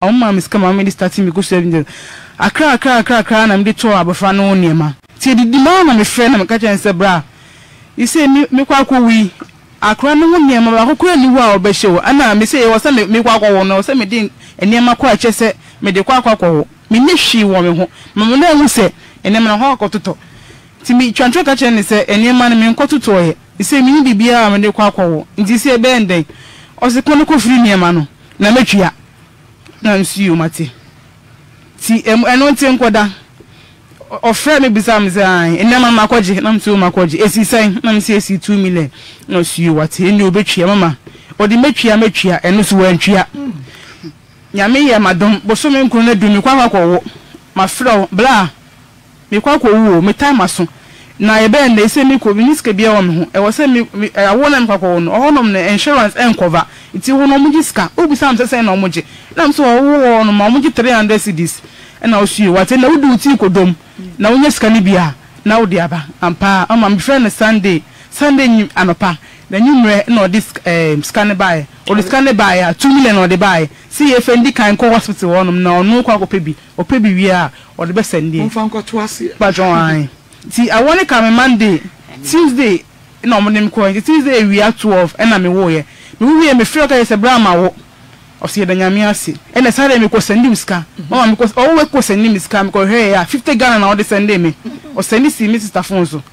ma miska ma me starting me go 7 akra na me de to abofra no niema ti di ma na me frɛ na me ka chen se bra you say me kwa wi akra no niema ba kokora ni wa obehye wo ana me say wo se me kwa wo no se me de niema kwa che se me de kwa wo me ne hwi wo me ho ma me na hu se niema na ho akototo ti mi twantwe ka chen se niema na me nkototo ye you say me ni bibia me de kwa wo nti se be ndeng o se kono ko firi niema no na metwia na nsuo mate ti eno nti nkoda ofre me bisam ze an enema makoje na mtu makoje esi sen na msi esi 2 million na nsuo wate eni obetwia mama odi metwia eno so wantwia nyame ye madom bosome nkuru na dumi kwa wo ma fro bla me kwa wo me time aso na ye be na ese mi ko biniska bia wo me ho e wo se mi awona me kwa wo no ohonom na insurance encover iti wo no mujiska obisam se na omoje na mso wo no ma omoje 300 cedis na osuo wate na wudu ti kodom na wonye ska ni bia na wodi aba ampa ama me friend Sunday anopa na nyumre na odi scan buy odi scan buy 2 million odi buy si ye fendi kan ko hospital wonum na onu kwa kopebi opebi wi a odi be sende mfa nko to ase ba joan ti I want come Monday Tuesday na omonim ko Tuesday wi at 12 na me wo ye me me free ka se brama wo o se da nyame ase na sare me ko sende miska mama me ko o we ko sende miska me ko he ya 50 Ghana na odi sende me o sende si mi sister phone so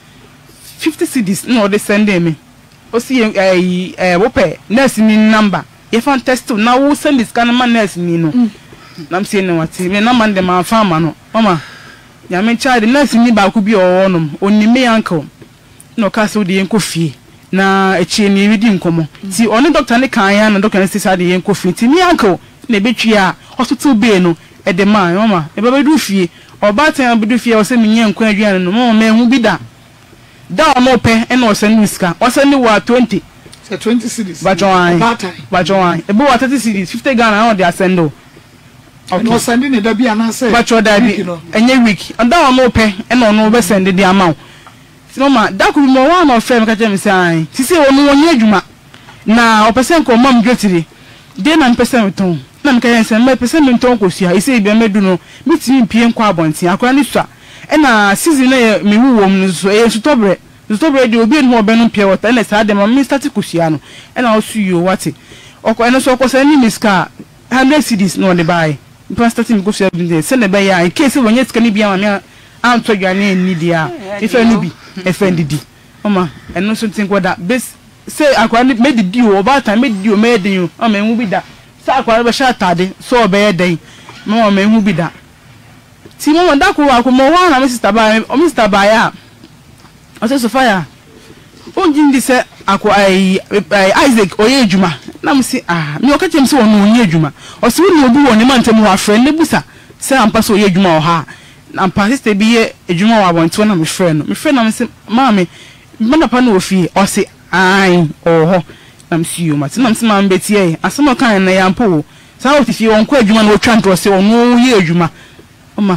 50 cedis na odi sende me o si wo pe nurse ni number ye fan test na wo send scan man nurse ni no na mse ne wati me na man de ma fa ma no mama ya me child nurse ni ba ku bi o nom onime uncle no ka so de enko fie na echi ni widi nkomo ti oni doctor ne kan ya na doctor ne sisa de enko fie ti mi uncle na betwia hospital be no e de man mama e ba bedu fie oba tan bedu fie o se mi nya nkwa aduane no mama me hu bi da no pe e na o se ni sika o se ni wa 20 cedis ba joan e bo 30 cedis 50 Ghana on dey ascendo okay no send ni da bia na say ba cho da bi enye week onda no pe e na no be send the amount mama da ku mo wa na ofre me ka tell me say sisi onu wonye adwuma na o person ko mam dwetire de na person ton na me ka yen say me person ton ko sia ise bia medu no mitimi pie nkwa abonten akora ni sua e na season na me wuwo m so e sutobre de obi no obenu pie water na sa de ma me start kusia no e na osuyo wate oko eno so okosa ni miska 100 cedis no de buy me start me kusia bi se na be ya in case wonye ska ni bia ma me anto dwane ni dia ife no bi efendidi mama eno so tin kwada bes say akwa ni medidi o ba time medidi o medin o ma hu bi da sa akwa be sha tade so obe den mama ma hu bi da ti mama da ko akoma wa na Mr. Baya o se Sofia onji ndi se akwa Isaac oye adwuma na msi mi o ka tem se wonu onye adwuma o se wonu obi woni ma ntem wa frɛ ne busa se ampa so oye adwuma o ha ampa sister bi ye adwuma wa bonto na me frɛ na msi maame mana pa no ofie o se ai oho na msi yo mati na msi ma mbetie asema kan na ya mpo sa o tifie won ko adwuma na o twantro se wonu ye adwuma oma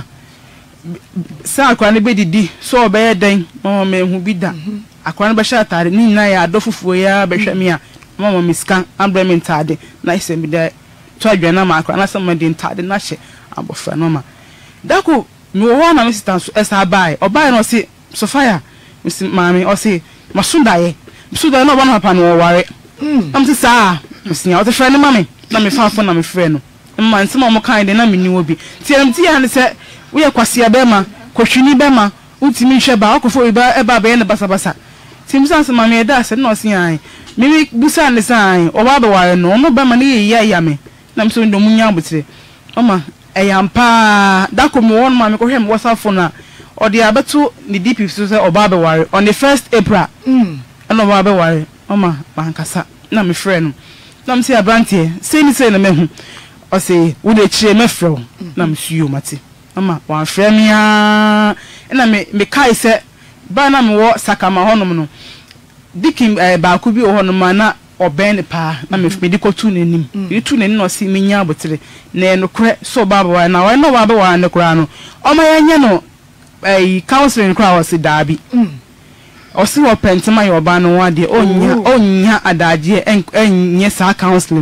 sa akwa ne bedidi so obeye den mama me hu bi da akwa ne be sha tare ni na ya adofufuo ya be hwame a mama miska ambrement tade na ise mi da to adwana ma akwa na sama din tade na hye abofra no ma dako mi wo na mi sister so esa bai obai no se Sofia misi mami o se masundaye no ba na papa no ware am se sa misi ya o te frɛ ne mami na me fa na me frɛ no mma nsema mo kan de na me ni obi ti ya ne se we kwasia bema kohwini bema utimi hwe ba akofo eba be ne basabasa timsanse mama e da se no se an mi busa ne san o ba be ware no no bema ne ya me na mso ndo munya abotire mama eyampa da ko mo won mama ko hwem wasafo na o de abeto ni DP so se o ba be ware on the 1st April no ba be ware mama bankasa na me frɛ no na mse abrantie se ni se na mehu o se wo de chire me frɛ na msuo mate mama wa frɛ me a na me kai se ba na me wo sakama honom no dikim ba ku bi wo honom na oben pa na me di ko tu nanim di tu nanim no si me nya abotere na no kre so ba ba na wa no ba ba wa ne kra no o ma ya nya no counseling kra was dabi o si wo pentema yo ba no wa de onya adaje enye sa counseling no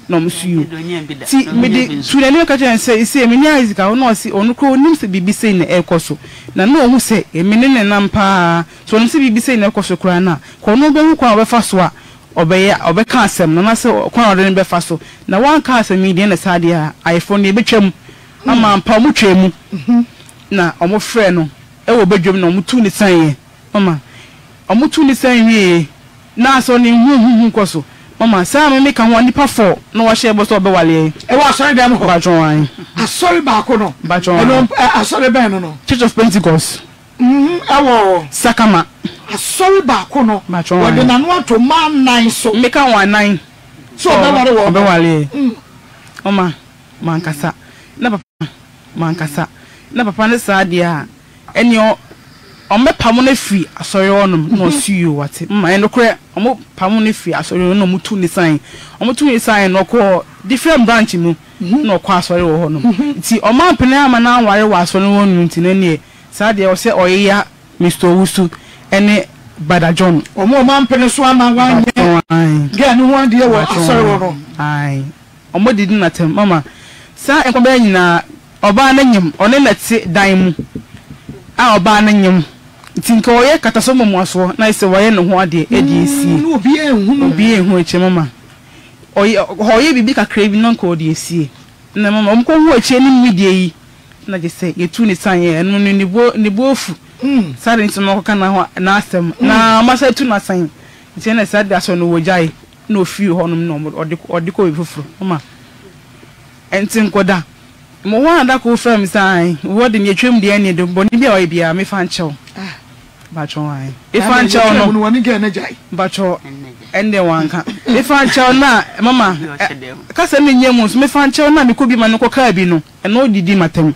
no musuyo ti mede tunani ka chen say me nya izika no si onu kro nim se bibi sei na ekoso na no hu se emene ne nampa so no se bibi sei na ekoso kra na ko no be hu kwa obefa so a obeka asem na se kwa ode ne befa so na wan ka asem mi de na sade a iPhone ne betwam ama mpa mu twemu na omo frɛ no e wo bedwam na omo tu ne san ye mama omo tu ne san wie na so ne hu koso mama sa me ka ho nipa 4 na wo hye bo so be wale e wa sorry dem ho ba chon asori ba ko no ba chon asori ben no Church of Pentecost awo Sakama asori ba ko no wo de na no ato man 9 so me ka 9 so be wale mama mankasa na papa mankasa na papa ne sa dia eni o me pamo na fi asori onum no siyo wate mama eno kure o pamo na fi asori onum mutu ni sign o mutu ni sign no ko different branch mu no ko asori wo honum ti o man pene ama na ware wa asori wonu nti na ne sa dia o se oyeya Mr. Wusu ene Bada John o mo man pene so ama wan ge no wan dia wo asori wo no ai o mo didi na tem mama sa enko be nyina oba na nyim one na ti dan mu a oba na nyim tinka oye kataso momoaso na ise waye no ho ade edi esi no obi ehu eche mama oye bibi kakra bi non ko odi esi na mama omko hu eche ni midie yi na je se yetu ni san ye enu ni bofu sare nti no ka na ho na asem na masa tu na san nti na sade aso no wojai na ofi honum no odi ko ifufuru mama enti nkoda mo wa da ko frem sai wo de ni atwem de ani de boni bia o bia me fa nchew bacho ai e fa nchew no woni ge na jai bacho ende wanka e fa nchew na mama kasa me nyemu so me fa nchew na me ko bi ma no ko ka bi no e no didi matem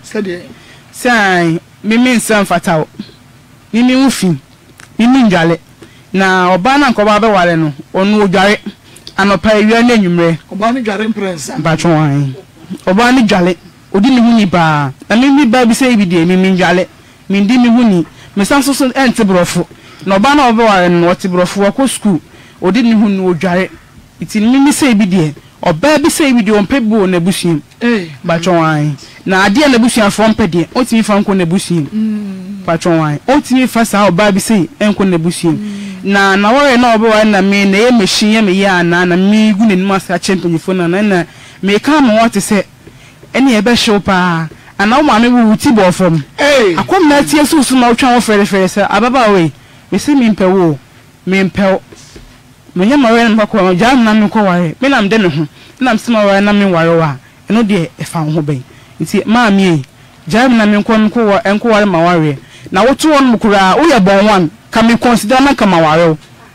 sai me nsam fatawo me ufi me njale na oba na nko ba be wale no onu odware anopa ewia na enwumre oba ni dware prensa bacho ai oba ni dwale odi ni huni ba na mi ba bi say bi de mi njale mi ndi mi huni me sanso so ente brofo na oba na oba ware no wote brofo wa ko school odi ni huni odware iti mi say bi de oba bi say bi de on pebu na busuam ba chon na ade na busuam fo mpe de o ti mi fa nko na busuam ba chon o ti mi fa sa oba bi say enko na busuam na wore na oba ware na me na ye machine ye me ya na mi gu ne nima sa champion fo na me ka mo wote say eni ebe show pa ana o ma me wuti bo from akom na tie susu na otwa wo fere se ababa we me se mi mpewo me mpewo me nya ma we na ko jam na me ko ware me na mde me ho na mse ma ware na me ware wa eno de e fa ho ben nti ma mi jam na me ko wa enko ware ma ware na wotu won mukura wo ye bon wan ka me consider na ka ma ware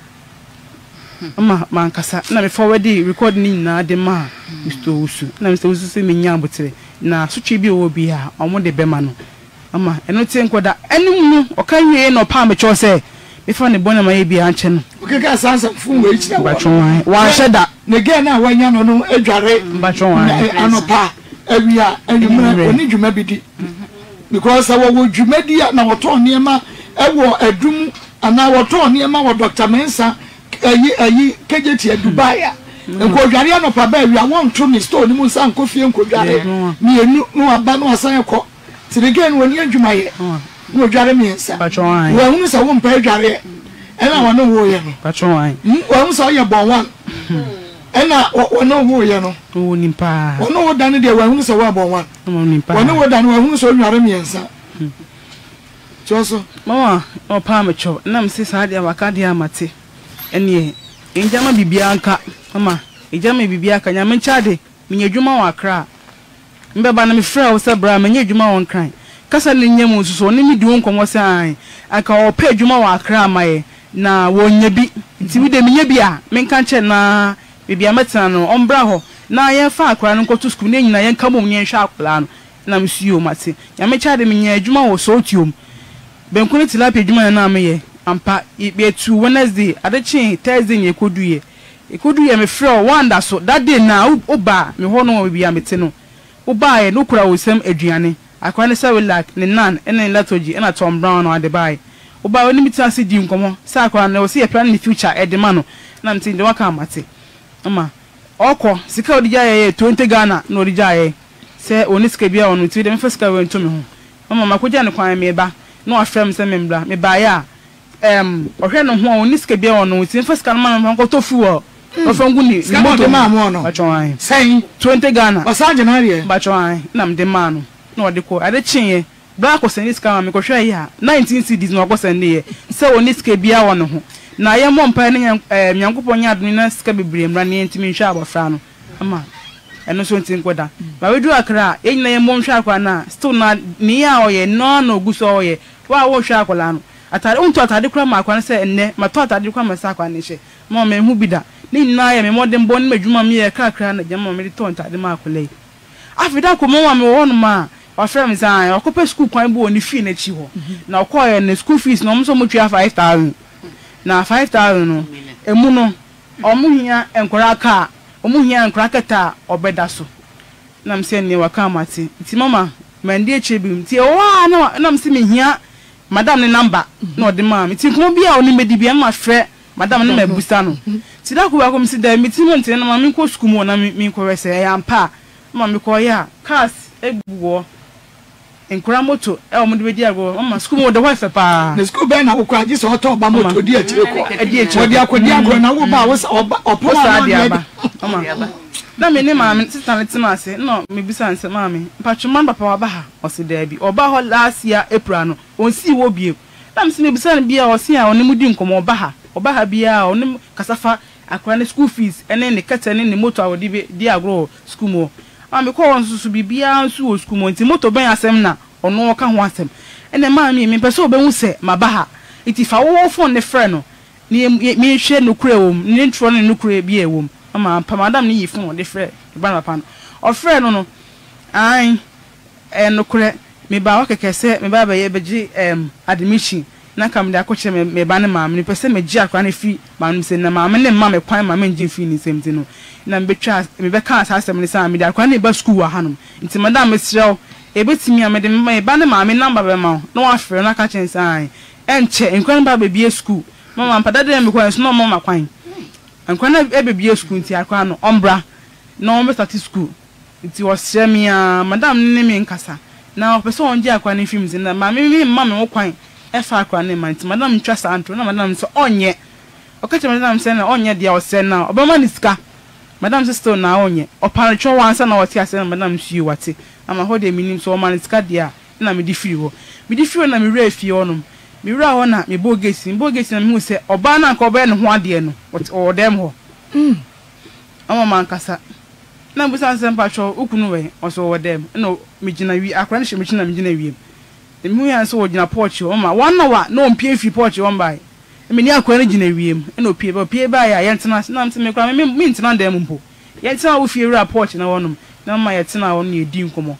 ama mankasa na me forward record ni na de ma Mr. Wusu na Mr. Wusu se me nya botere na sotwe bi wo bi a omo de bema no ama eno tie nkoda enum no oka wie no pa me cho se me fa ne bona ma ye bi anche no okeka sansa fun we chira ba chon wa sheda ne ge na wanya no no edware ba chon anopa awia enumra oni dwuma bi di because wo dwuma di na woto niema ewo adum ana woto niema wo Dr. Mensa ayi kejeti e Dubai a enkodware anopa ba awia won to ni store ni mu san kofie enkodware ni enu no aba no asan ekọ tirege no woni adwuma ye no dware miensa ba chon wa hunu sa wo mpa dware ena wa no wo ye no ba chon wa hunu sa ye bon wan ena wa no wo ye no wo ni pa wa no wo dan de wa hunu sa wa bon wan wo ni pa wa no wo dan wa hunu sa dware miensa choso mama o pa me cho na mse sa dia waka dia mate enie enjama bibia anka mama enjama bibia aka nya menchade menye dwuma wa akra mbeba na me frɛ wo sɛ bra menye dwuma won kran kasa ne nyam nsuso ne mi di won komo sɛ an aka o pa dwuma wa akra amaye na wonya bi nti bi de menye bi a menka nche na bibia metena no ombra ho na yen fa akra no koto school ne nyina yen kamom ne hwa akra no na msuo mate nya menchade menye dwuma wo so tiom benkuni tilapia dwuma na ameye ampa be tu Wednesday adechi Thursday ne ekoduye me frɛ wanda so that day na oba me ho no bibia mete no oba ye no kura wosam aduane akwa ne say like ne nan ene latoji ena Tom Brown no ade bai oba woni miti ase di nkomo say akwa na wo say plan in the future e de ma no na mti de waka amate ama oko sika odi jaye 20 Ghana na odi jaye se oni sika bia onu ti dem first ka we nto me ho mama makoja ne kwan me ba na afrem se me mbra me ba ya ohwe no ho oni sika bia onu ti first ka man man ko tofu o ofangu ni moto ma mo no ba chwan sai 20 Ghana wasaje na rie ba chwan na mde ma no na odi ko ade chinye bra ko send sika ma me ko hwe ya 19 cedis na ko send ye se oni sika bia onu ho na ye mo mpa ne nyankopon nya aduni na sika bebre mra ne ntimi hwa abofra no ama eno so ntin koda ba we du akra e nyina ye mo hwa akwa na still na ni ya oye no na oguso oye wa wo hwa akola no atade unto atade kura ma akwa se enne ma to atade kura ma sa akwa ne hye mo me hu bida ni nyina ye me modem bon madwuma me ye kakra na jama me to atade ma akola yi afida ko mo wa me wo no ma wa frɛ me san okope school kwan bo oni fi na chi ho na okoye ne school fees no mo so mo twa 5000 na 5000 no emu no omuhia enkora ka omuhia enkora keta obeda so na mse ne waka mate ti mama mande echebim ti wa na mse me hia madam ne number na ode ma mi ti ko bia oni medi bia ma frɛ madam ne mabusa no ti da ko ba ko mse da mi ti mo nte na ma mi ko school mo na mi ko wese ya mpa ma mi ko ya cars egbuwo enkura moto o mo de bedi ago mama school mo de wife pa na school ben na wo kwa ji so to ba moto di akire ko odi akodi agro na wo ba wo opo sa dia ba mama na me ne ma sister le tima ase no me bisa nse ma me patchman papa wa ba ha o se da bi oba ho last year April no on si wo bie na me se me bisa ne bia o se a oni mudi nkomo oba ha bia oni kasafa akra ne school fees ene ne kata ne moto a wo di agro school mo me ko won susu bibia nsu wo school mo nti moto ben asem na ono ka ho asem ene ma me pese obehu se mabaha iti fa wo phone ne frɛ no ni mi hwe no kure wom ni ntro ne no kure bia wom ama pa madam ni yi phone de frɛ ba pa no o frɛ no no ai no kure me ba wa keke se me ba ye beji admission na kam de akoche me ba ne ma me pese me gi akwa ne fi ma no se na ma me ne ma me kwan ma me ngi fi ni semti no na me betwa me be ka asem ne sa me de akwa ne ba school wa hanom nti madam me srew ebetimi amede me ba ne ma me number be ma no wa frɛ na ka chen sai enche enkwan ba be school mama mpada de me kwan so no mama kwan enkwan na be school nti akwa no ombra no me start school nti wo sre me a madam ne me nkasa na opese on gi akwa ne film na ma me wo kwan efa akwa ne ma nti madam twa sa antro na madam so onye okache madam se na onye dia o se na obama ni sika madam sister na onye oparicho wansa na wote ase na madam suyi wate ama ho de minim so man sika dia na me di free ho na me wura fie honum me wura ho na me bogesi na me hu se oba na nka oba ne ho ade no o dem ho ama man kasa na busa nsem pacho ukunu we oso o dem no me gina wi akra ne me gina wi me hu yan so o gina porch o ma one hour no mpie fi porch one by me ni akra ne gina wiem e no pie ba ya yentena na mse me kwa me ntena dem mpo yentena wo fie wura porch na wonum na ma yetena won ye di nkomo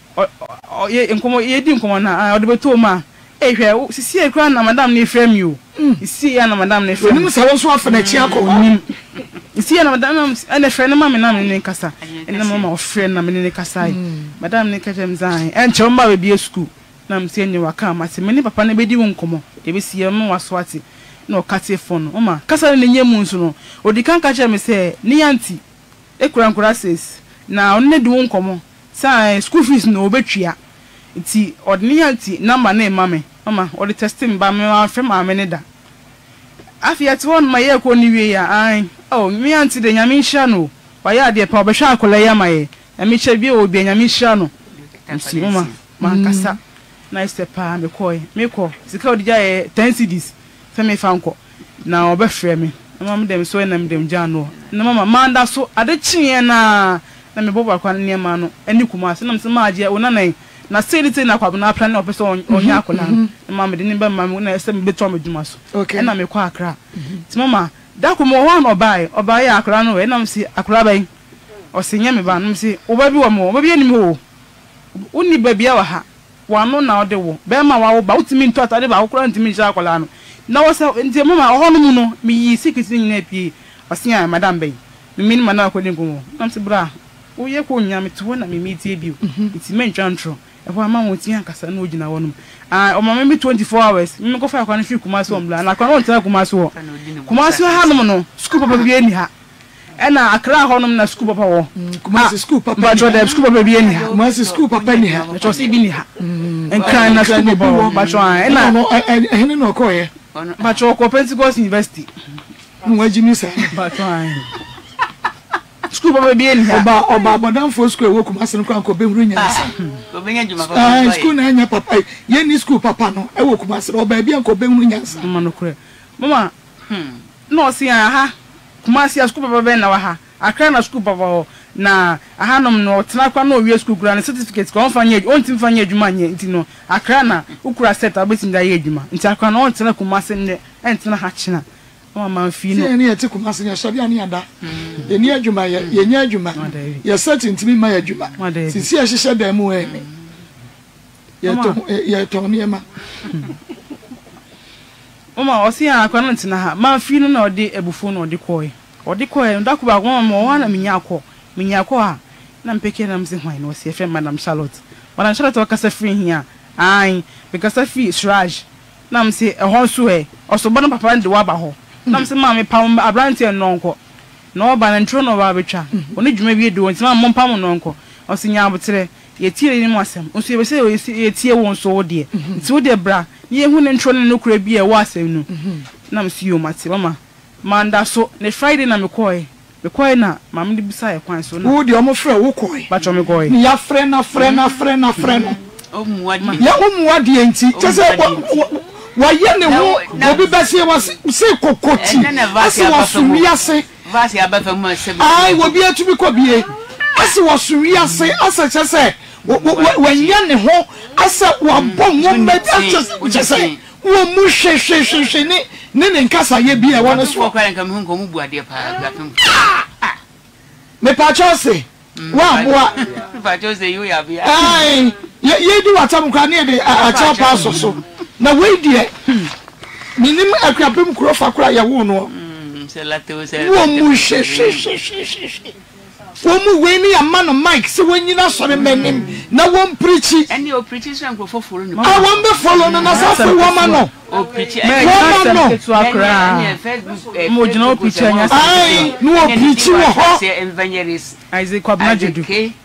ye di nkomo na o de beto ma hwe sisi ekra na madam ne frame you sisi ya na madam ne frame ni musa wo so afana chi akọ sisi ya na madam ene frame na ma ne kasa ene mama o frame na me ne kasa madam ne ka jem zan enche mba we bi school na mse enye waka ma se me ne papa na be di wo nkomo de be sie me waso ate na o kate phone o ma kasa ne nyemu nso no odi kan ka jem se ni anti ekura says na onne di wo nkomo sa school fees no obetwia nti ordinary anti number na mama mama o de testing ba me wa frem ma me ne da afiat won ma ye ko ni wie ya ai oh mi anti de nyame hia no wa ya de pa obehwa akola ya maye emi che bi o bi nyame hia no nti mama man kasa na stepa me ko sika odija 10 cedis fe me fanko na obefre me mama dem so na dem jano na mama manda so ade chie na me bobo akwa ne ma no ani kuma se na mse ma age ona na selite na kwabna apra na opese onya akola mama de ni ba mama na ese me beto meduma so na me kwa akra ti mama da ko mo wan obai akra no we na mse akra bai o se nya me ba no mse oba bi wo mo oba bi ani mo uni babia wa ha wano na ode wo be ma wa wo ba utimi nto atade ba akra ntimi ja akola no na wo se nti mama ho no mu no mi yi sikiti nyina pie o se ya madam bai mi ni mana akodi nkomo na mse bra wo ye ko nya me to na me metie bi iti mentwantro e ho ama wo ti ankasa na ogina wonum o mama mi 24 hours mi ko fa akwa na fi kumasi omla na akwa no ntena kumasi wo ha no no school papa bi ani ha ena akra honom na school papa wo Kumasi school papa ba choda school papa bi eni ha Kumasi school papa ni ha cho si bi ni ha enkran na school papa wo ba cho ena no ehene no ko ye ba cho ko Pentecost University no wajimi sa ba cho school papa bi eni ha oba bodam for school wo Kumasi no kwa ko be huru nyansa ko be nyajuma ko school na nya papa ye ni school papa no e wo Kumasi oba bi an ko be huru nyansa mama mama no si ha Kumasi school papa be na wa ha akra na school papa na ahanom no tena kwa no wie school kura na certificate ko onfanye ontim fanye adwuma nye nti no akra na ukura set abetim da ye adwuma nti akra na on tena Kumasi ne entena ha china mama fi no ni ete Kumasi nya shabi ani ada ye ni adwuma ye nya adwuma ye set ntimi ma adwuma sisi a hihye da mu e ye to ni ma mama osi akra na ntena ha ma fi no na odi ebufu no odi koe ndako ba gwa mo wana minyako ha na mpeke na mzi hwan no se fe madam Charlotte wakasa free here ai because free shraj na mse ehon so oso bana papa ndi wa ba ho na mse ma me pam abrantie nonko no ba na ntro no ba betwa oni dwuma bi edu onti ma mo pam nonko osi nya abotere ye tie ni mo asem nso ye se ye tie won so wo de nti wo de bra ye hu ne ntro no kura bi e wo asem no na mse yo mate mama manda so ne Friday na me koi na mam de bisa e kwan so na wo de omo frɛ wo koi ba cho me koi ni ya frɛ na omuwadi ya omuwadi enti tese wa ye ne ho obi bɛse wa se kokoti ase wa suwiase vasi abafa mu se ai wo bi atumi kɔ bie ase wa suwiase ase kyese wa ye ne ho ase wa bɔ mo mɛdi kyese wo mu hwehwehwehwe ne nkasa ye bi e wona so kwa nka me hunko mu buade pa gafem me pa chose wa boa pa chose you ya bia ai ye di watam kwa ne de a cha pa so na we die minim akwapem kuro fa kura ya wo no se lato se wo mu wo mu we ni ama no mic se wonyina sore menim na won preachi any o preachi so nko follow ni I won be follow no na sa fe woman no o preachi woman no to akra mo jina o preachi anya ai no o preachi wo ho evangelist Isaac Kwabna Jedu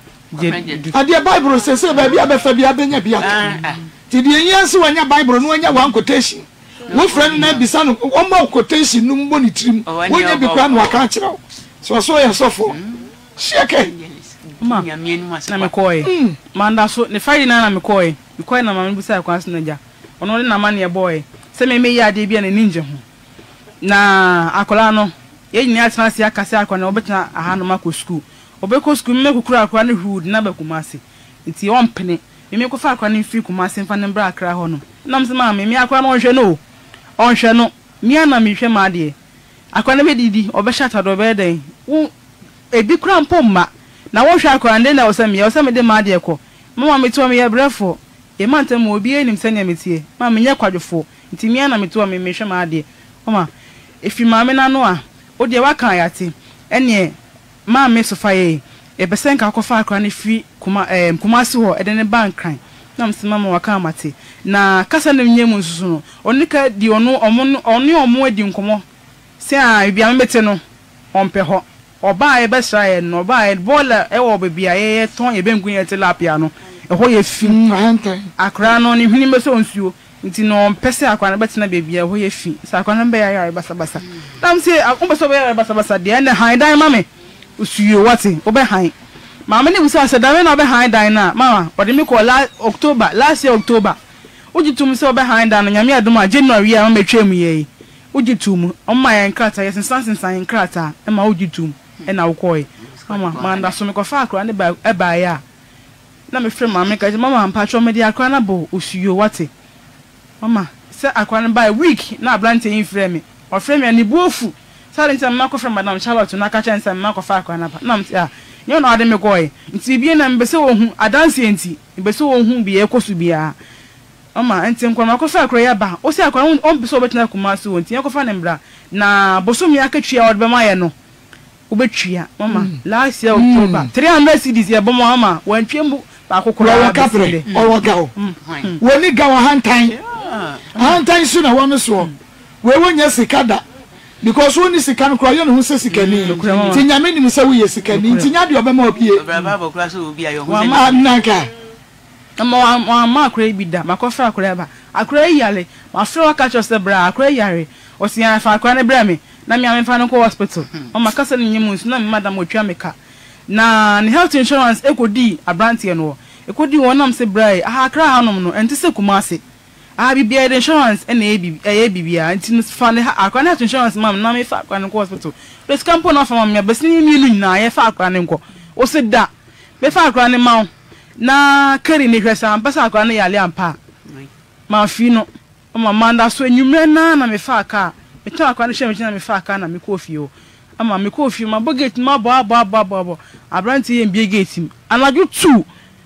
ade Bible se ba bia be fa bia benya bia ti de yansi wanya Bible no wanya one quotation wo friend na bisa no o ma quotation no mbo ni trim wonya bi kwa no aka kira so ya sofo sheke ma na me koi manda so ne Friday na me koi na mama bisa kwa sinaja ono na ma ne boy se me ya de bia na ninje ho na akola no ye nyina atena se akase akwa na obetena aha no mako school obeko school me kukura akwa ne hood na ba Kumasi nti on pene me ko fa akwa ne free Kumasi mfa ne bra akra ho no na mse ma me akwa no hwe no on hwe no me na me hwe ma de akwa ne be didi obehata do be den wo ebi kura mpomma na wo hwe akwa nde na wo se me de ma de ko mama me to me ye brefo e mantem obi enim senya metie ma me nye kwadwofo nti me na me to me hwe ma de mama efi ma me na no a o de waka yate ene ma me so faye e besen ka kofa akra ne fi Kumasi ho e de ne bankran na mse mama waka amate na kasa ne nyemu nsusu no onika di ono omo adi nkomo se a bia me bete no ompe ho oba e be sra no oba e bola e wo bebia ye ton ye bengun ye tilapia no e ho ye fi akra no ne hwini me so nsuo nti no pese akwa na bete na bebia ho ye fi sa akwa na be ya basa basa tam se akombe so be ya basa basa de na han dan mame usuyo wate obe han mama ni busa se dan na obe han dan na mama ode me ko last year October ujitum se obe han dan no nyame adoma January ya mama twem ye ujitum omma ya nkrata ya sensan nkrata e ma ujitum e na ukoi mama manda so me ko fa akra ne ba ya na me frem mama ka mama mpacho me di akra na bo usuyo wate mama se akra na ba week na ablante yin frem o frem ya ni buofu sare nti mama ko frem madam Charlotte na ka chen se mama ko fa akra na ba na mtia nyo na ade me koi nti bie na mbese wo hu adanse enti mbese wo hu bie ekosu bia mama enti nkwa mako fa akra ya ba o se akra on biso betina Kumasi won nti yakofa ne mbra na bosomi akatwia ode be maye no obetwia mama last year October 300 cedis ya bomo mama wantwembu ba kokoro wa kapre o wa gawo woni gawo hantan so na wono so we wonya sikada because when is can cry on who says sikani tinyame ni say we sikani tinya de obema obie braba bo kra so obi ayo ho naka ma akra bi da makofra akra ba akra yale ma fro ka cho se bra akra yare osia fa akra ne bra me na me amfa no ko hospital o makasa ni nyimu na me madam otwa meka na ni health insurance ekodi abrantie no ekodi wonam se bra akra hanom no enti se kumase bibia insurance na bibia enti fa ne akra na insurance mam na me fa akra ne ko hospital les campo na fa mam me besini mi nu na ye fa akra ne nko o se da me fa akra ne ma na kari ni hwesa mpasa akra ne yale ampa ma fi no o mama nda so enyumre na me fa aka me ta akra ne hye me na me fa aka na me ko fi o ama me ko fi ma bogate ma bo abranti ye mbie gate mi anaju 2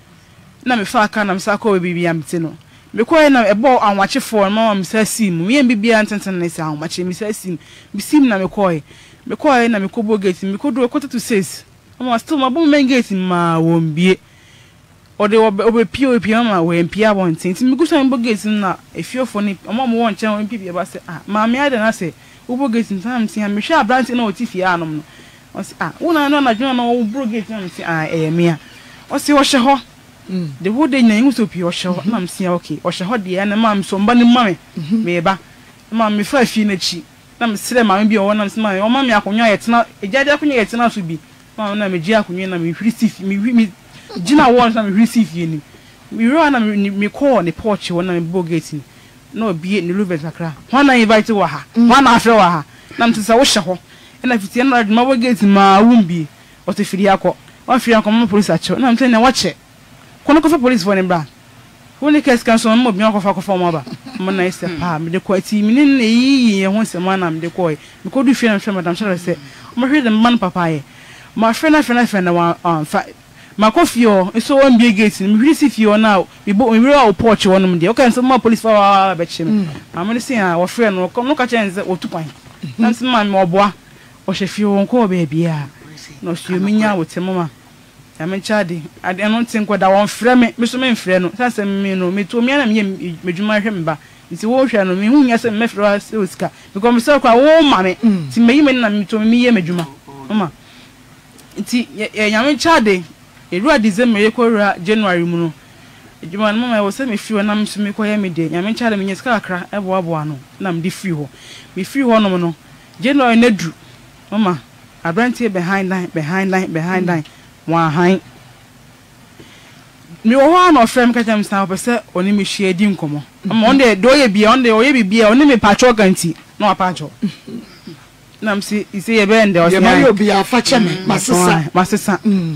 na me fa aka na me sa ko bibia mti no me ko na ebo anwache for mama me sa sim me bibia ntenten na sa anwache me sa sim na me ko na me ko bogate me ko do quarter to 6 ama still ma bo men gate ma wombie ode obe pop mama we mpia bon tinti me gusa bogate na efiofo ni ama mo won chen mpia ba se ma me ada na se ubogate ntam ti me hwa abranti na otifi anom no o se una na dwon na ubogate na ti mia o se wo hye ho the whole day na yin so pi o hye ho na msia okay o hye ho de na ma so mba ni mame me ba ma me fa fi na chi na me sire ma bi o wona msima o ma me akonwa yetena ejade akonwa yetena so bi ma na me ji akonwa na me receive me gina won na me receive ye ni me ro na me call ni porch wona me bogate ni no bie ni Louvet akra wana invite wa ha wana afre wa ha na mtisa wo hye ho na fitie na ma bogate ma wumbi o te firi akọ wa firi akọ ma police acho na mtene wa che kono ko fa police for ne bra woni case kan so mo bi akọ fa mo ba mo na ise pa me de ko ati mi ne yi ye ho se ma na me de ko me ko du fie na fie madam sha se mo hwe de man papa ye ma fre na wa fa makofio so one big gate me hwisi fio na we o porch wonum de o kan so ma police fa ba chim amani sin wo frɛ no no ka chenze otupan na sin ma me oboa o hye fio won ko ba bia no so minya wotem ma ya me chade ade no tin ko da won frɛ me so me frɛ no sase me no me to me na me medwuma hwɛ me ba nti wo hwɛ no me hu nya se me frɛ se osika because me so kwa wo ma me ti me yi me na me to me ye medwuma mama nti ya me chade Erua December yekora January mu no. Ejuma no mama wo se me fi ho na me so me koye me de. Nya me nchale me nyesika akra ebo ano na me de fi ho. Me fi ho no no. January na du. Mama, abrantie behind line. Wa han. Me wo ho na ofrem ka jam sta opese oni me hie di nkomo. Mama on de do ye bia on de oye bibia oni me pacho ganti. No apacho. Na me si ise ye be nde o se. Ye ma yo bia fa che me masesa.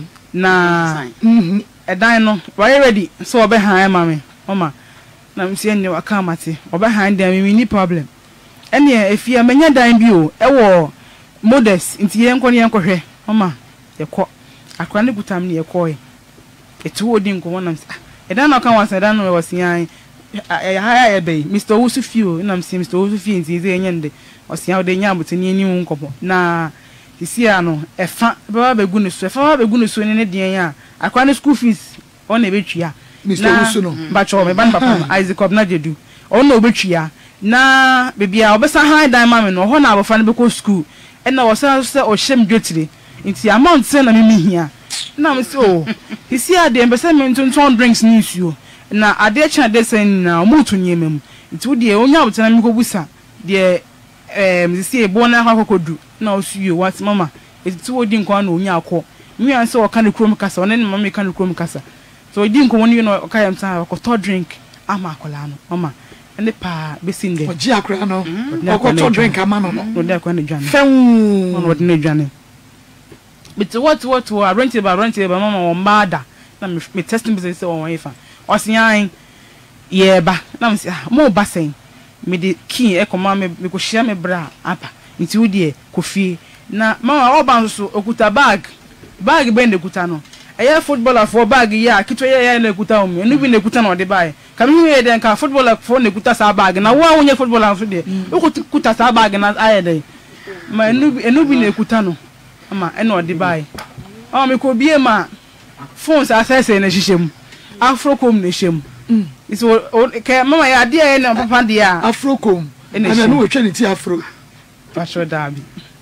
Na edan no why ready so obe han ma me mama na msi enne waka mate obe han dem me ni problem ene efia menya dan bi o ewo modest nti yen ko ne yen ko hwe mama yekọ akra ne gutam ne yekọ etu odi nko na msi edan no kan wansa edan no wasian ya be Mr. Wusufio na msi Mr. Wusufio nti ze nyende wasian ode nya abotani ni nkopo na isia no efa baba begu ne so ne den a akwa ne school fees on na betwia Mr. Wusu no bacho me ban papa Isaac Obnajedu on na obetwia na bebia obesa high dan ma me no ho na abofa ne beko school e na wo se o hyem dwetire nti amount se na me hia na me se o isia de mbese me ntonton drinks ni suo na ade cha de sen na omutu nyemem nti wo de onya obotana me ko busa de sia ebo na akokodu na osuyo what mama eti odi nko na onya akọ mi an se o kan krom kasa one ne mama kan krom kasa so odi nko woni no o kayam sa ko to drink ama akola no mama ene pa besinde oji akra no o ko to drink ama no no de ko na dwane fem no de na dwane but what rent ba mama o mada na me testing business o won ifa o sian ye ba na me mo ba sen me de kin e ko ma me ko hia me bra apa nti wo de kofi na mama oban so okuta bag be ne kuta no eye footballer for bag ya kitwe ya na kuta o me enu bi ne kuta no de bae kam hu ye den ka footballer for ne kuta sa bag na wo wonye footballer so de kuta sa bag na aye de ma enu bi ne kuta no ama eno de bae o me ko bie ma phone sa sese na hihiem afrocom ne hiem so ke mama ya de na papa de ya afrocom ana no we twa ne ti afro Pacho dabi.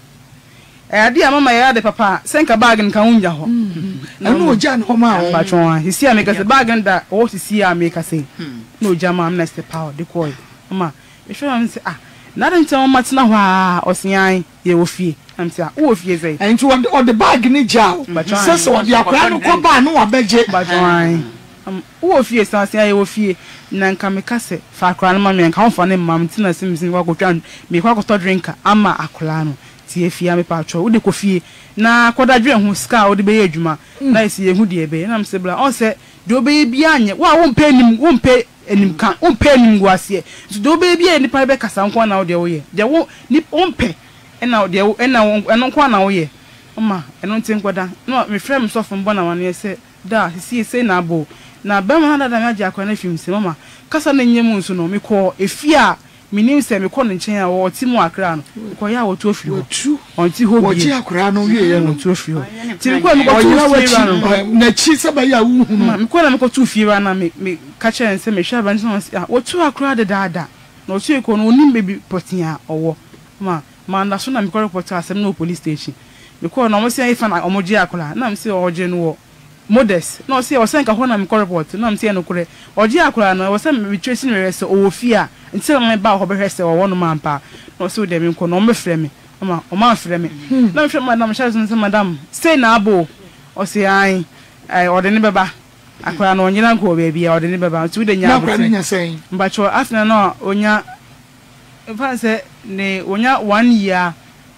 Adi mama ya de papa senka bag nka unja ho. Enu oja no ma o. Pacho an. Hisi ameka se bag nda o hisi ameka se. No jama am next power de koy. Mama, me hwe am se na de ntia mama tena ho a osian ye wo fie. Am se wo fie sei. Enti o de bag ni jao. Se o de akwa no ko ba no abeje. Pacho an. Wo fie san se ye wo fie na nka meka se fa akra no ma me nka ho fa ne mam tina simsim wa ko twan me kwa ko to drinka ama akra no. Tie fia me patro wo de ko fie na kodadwe ho ska wo de be adwuma na esi ehu de ebe na mse bla on se do be bia anye wo mpe enim ka wo mpe enim guase so do be bia ni pa be kasa nko na wo de wo ye de wo ni wo mpe na de wo na eno nko na wo ye ma eno ntin koda no me frem so fo mbo na wane se da si na bo na be ma da me agi akwa na fim se mama kasa na nyem nso no me ko efia minim se me ko no nchen a wo ti mu akra no ko ya wo to afiri ho onti ho bi wo ti akra no wie ye no to afiri ho ti ko me ko to afiri no na chi se ba ya wu hu no me ko na me ko to afiri na me ka chere nse me hwa ba nso wo to akra de dada na o ti ko no onim bebi potia owo ma nda so na me ko report asem no police station me ko na mo se ifa na omoji akra na me se oje no wo modest no se o senka ho na me ko report na me se no kure oje akra no wo se me trace no rese o wo fia until me ba ho be hwese wo wono mampa no so de me nko no me frɛ me o ma frɛ me na me frɛ madam Charles nse madam say na abo o se ai o de ne beba akora no nyina nko ba bia o de ne beba so de nya na akora nya sei mbacho afna no onya fa se ne onya 1 year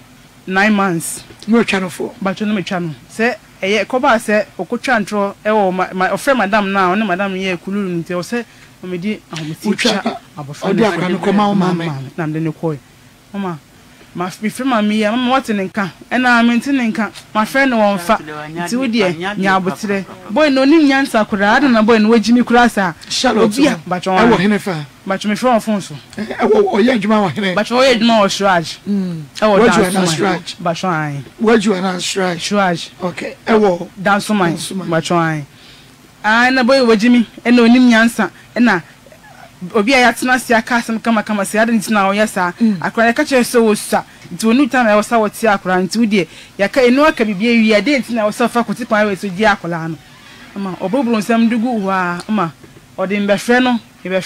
9 months no channel for mbacho no me twa no se eye ko ba se okotwa ntro e wo o frɛ madam na o ne madam ye kululu nti o se me di ahometicha abofra odi akwa no koma o mama na mde ne koy mama ma fi frema mi ya mama what nka ena amenti nka ma frɛ no wonfa ti wodi nya abotre boy no nim nyansa kura ada na boy no wagimi kura sa obi bacho e wo hene fa bacho me frɛ phone so e wo ye adwuma wo hene bacho ye adwuma wo shraj e wo dance shraj bacho ai waju na shraj okay e wo dance man bacho ai na boy wagimi ena onim nyansa ena obi a yatena sia kasem kama sia de ntina o yesa akra ka che so wosa nti onu ta na wosa wotia akra nti wudie yaka enu aka bibia wi ade ntina wosa fa koti kwa we so gi akra no ama obobulu nsam dugu wa ama ode mbefre no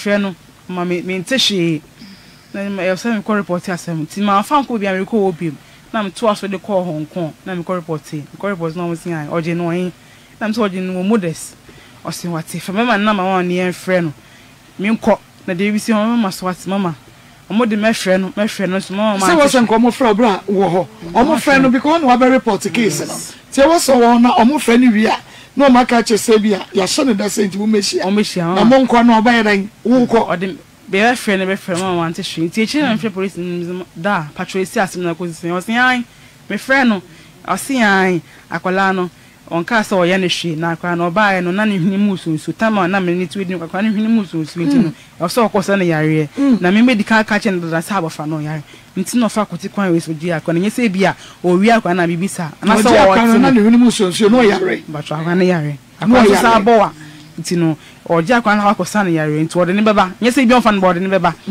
ama me ntehye na me yosa me ko report asem nti ma fa nko bia me ko obi na me to aso de ko Hong Kong na me ko report no mo sin ai oje no yin na me so oje no modest o sin wate fa mama na ma won ne enfre no minko na de bi si mama so wate mama omo de mehwe no so mama se wo se nko mo fra bra wo ho omo fra no because no be report case no tie wo so wo na omo fra ni wi a no maka che se bia ya hye ne da senti wo mehia na mo nko na oba yedan wo nko ode be frɛ mama ante hwe tie chi na mhwe police da patrol si asem na ko si o si ai me frɛ no o si ai akola no onka so oye ne hwe na akwa na oba no na ne hwini musunsu tama na me ne tuedi akwa ne hwini musunsu ntino o so okosa ne yare na me medical catch and da sa abofa no yare ntino fa koti kwan we so di akwa na nyese bia o wi akwa na bibisa na so o na ne hwini musunsu no yare ba so akwa ne yare akwa so sa abowa ntino o di akwa na akosa ne yare nti ode ne beba nyese bia ofa no bode ne beba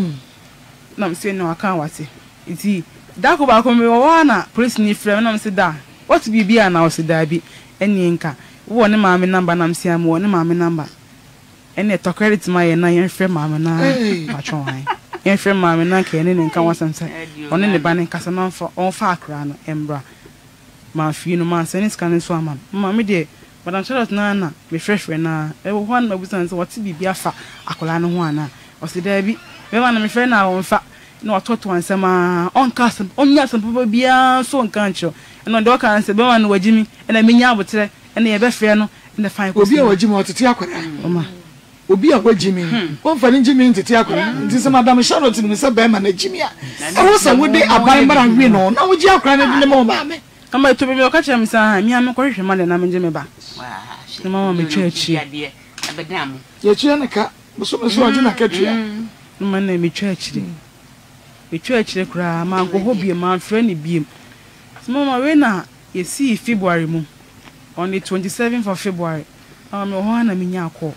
na mse no aka wate nti da ko ba ko me wo na police ni frem na mse da what bibia na o se da bi eni nka wo ne maame number na msia mo wo ne maame number eni to credit ma ye na yen frɛ maame na atwon han yen frɛ maame na ka eni nka wasansa one ne ba ne kasa na on fa akra no embra ma fi no man sene scan so ama ma me de madam Charlotte na me frɛ na e wo han mabusan so what bibia fa akola no ho ana o se da bi me ma na me frɛ na on fa no atoto ansama on kasam on nya sam papa bia so nka ncho no de oka anse be ma no wagimi na menya abotre na ye be frɛ no na fine ko obi a wagimi otete akwara mama obi a wagimi on fa ni jimi ntete akwara nti se madam Charlotte ni se be ma na jimi a e wo se wo de aban mara wi no na wo ji akwara na de ma o ma me kama to be me oka kyerɛ me sa mi am ko hwehwɛ ma de na me jimi ba na mama me church abedam ye chie ne ka so oji na katua no na me church kura ma go hobie ma frɛ ni biem mama we na ye see February mu on the 27th of February me ho na minya akọ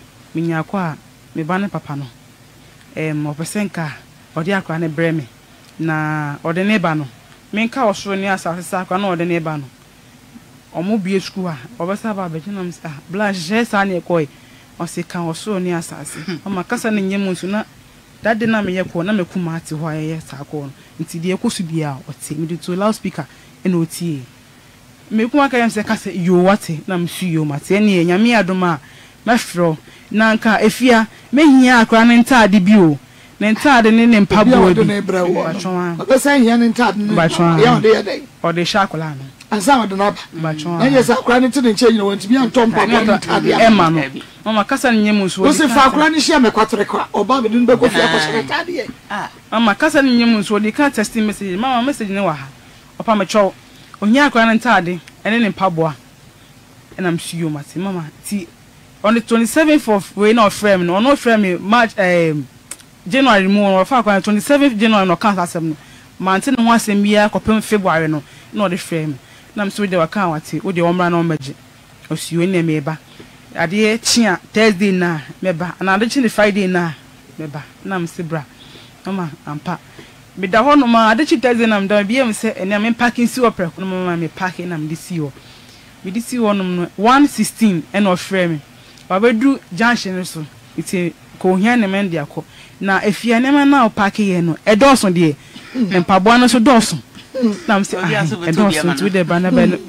a me ba ne papa no o pesenka odi akwa ne brɛ me na ode ne ba no menka osoro ni asase sa kwa na ode ne ba no omo bie school a obesa ba be jinam sa bla je sa na ekoi o se kan osoro ni asase o makasa ne nyem nsu na dade na me yekọ na mekuma ate ho aye sa ko nti de ekosu bia o te me to loudspeaker e no tie mekuma ka yam se kase yo wate na msu yo mate ne nyame adoma mafro na nka efia mehia akra ne ntaade bi o ne ntaade ne mpabo bi obesa hia ne ntaade ne ya ode ya dai ode shakola no ansa wade na ba na yes akra ne tene nche nyina wonti bia ntom papa ntaade e ma no mama kasa ne nyem nso o se fa akra ne hia me kwatere kwa oba me dun be ko fia ko se ntaade mama kasa ne nyem nso di ka text message mama message ne wa ha opa me chow onya akra ne ntaade ene ne mpaboa ena msuyo mate mama ti on the 27th of we no frame no no frame March January mo no fa kwa 27th January no kan asem no mante no asem bia kopem February no no the frame na mso de waka wate wo de omra na omaje osuyo ne meba ade chia Thursday na meba na ade chi Friday na meba na msebra mama ampa me da ho no ma ade chi Thursday na mda bia mse ene me parking si opera no mama me parking na me si wo me di si wo no 116 and of frame babedu junction so iti ko hia ne men dia ko na efia ne man na o park ye no e doso de mpaboa no so doso na mse e doso tu de banaba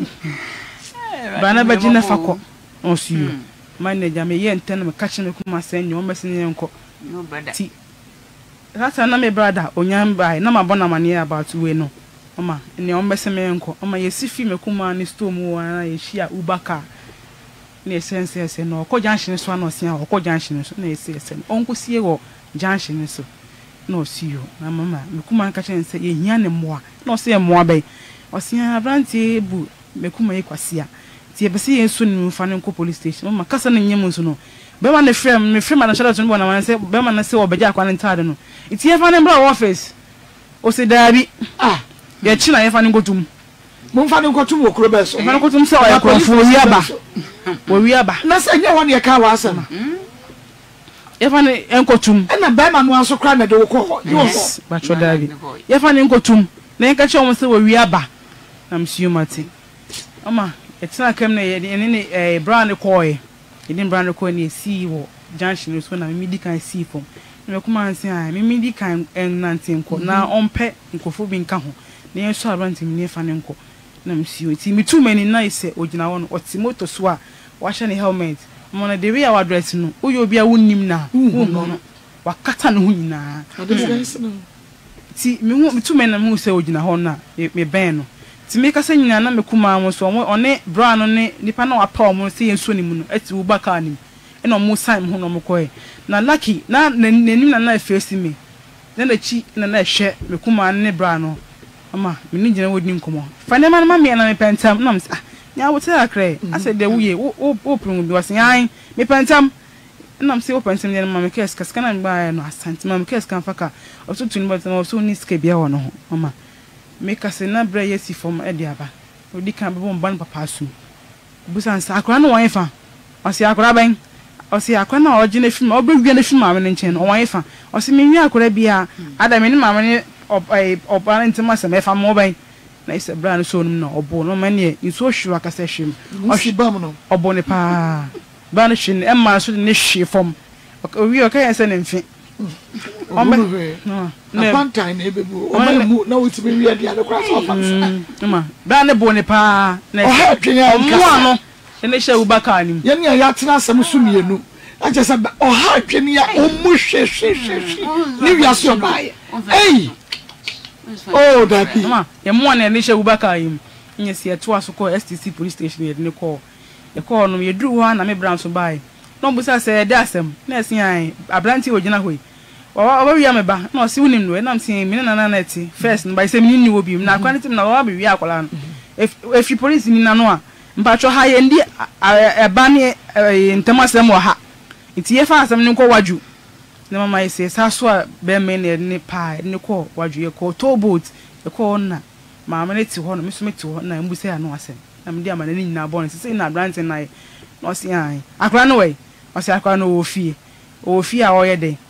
jina fako on suyo manager me ye enten me catch me kuma sen nyo mese ne nko no brother ti rasa na me brother onyamba na mabona mane about we no oma ne o mese me nko oma ye sifi me kuma ni store mu wana ye shia ubaka ne sense no ko junction so na osia ko junction so na sense onko sie wo junction so na osiyo na mama mekuma nka chen se ye hia ne moa na osia moa bai osia abrantie bu mekuma ye kwasia ti e bese ye so ni mfa ne ko police station mama kasa ne nyem so no be ma ne frame me frame na shada so no na man se be ma na se obeja kwa ne ntade no iti e fa ne bra office o se dabi ye chi na ye fa ne gotum mo mfa ne nkotum wo kuro be so fa ne gotum se o ya krofo wi aba na se nya won ye ka wa asema ye fa ne enkotum na be ma no aso kra na de wo ko yes ba cho dabi ye fa ne enkotum na enka che o se wo wi aba na msiu mate ama etina kem na ye ne brand koy edin brand koy ne si wo junction so na me di kan si fom na kuma anse a me di kan nante nko na ompe nkofo bi nka ho na ye so abant me ne fa ne nko na msiu ti me too many nice ogina won oti moto so a wa hye ne helmet mo na de we our address no uyo bia wonnim na no wakata ne ho nyina ti me too many na mu se ogina ho na me ben no ti me kasa nyina na me kuma mo so one bra no ne nipa na wapa mo se yenso ni mu no ati wo baka ni e no mo sign ho no mo koe na lucky na nanim na face me na chi na hwe me kuma ne bra no ama me ni gina wodi nkomo fa ne ma me na me pentam na me nya wo te akre ase de wuye wo prum bi wase yan me pentam na me se wo pentam ne ma me kes kaska na ba no asante ma me kes kan faka otutu ni ba so ni ske bia wo no mama make us na bra yesi from ediaba odi kan be bomba papa su busan sa akra no wan fa osi akra ben osi akra na oji na film obegwe na film ame nchen no wan fa osi menwi akra bia adame ni mama ne oba ntima se me fa mo ben na ise bra no so num no obo no mane nso hwu akasa hwem osi bam no obo ne pa ba no hwe e ma so ne hwe fom owi o kan se ne mfi na pantine ebebu o mu na wuti be wi dia de kwa so fa ma ba ne bo ne pa na o ha twenya nka no ene hye ubaka anim ye ne ya tena asem so mienu aje se o ha twenya o mu hwe ni wi aso bae ei oh dabi ma ye mo na ene hye ubaka anim nye se eto aso ko STC police station ye ne ko ye ko no ye duru ha na me bran so bae no busa se de asem na esin ai abranti ogina hoi wa wi ameba na osi unim no na mtin mi na na eti first by say mi ni obi na kwanitim na wa be wi akola no if police ni na no a mpacho ha ye ndi eba ne ntemasem wa ha iti ye fa asem ni ko waju na mama ye say sa so a be me ne pa ne ko waju ye ko tow boat ye ko na mama ne ti ho no mi so meti ho na mbusa ya no asem na mi di amana ni nyina bon say na brand na ye no si an akra no we o si akra no wo fie a o ye de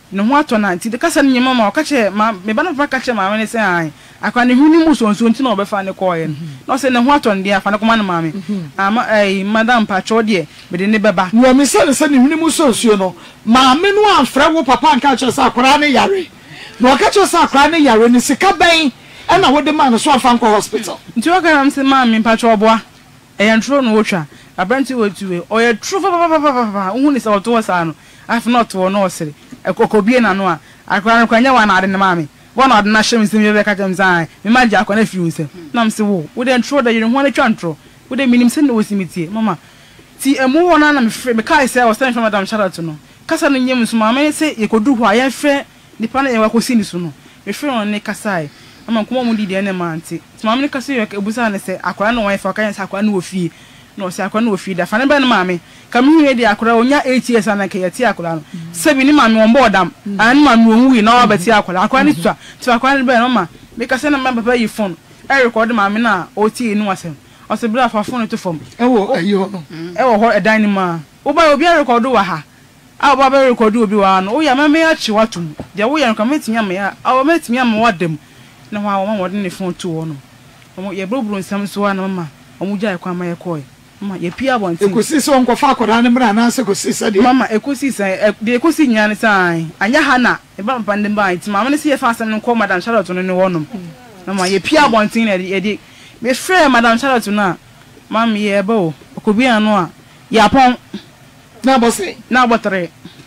no ho ato na nti de kasa ne nyema ma o ka che ma me ba na fa ka che ma ne se an akwa ne huni mu so nti na obefa ne koye no se ne ho ato ne afa ne koma ne ma me ama madam pacho de me de ne beba wo me se ne huni mu so no ma me no amfra wo papa nka che sa akora ne yare no ka che sa akora ne yare ne sika ben na wo de man so afa nko hospital nti o ga am se ma me pacho oboa ntro no wotwa abranti wotuwe o ye tro papa hu ni se oto wasa no if not wo no osere ekokobie na no a akora kwanya wa na ade ne mame wona ade na hyem sim ye be ka jam zan me ma ja akona fi nsem na mse wo de ntro da yire ho na twa ntro wo de minim se na wosimitie mama ti emu wona na me kai se o stand from madam Charlotte no kasa no nyem so mama se yekodu ho aye fe nipa na ye wakosi ni so no me fe on ne kasai mama kuma mu di de ne manti ti mama ne kasa ye ebusa ne se akora no wan fa kan se akora no ofie no se akora no ofie da fa ne ba ne mame kam hu de akora onya 8 years na ke yeti akora no sebi ni mame on board am an mame won wi na obeti akora ni twa ti akora ne ba no ma me kasa na mama papa yi phone e record mame na oti enu asem o se bra fa phone to fom ewo ayo no ewo ho edan ni ma wo ba obi record wa ha a wo ba record obi wa no wo ya mame ya chi watum de wo ya nka metinya me ya a wo metinya me wadem na wa wo wode ne phone to wo no mo ye brobro nsam so wa na mama omu jai kwa ma ye koy mama ye pia bonti ekosi so nko fa akora ne mra na se kosi se de mama ekosi se de ekosi nyane sai anya ha na e ba pande ba nti mama ne se ye fa asem nko madam Charlotte no ne wonom mama ye pia bonti na ye de me frɛ madam Charlotte na mama ye ba o okobia no a ya pon na bose na botre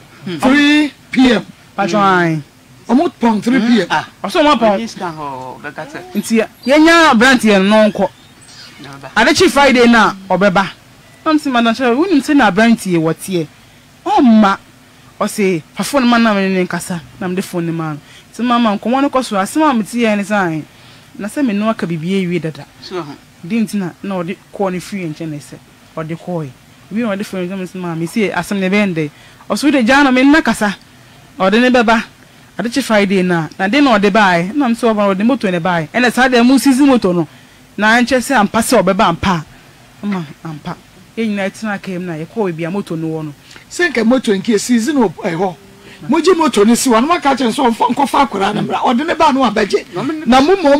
3 pm pajoin omo pon 3 pm oso mo pon discount ho bekata nti ye nya brand ye no nko Adechi Friday na obeba. Si madam Charlotte woni se na brand ye wotie. Omma o se fa phone man na me ne nkasa na me de phone man. Se mama nko won ko so asema me tie ne sai. Na se me no aka bibie wi dada. so ho Dinti na odi ko ne free enche ne se. Odi ko yi. Wi odi phone me se mama me se asem ne bende. O so de jana me na kasa. Odi ne beba. Adechi Friday na de na odi bai. Na me se odi moto ne bai. Ene sa de mu sisi moto no. Na anche se ampa se obeba ampa mama ampa enyina tina kem na ye ko bia moto no wo no se nke moto nke season ho moji moto ni si wanu maka chen so nko fa akora na mra ode ne ba no abaje na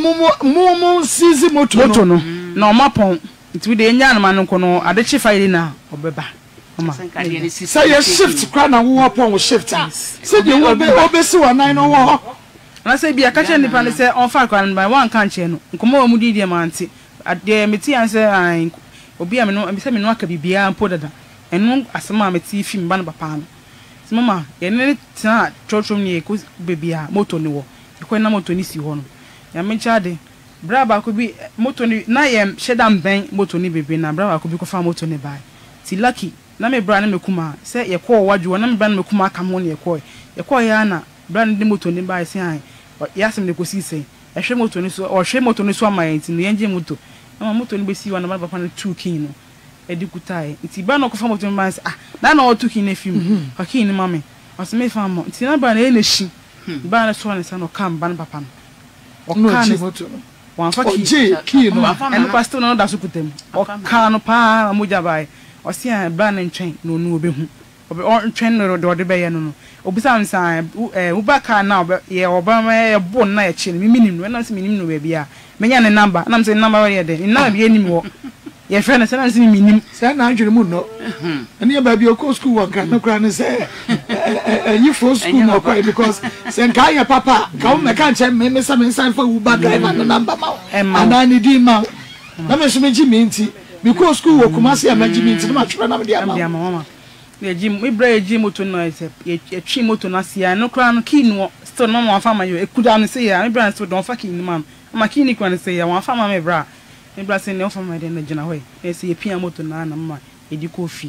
mu season moto no na o mapon nti de enya na nko no Adechi Friday na obeba mama say ye shift kra na wo pon wo shift se de wo be si wa nan no wo na say bia ka che nipa ne se on fa akora na wan kan che no nkomo mu di ma anti ade meti an se an obi a me no se me no aka bibia ampo dada enu asema meti fi mba na papa no se mama ye ne tina chotrom ni eko bebia moto ni wo eko na moto ni si ho no ya me chade bra ba ko bi moto ni na ye shedam ben moto ni bebe na bra ba ko bi ko fa moto ni bai ti lucky na me bra na me kuma se ye ko wadwo na me bra na me kuma kam ho ne ye ko ya na bra na de moto ni bai se an ya sem ne ko si se ehwe moto ni so o hwe moto ni so amayanti no yenje moto na moto ni besi wa na papa na 2 kin no edi kutai nti ba no ko fa moto ni ba na na o 2 kin na film ka kin ni mame o se me fa mo nti na ba na e na shi ba na so na sa no kam ba na papa no o kan moto no wan fa kin no en pastor no da so kutem o kan no pa mo ja bai o se an ba na ntwen no no obehu o ntwen no de be ye no no obisa nsan ubaka na ye obama ye bon na ye chile minim no na se minim no bia a menya ne number na mse number ye de na bia nim wo ye friend na se na se minim se na adwere mu no ene ba bia ko school work na kra ne se you for school no kwa because se nka ye papa ka o me kan che me se me nsan fa uba driver no number ma ana ni di ma na me so me ji me nti because school work ma se ya ma ji me nti na ma twere na me dia ma ye jim we bra jim moto no ese ye twi moto na sia no kra no kinu still no mo afa ma yo ekuda no se ya me bra still don fa kinu man ma kinu kwa no se ya wan fa ma me bra se ne ofa ma de na gina hoy e se ye pia moto na na ma edi kofi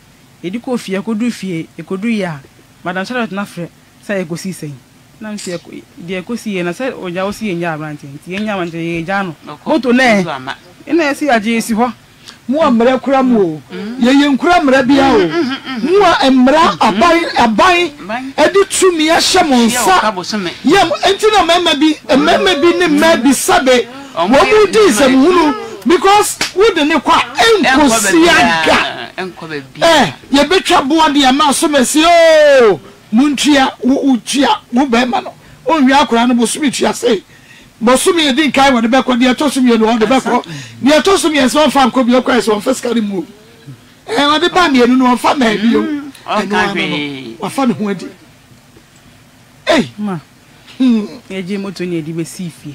ekodu fie ekodu ya madam Charlotte na fre say ekosi sen na me se de ekosi ye na say oja osi ye nya abranti ti ye nya man je ye ja no moto na ina se aje si ho mu amra kura mu ye nkura mra bia o mu amra abai edi tumi a shemonsa ye entina mema bi ne ma bi sabe wo mu di sem hunu because we de ne kwa enkosi aga ye betwa bo ade ama so mesi o muntia wo tia wo be ma no onwi akora no bosumi tia sei bosumi e din kai wo de be ko de tosumi e no de be ko de tosumi e so fa nko bi ko e so physically mu wo de ba mi enu no fa na bi o wa fa no ho adi ma je moto ni edi be sifi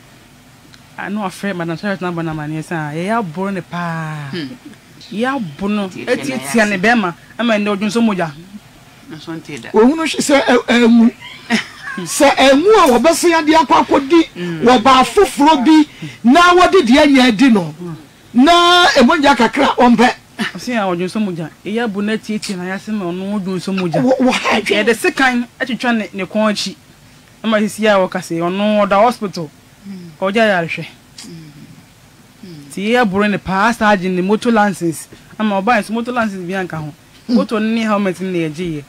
ano afre madam Charlotte na bona mane sa ya boro ne pa ya bono eti ne be ma ama ne odun so moja so ntida wo hunu se emu se emu a wo bese ya de akwakodi wo ba foforo bi na wode de anya di no na emonja kakra ompe asi a odun so moja ya bono eti na ya se me ono odun so moja e de sekan atwetwa ne kon achi ama sisi ya wo kase ono da hospital oja ya rehwe ti ya buru ne pass agent ne motor license ama oba so motor license bi anka ho motor ni helmet ni ejiye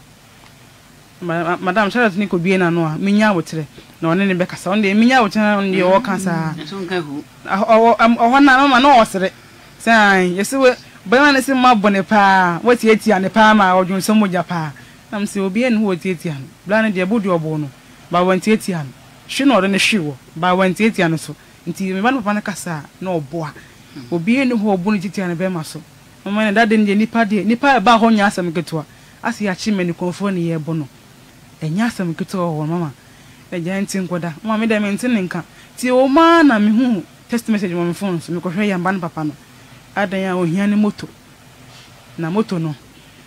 madam Charlotte ni ko bie na no a minya wotre na one ne be kasa on de minya wotre na on de wo kasa so nka hu o na mama no osere sai yesiwe bana ne se mabone pa wati etia ne pa ma odun so moja pa na mse obi en ho etia no bla ne de bodu obo no ba wanti etia no hwe no de ne hwewo ba wanti etia no so nti me ba no papa ne kasa na oboa obi en ho obo no titia ne be ma so mama ne dade ne nipa de nipa ba ho nya asem ketoa asi ya chi me ne konfo ne ye bo no enya asem ketoa ho mama e janti nkoda mama me de me ntin nka ti o ma na me hu text message mo me phone so me ko hwe ya mba ne papa no adan ya ohia ne moto na moto no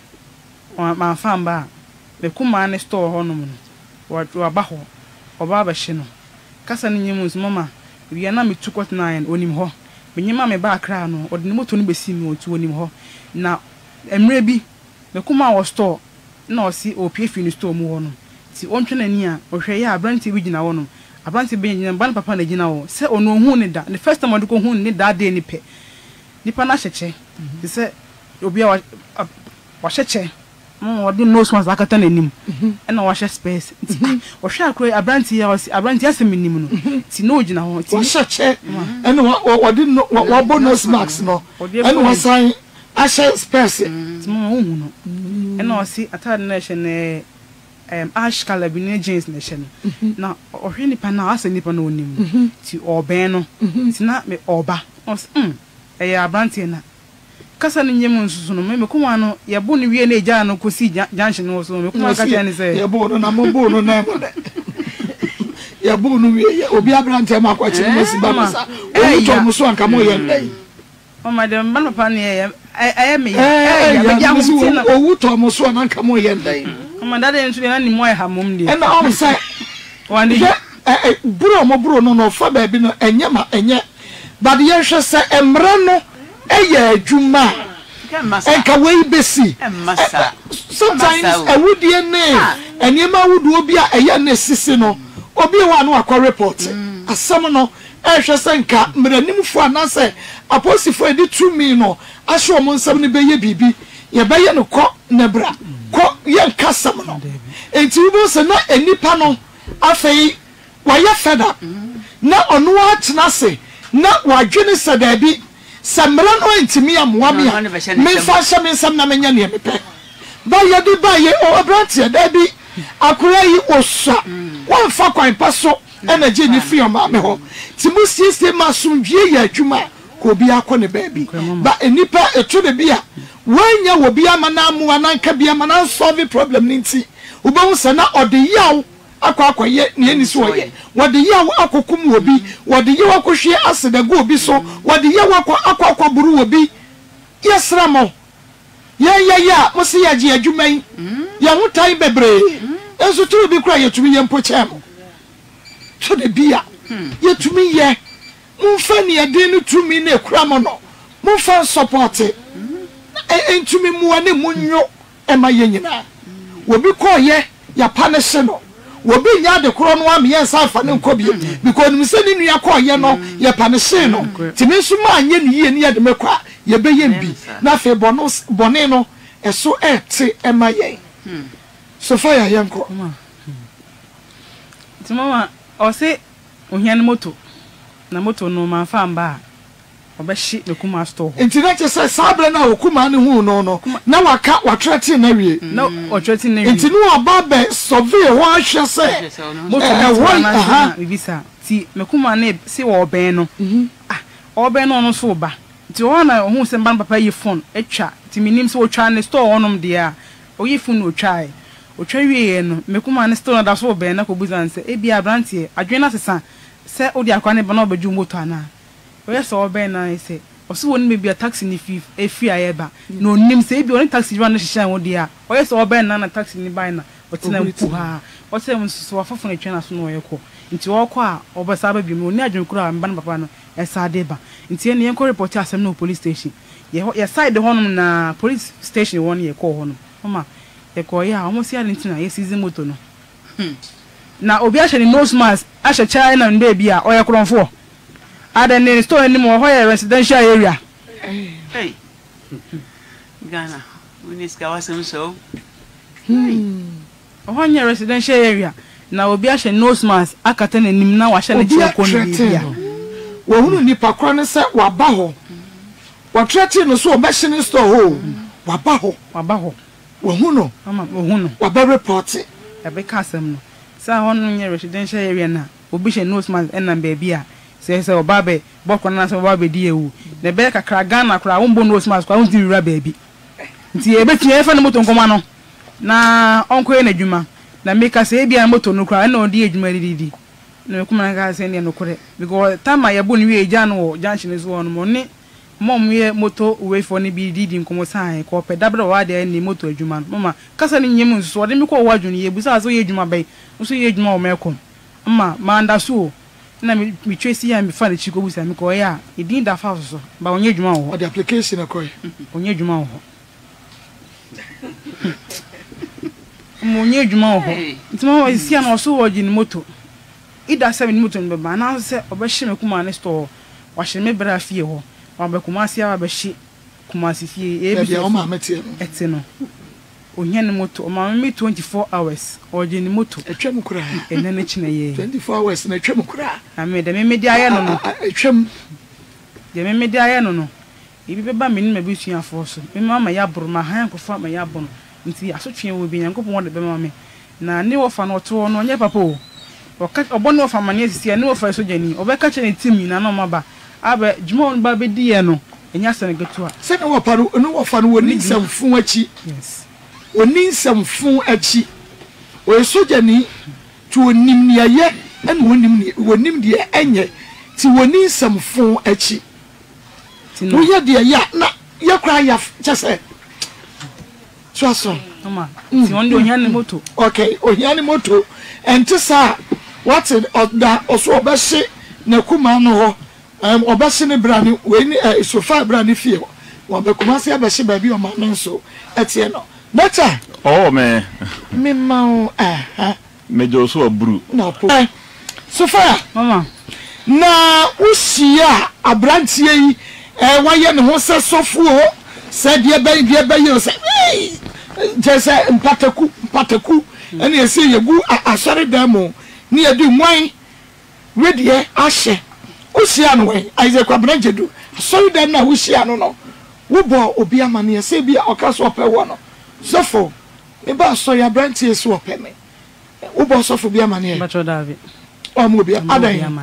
ma famba me kuma ne store ho no wa ba ho oba ba hye no kasa ne nyemu so mama wi na me 2.9 onim ho me nyema me ba akra no odi ne moto no besi mi otu onim ho na emre bi me kuma wo store na osi opf ni store mu ho no ti ontwe na ni a ohwe ya abranti bi gina wo no abranti bi gina ban papa na gina wo se ono hu ne da the first time odiko hu ne da de ni pe nipa na hyeche ti se obi a wa hyeche wadi nose mask akata nanim na wa hye space wo hwe akro abranti ya abranti asem nim no ti no gina ho ti wo hyeche ene wadi wo bo nose mask no ene wo san a hye space ti mo hu no ene o si atade na hye ne ash color bi ne jeans na hye no na o hwe nipa na asa nipa na onim ti oben no ti na me oba o ya abranti na kasa ni nyemu nsusu no me kuma no ye bo ni wie na eja no kosi junction no so me kuma ka tani say ye bo no na mo bo no na mo de ye bo no wie obi abrante ma kwa chi mo si ba sa o to mo so anka mo ye ndai mama de man papa ni ye me ye me ja ho na o wu to mo so anka mo ye ndai mama dade nsu na ni mo ye ha mom de e na o say wandi bro no fa ba bi no enye but ye hwe se emra no eye adwuma enka we besi sometimes awudie ne enema awudu obi a eye na sisi no obi wa no akọ report asam no ehwe se nka mranimfo anase aposifo edi tumi no ahwe omo nsam ne beye bibi ye beye no kọ nebra kọ ye nka sam no enti wo se na enipa no afei wa ye feda na onu atena se na wadwene sadabi samra no ntimi amwame me fa hye me sam na menya ne mepe ba ye di ba ye o abrantie da bi akura yi osa won fa kwan paso energy ni fi o ma me ho ti mu siesie masundwie ye adwuma ko bi akọ ne ba bi ba enipa etu de bia wanya wo bia manamu ananka bia manan solve problem ninti ubehu se na ode yaw akọ ye ne ni so ye wode yaw akokum obi wode yaw akohwe asedago obi so wode yaw akọ buru obi yesramo ya mo se ya ji adwuman ya hutai bebre enso turu bi kura yetumi ye mpoche mo so de bia yetumi ye mfa ne ade no tumi na ekura mo no mfa support entumi mu ane munyo ema ye nyina obi ko ye ya punish no wobi nya de kro no am ye safa ne nkobie because nim se ni nua ko ye no ye punish no timi so ma anye ni ye ni ye de mekwa ye be ye bi na fe bone no eso ete ema ye so fa ya yenko ti mama o se ohian moto na moto no ma fa mba obeshi me kuma store nti na che say sabre na okuma ne hu no na waka watrete na wie na otrete na wie nti no aba be survey ho ahwe say moto bibisa ti me kuma na se wo ben no oben no so ba ti ona hu se mban papa yi phone etwa ti minim se wo twa ne store onom de a oyi phone otwa wie no me kuma ne store da so ben na ko buzan se e bia brantie adwena sesa se odi akwa ne ba na obaju moto ana oye so oben na se oso woni me bia taxi ni fi ayeba no nim se e bia oni taxi run na shisha wodi a oye so oben na taxi ni buy na otina ku ha o se mun so afofo na twena so no oyeko nti woko a obesa ba bi mu ni adwenkura mba na papa no esa de ba nti ene yen ko report asem no police station ye side honum na police station won ye ko honum mama ye ko ya omo si ali ntina ye season moto no na obi a hye nose mask a hye chai na nde bi a oye kronfo adan ne store ni mo ho ye residential area hey Ghana we ska wasem so ho nye residential area na obi a hye nose mask akata na nim na wa hye ne che ko ni bi a wo hunu nipa kro ne se waba ho wa trete no so oba hye store ho waba ho wo hunu mama wo hunu wa be report e be ka asem no sa ho no nye residential area na obi hye nose mask en na baby a se oba be bokko na se oba be di ewu na be kakra Ghana kra wo mbo nose mask kwa wo di wura baby nti e be tie fa ne moto nkoma no na onko e na dwuma na meka se e bia moto no kra na odi adwuma didi na kuma na ga se ne no kore because time ya bo ni we eja no junction so on mo ne mom ye moto we for ne bi didi nkomo san ko pe dabra wa de ni moto adwuma mama kasa ne nyem nso so de me ko wa adwuma ye busa so ye adwuma bai nso ye adwuma o mekom mama manda so na mi twesi ya mi fa ne chiko busa mi ko ya idin da fa so ba onye adwuma wo the application akoy onye adwuma wo mo onye adwuma wo ntimo wa sia na so wo gi ni moto ida 7 moto no ba na se obehye me kuma ne store wa hye me bra fie ho wa be kuma sia wa be hye kuma si fie e bi o ma mete ete no onye ne moto o ma me 24 hours o gi ni moto etwem kura ene ne chine ye 24 hours na etwem kura ame de me di aye no no etwem de me di aye no no ibi be ba me ni ma bi sua afo so me mama ya buru ma han ko fa ma ya buru nti asotwe wo bi nyankopon wo de be ma me na ne wo fa no to no onye papa o obonu of amane asisi ene ofa so jani obeka che ne team na no maba aba djuma on ba be di ye no enya sene getu a se ne wo paru no wo fa no woni samfun achi yes woni samfun achi o so jani tu onim ne ye ene wonim de enye ti woni samfun achi wo ye de ya na ye kra ya chese so mama ti won de onya ne moto okay onya ne moto enti sa what da oso obehye na kuma no ho obehye ne brani we ni sofa brani fie wo be kuma se abehye ba bi o ma nso etie no better oh me ma me jo so abru na po sofa mama na usia abrantie yi waye ne ho se sofuo se de be yo se jese mpataku ene ese yegu asore demo ni edu mwan wedie ahye usia no we Isaac Abranjedu asore dem na usia no wo bo obi amane ese bi okaso ope wo no sofo e ba so ya branti ese ope me wo bo sofo bi amane bacho David o mo bi adan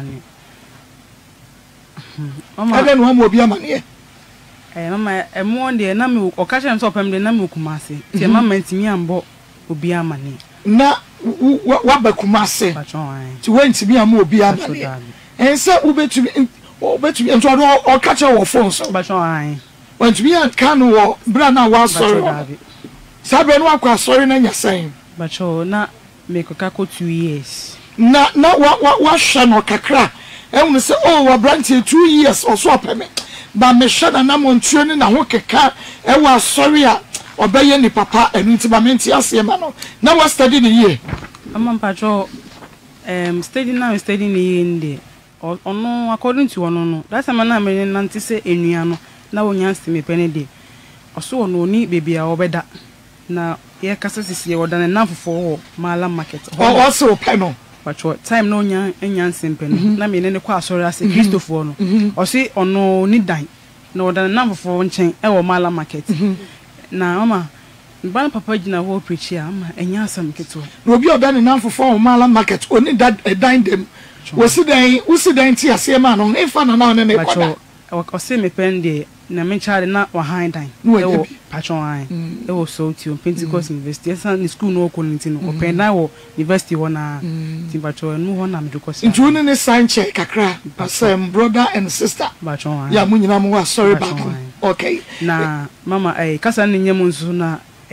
adan wo mo bi amane mama emo de na me okacha nso opem de na me kumase ti mama ntimi ambo obi amane na wa ba kumase ti we ntimi am obi amane ense ubetumi nso do okacha wo phone so bacho an when to be an can wo bra na wa sorry sabe no akwa sorry na nyasan bacho na me koka ko 2 years na wa hwe no kakra ehunu se oh wa branch 2 years also opeme ba me hwe na montuo ni na ho keka e wa sorry a obeye ni papa enu ti ba menti ase ma no na wa study ni ye amam pacho study ni ye ndi ono according to ono no that time na me nanti se enua no na wonya nseme pene de oso ono ni bebi a obeda na ye kasa sisi ye odane na fofo ho mala market o so peno pacho time no nya enyansempe no na me ne kwa asori ase Christopher no o se ono ni dan na oda na namfo nchen e wo mala market na mama ban papa gina ho preach ya ama enya asam keto na obi oda ne namfo wo mala market oni that dan dem wosi dan ti ase ma no efa na na ne kwada o se me pende na me chare na wa high time e wo patron high e wo so ti Pentecost University esa ni school no ko nti no open na wo university wona ti patron no wona me dukosi ntu ne sanche kakra asem brother and sister patron ya munyina mu sorry back okay na mama kasa ne nyem nso na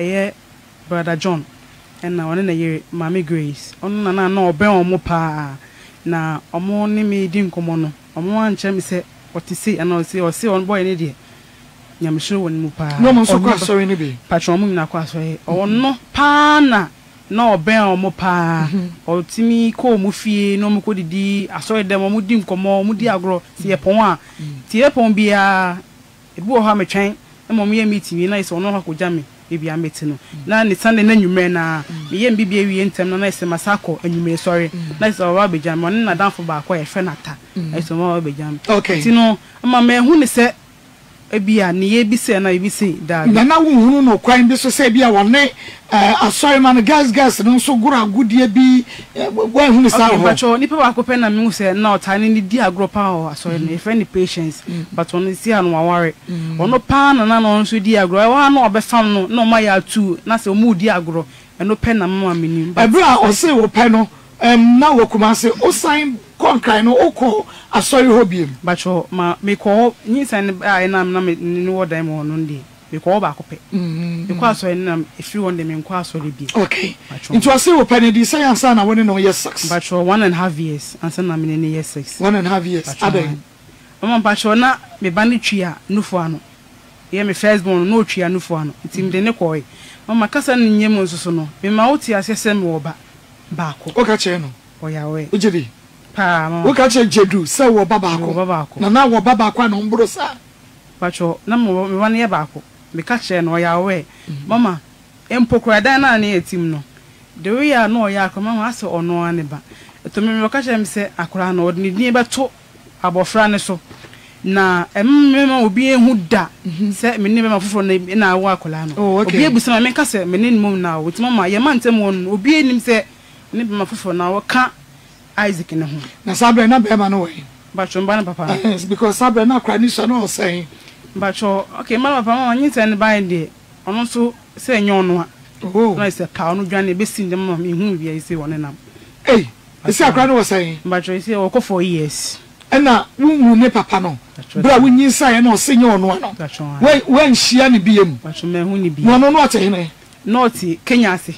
brother John and na one na ye mama Grace onu na oben omo pa na omo ni me di nkomo no omo anche me se otisi and o se on boy ne de nyamhwe won mu pa no man so kwa sorry ne be patron mu na kwa sorry ono pa na oben omo pa otimi ko mu fie no mu ko didi asori dem mu di nkomo mu di agro ti epon a ti epon bia ebi wo ha metwen mo ye meeting na iso ono ha ko jame ebi ameti no na ne Sunday na nwumre na me ye mbibia wie ntem na ise masako anwumre sorry na ise wa bejam mo na danfo ba kwa e fe nata ise mo wa bejam okay ti no ama me hu ne se ebia ne ye bi se na ebi se da na wo hunu no kwan bi so se bia wonne asori man gas no so gura agudie bi wo hunu sa ho bacho ni pa ko pe na me hu se na otane ni di agro pa o asori na e fe ni patience but on si anu waware ono pa na no so di agro e wa na obefam no na ma ya tu na se o mu di agro eno pe na mama meni ebra o se wo pe no na wo kuma se o sign konkrai no oko asori hobiem bacho ma me ko nyinsan na ni wo dan mo no ndi me ko ba ko pe me ko asori na if you want them ko asori bi okay into ase wo pe ne di say ansa na woni no yes 6 bacho 1.5 years ansa na me ne yes 6 1.5 years adan mama bacho na me bani twia nufo ano ye me first born no twia nufo ano tim de ne ko mama kasa ne nyem nsuso no me ma oti asese me wo ba ko oka che no oyawe ujiri pa mama oka che jedu se wo baba ko na wo baba ko na mburo sa bacho na me wane ye ba ko me ka che no oyawe mama empokura dan na ne etim no de we ya no oya ko mama ase ono ane ba to me ka che me se akura na odni din be to abofra ne so na emmema obi ehu da se me ne be ma foforo na awo akola no obi ebusa me ka se me ne mum na wo mama ye mantem won obi enim se ne be ma foforo na wo ka Isaac ne ho na sabre na be ma no we bacho mba na papa yes because sabre na kwa ni so no say bacho okay mama papa mama nyi se ne ba de ono so se enyo no a na se ka ono dwane be sin dem mama me hu bia ise won nam ise akra no wo say bacho ise wo ko 4 years ena wunwu ne papa no bra wunyi sai na osenye ono ano we nhia ne biem bacho me hu ne bi no no ate hene north Kenya ase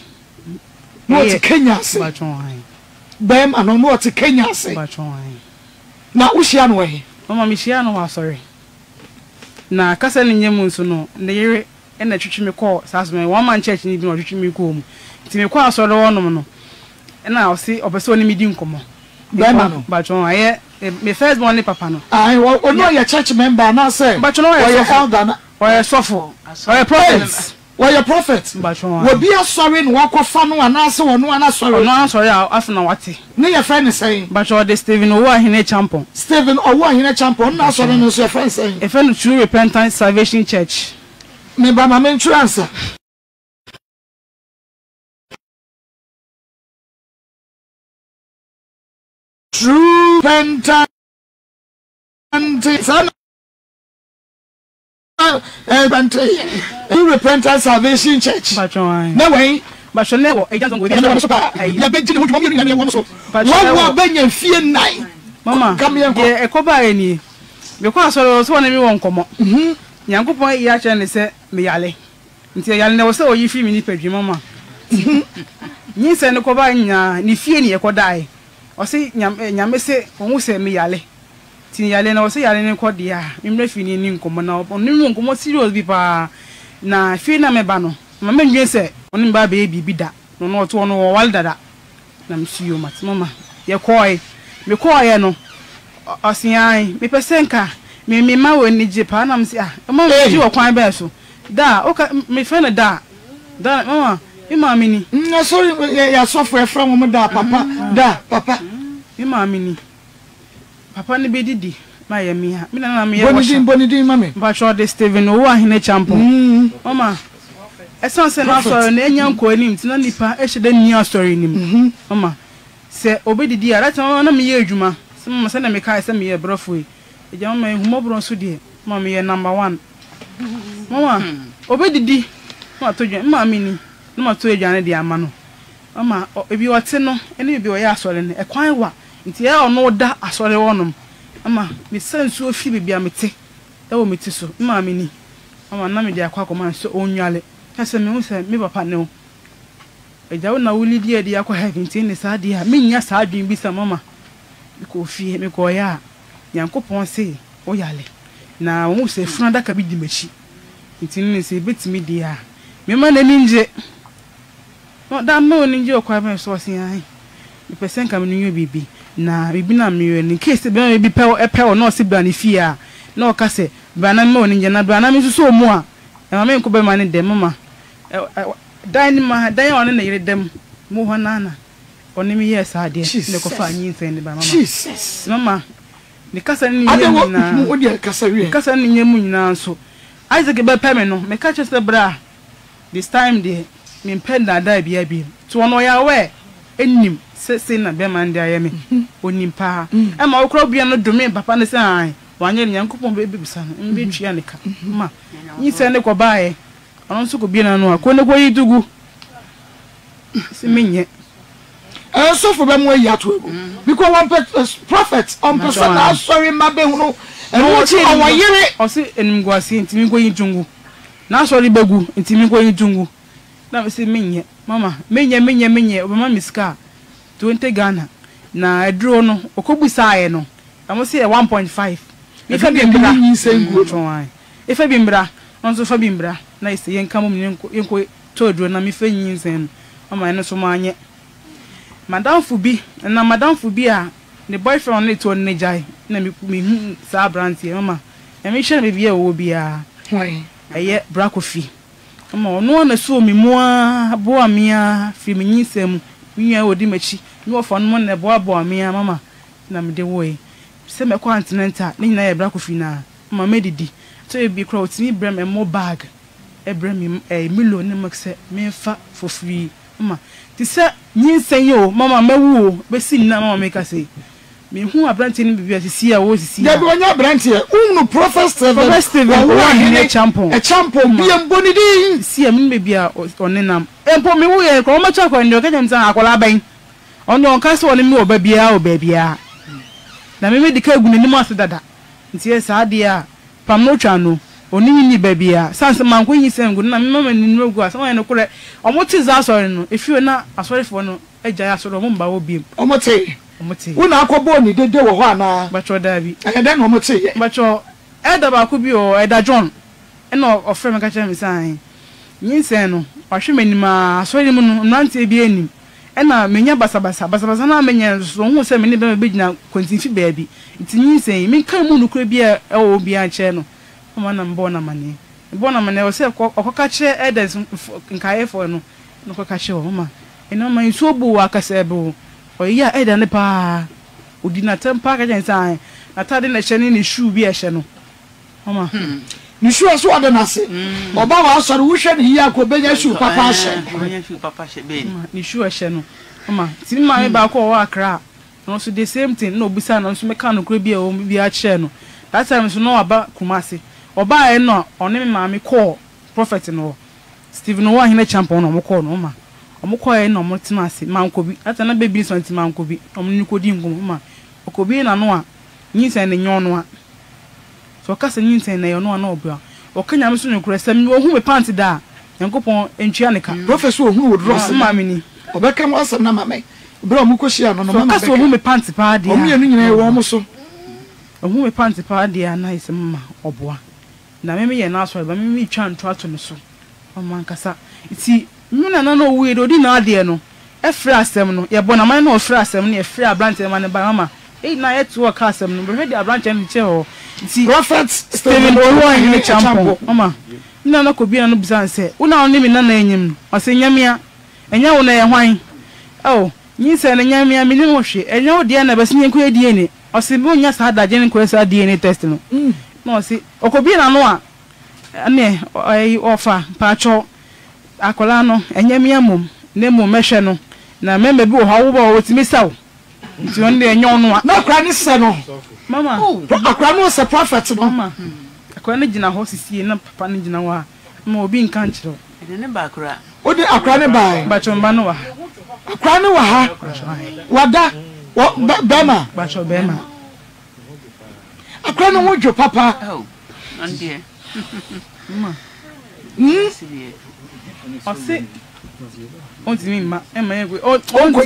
north Kenya ase bacho ai bem ano north Kenya ase bacho ai na uhia no we mama mi hia no wa sorry na kasa ne nyem nso no ne yere ena twitwi me call sasme one man church ni bi no twitwi me call mu ti me call asoro wonom no ena osi obese oni mi di nkomo bem ano bacho ai me first born ni papa no no your church member na say bacho no your elder na or sofo or prophet or your prophet bacho we be sorry no wakofa no anase wono ana sorry no sorry afuna wate ne your friend saying bacho de Stephen owo ahine champion Stephen owo ahine champion na sorry no your friend saying e friend True Repentance Salvation Church me ba ma insurance True Repentance True Repentance Salvation Church. No way. But you never. It doesn't go. Ya be jini mo mi na so. Wo benya fie nine. Mama. Ye ekoba eni. Be kwa so na mi won komo. Nyankopon ya che ne se me yale. Nti yale ne wo se oyi fi mi ni padwi mama. Nyi se ne koba nya ni fie ni yekodai. O se nyame se won se me yale. Tin yale na wo se yale ne kodia. Mimre fi ni nkomo na onu nkomo serious bi pa na fi na me ba no. Mama ndwe se oni ba be bibi da. No no to no wal dada. Na msiyo mat mama. Ye koy. Me koy no. Osian me pesenka. Me ma woni jipa na msi mama ji wo kwan ba so. Da o ka me fe na da. Da mama. Ima mini. Na sorry ya suffer from mo da papa. da papa mi maami ni papa ni be didi ma ye mi ha mi na mi ye wo bonidin mami ba cho de Steven o ahine champo mama essence na sorry na enya nko anim tina nipa e hye da ni story nim mama se obedidi ara ta na me ye adwuma se mama se na me kai se me ye brofo e eja mama humo bro so de mama me ye number 1 mama obedidi ma to dwan mama mi ni na ma to adwane de ama no mama ebi wote no ene ebi wo ya asore ne ekwan wa nti ya ono da asore wonom mama me sense ofi bibia mete e wo mete so mama mi ni mama na me de akwa koma so onwale kase me unse me papa ne o eja wo na wuli die de akwa heaven tin ne sa de a me nya sa adwen bi sa mama ko fie me ko ya yankopon se o yale na wo se funa da ka bi di machi tin ne se betimi de a me ma na ninje no da ma ninje o kwa me so sin ai me pesen ka me nyo bibi na bibi na me ni case be bi pe o no se bra ni fie a na o ka se bra na me ninje na bra na me so mu a e ma me ko be ma ne de mama dan on na yire dem mu honana oni mi yes ade ne ko fa nyin sen ba mama Jesus mama ni kasa ni nyemu na o de kasa wi kasa ni nyemu nyina so Isaac be peme no me ka chese bra this time de me penda da bia bi to ono ya we enim se na be man de ayeme onim pa e ma okro bia no dome papa ne se an wanye nyankopon be bibisa no mbe twia ne ka ma nyi se ne ko baaye ono so ko bia na no akone ko yitugu se menye so for them way yatu because one prophet on person na sorry mabe hunu and what our yere o se enimguase ntimi ko yitungu na sorry begu ntimi ko yitungu na me se menye mama menye obama miska 20 Ghana na edro no okobusa aye no amo se 1.5 ifa bimbra ifa bimbra onso fa bimbra na ise yenka mum yenko to edro na me fa nyinsen mama ene so manye madam fubi a the boyfriend on it to nejai na me sa brantie mama e me hye na bia wo bia why aye brakofi mama ono na so mi mu a bo amia fi me nyinsem nwa odi machi ni ofo no na bo amia mama na me de wo e se me continental ni na ye brakofi na mama medidi so e bi kro otimi brem e mo bag e brem e milo ni makse me fa for free mama ti se nyinsen yo mama mewu be sin na mama make say me hu abranti ni bibia sisi a wo sisi ya do nya abranti e unu prophet Steven wa hine champion e champion bi mboni di si am ni bibia onenam empo me wu ye ko ma cha ko ndo ka nyamsa akola ban onyo ka so oni mi obabia na me di ka egu ni mu asedada nti e sa de a pam no twa no oni ni babia sanse manko yin sengu na me mama ni nugu asa won no kure omote za asori no efio na asori fo no agya asori mo mba wo biem omote una akobo ni dede wo ho ana bacho dabi e den omote ye bacho eda ba ko bi o eda John eno ofre me ka chere me san yin sen no wahwe manima asori mu no nante bi anim ena menya basabasa na menya so hu se me ni be begina kontinfi baabi ntinyin sen me kan mu no kure bi e wo bi a che no mama na mbona mane o se okoka che edes nkae fo no okoka che o mama eno man so bu akase bu o ya eda ne pa odina tempa ka jensan atade na hye ni shoe bi ehye no mama ni shoe so ade na se oba wa asori wo hwe ni ya ko benya shoe papa hye be ni shoe ehye no mama tin ma me ba ko wa akra no so the same thing no busa no so me kan no kura bi e o bi a che no that time so no aba kumase oba e no oni maami call prophet no Steven wa hine champion no mo call no ma omo call e no mo tenase mankobi ata na baby so nti mankobi omo nikodi ngum ma okobi na no a nyinsen ne nyon no a so kasa nyinsen na yo no na obua okanya me so nyukura sam wo hu me pant da yankopon entwia ne ka prophet so hu wo dress maami ni obeka mo asam na mama bro mo koshia no mama kasa wo hu me pant pa dia omo yenu nyina wo mo so hu me pant pa dia na ise mama obua na meme ye na so ba meme twa nto ato ne so o man kasa iti mina na no we do di na ade no e fra asem no ye bona man no fra asem no ye fra branch man ba mama e na ye to ka asem no be di branch ni che ho iti prophet Steven Oluwa hine champo mama mina na ko bi na no bisan se una oni mi na na enyim o se nyamia enya wo na ye hwan oh nyi se na nyame ya mini mo hwe enyo de na besi nyen ko DNA o se bi onya sa da je ko sa DNA test no no se okobi na no a ne ofa pa cho akola no enyame ya mom ne mom mehwe no na membe bi o hawo ba o timi saw nti on de enyo no a na akra ne se no mama akra no se prophet no mama akra ne gina ho sisi na papa ne gina wa ma obi nkan kiro ene ne ba akra o de akra ne bai ba chomba no wa akra ne wa ha wada bema ba cho bema akra no wojo papa oh ande mama sibi o se on ti mi ma e ma ye o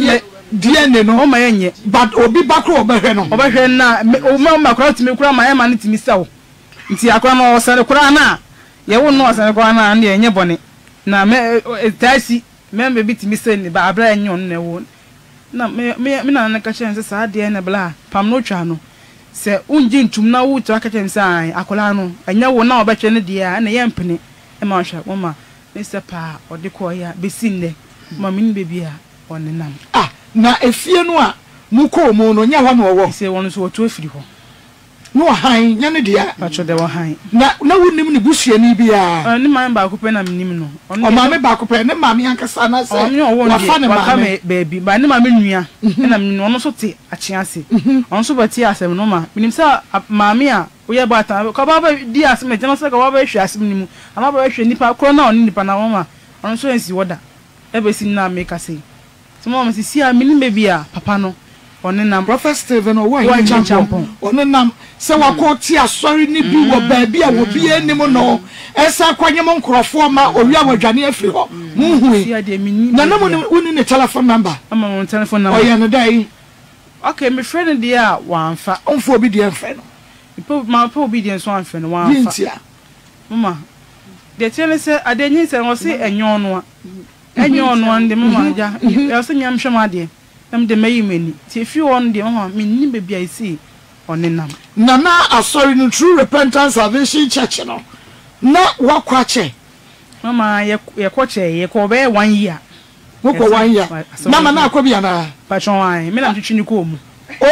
DNA no o ma ye nye but obi bakro obehwe no obehwe na o ma kura ti mi kura ma e ma ne ti mi saw nti akra no o sare kura na ye wo no o sare kura na ande enye bone na me taisi membe bi ti mi se ni ba abra enye on na wo na me na ka chen se sa de na bla pam no twa no se unji ntum na wo to aka chen sai akola no anya wo na obehwe ne dia na ye mpene e ma hwa wo ma Mr. Pa odi ko ya besinne ma min bebia onenam na efie no a muko mu no nya ho no wo se won so to afiri ho no han nya ne dia pa cho de wo han na wunim ne busuani bia ni man ba ko pe na minim no o ma me ba ko pe ne ma me ankasa na se wa fa ne ma me baby ba ne ma me nua na minim no so te achi ase on so bati asem no ma minim sa ma me a oye ba ta ko ba di asem e jeno se ko ba hwe asem nimu ama ba hwe nipa kro na on nipa na wo ma on so ensi woda e be sin na me ka sei so mo me si a minim baby a papa no onenam Prophet Stephen o wa champon onenam se wakoti asori ni bi wo ba bi a wo bi enim no esa kwanye mo nkrofo ma owi awadwane afiri ho muhu na na mo ni ne telephone number ama mo telephone number oya no dai okay me friend dia wanfa onfo obi dia mfe no ipo ma po obedience wanfa no wanfa bintia mama de tele se adenyi se wo se enyo no enyo no ande mama ja ya se nyam hwema de em de mayi mani ti fi won de mama me ni bebia isi onenam na asori no True Repentance Salvation Church no na wakwache mama ye kwache ye ko be 1 year woko 1 year mama na akwa bia na patron ai me na twitwi ni ko mu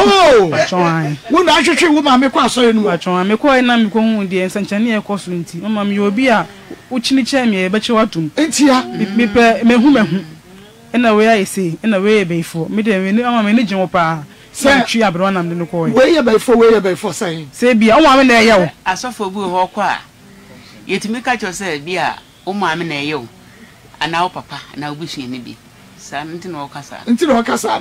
oh patron ai wo na twitwi wo ma me kwa asori no patron ai me ko na me ko hu de nsanchane ye ko so nti mama me obi a uchini che me be che watum entia me pe me hu ena we ayi say ena we be fo me de me ama me ni gin wo pa se twi abro na me no ko we ye be fo say se bia o ma me na ye wo asofo bu ho kwa yetimi ka cho se bia o ma me na ye wo ana o papa na obusu ni bi sa nti na o kasa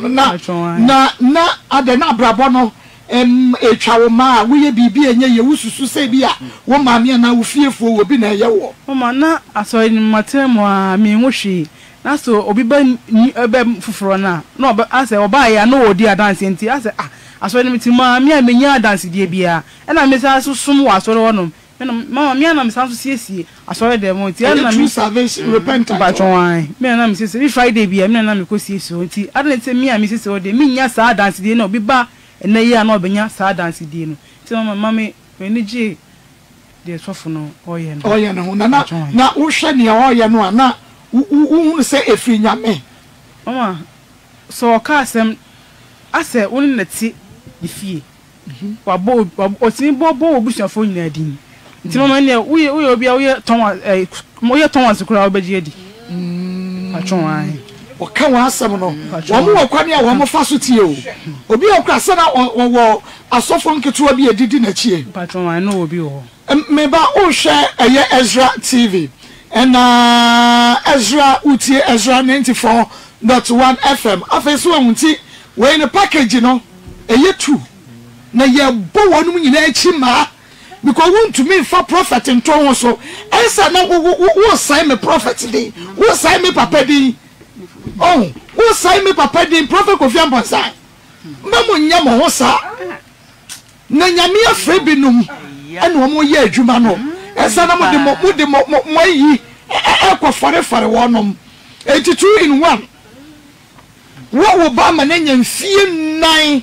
na ade na brabo no etwa wo ma wo ye bibi enye ye wususu se bia wo ma me na wo fiefo wo bi na ye wo o ma na aso ni matemo a me nwhwe na so obi ba ebe fufuro na oba ase oba ya na odi dance nti ase aso ni mitima me amenya dance die bia e na me sa susum wa aso wonom mama me na me sa so siesie aso de mo nti na me Salvation Repentance ba chon me na me siesie Friday bia me na me ko siesie nti ade nti me a me siesie o de me nya sa dance die na obi ba na ye na obenya sa dance die no nti mama me ni je de sofo no oye no na wo hwe ne oye no na unu se efri nyame mama so ka asem ase unu nati difie wabo otini bobo obusuafo nyina din nti mama ne uye obi a uye Thomas kura obeji edi atwon ai o ka wa asem no wo mo kwani a wo mo fa so tie o obi okra se na wo asofo nketo obi edidi na chie patron ai no obi ho me ba o hwe eye Ezra TV and Ezra utie Ezra 94.1 FM afeso ahunti we in package no eye 2 na ye bo wonum nyina achi ma because want to me for prophet nto ho so esa na wo sign me prophet din wo sign me papa din oh wo sign me papa din prophet Kofi Amponsa mamo nya mo ho sa na nyame afre binum ene wo ye adwuma no esa na mo de mo yi ekwa fare wonom 82 in 1 wo wo ba ma na nya mfie 9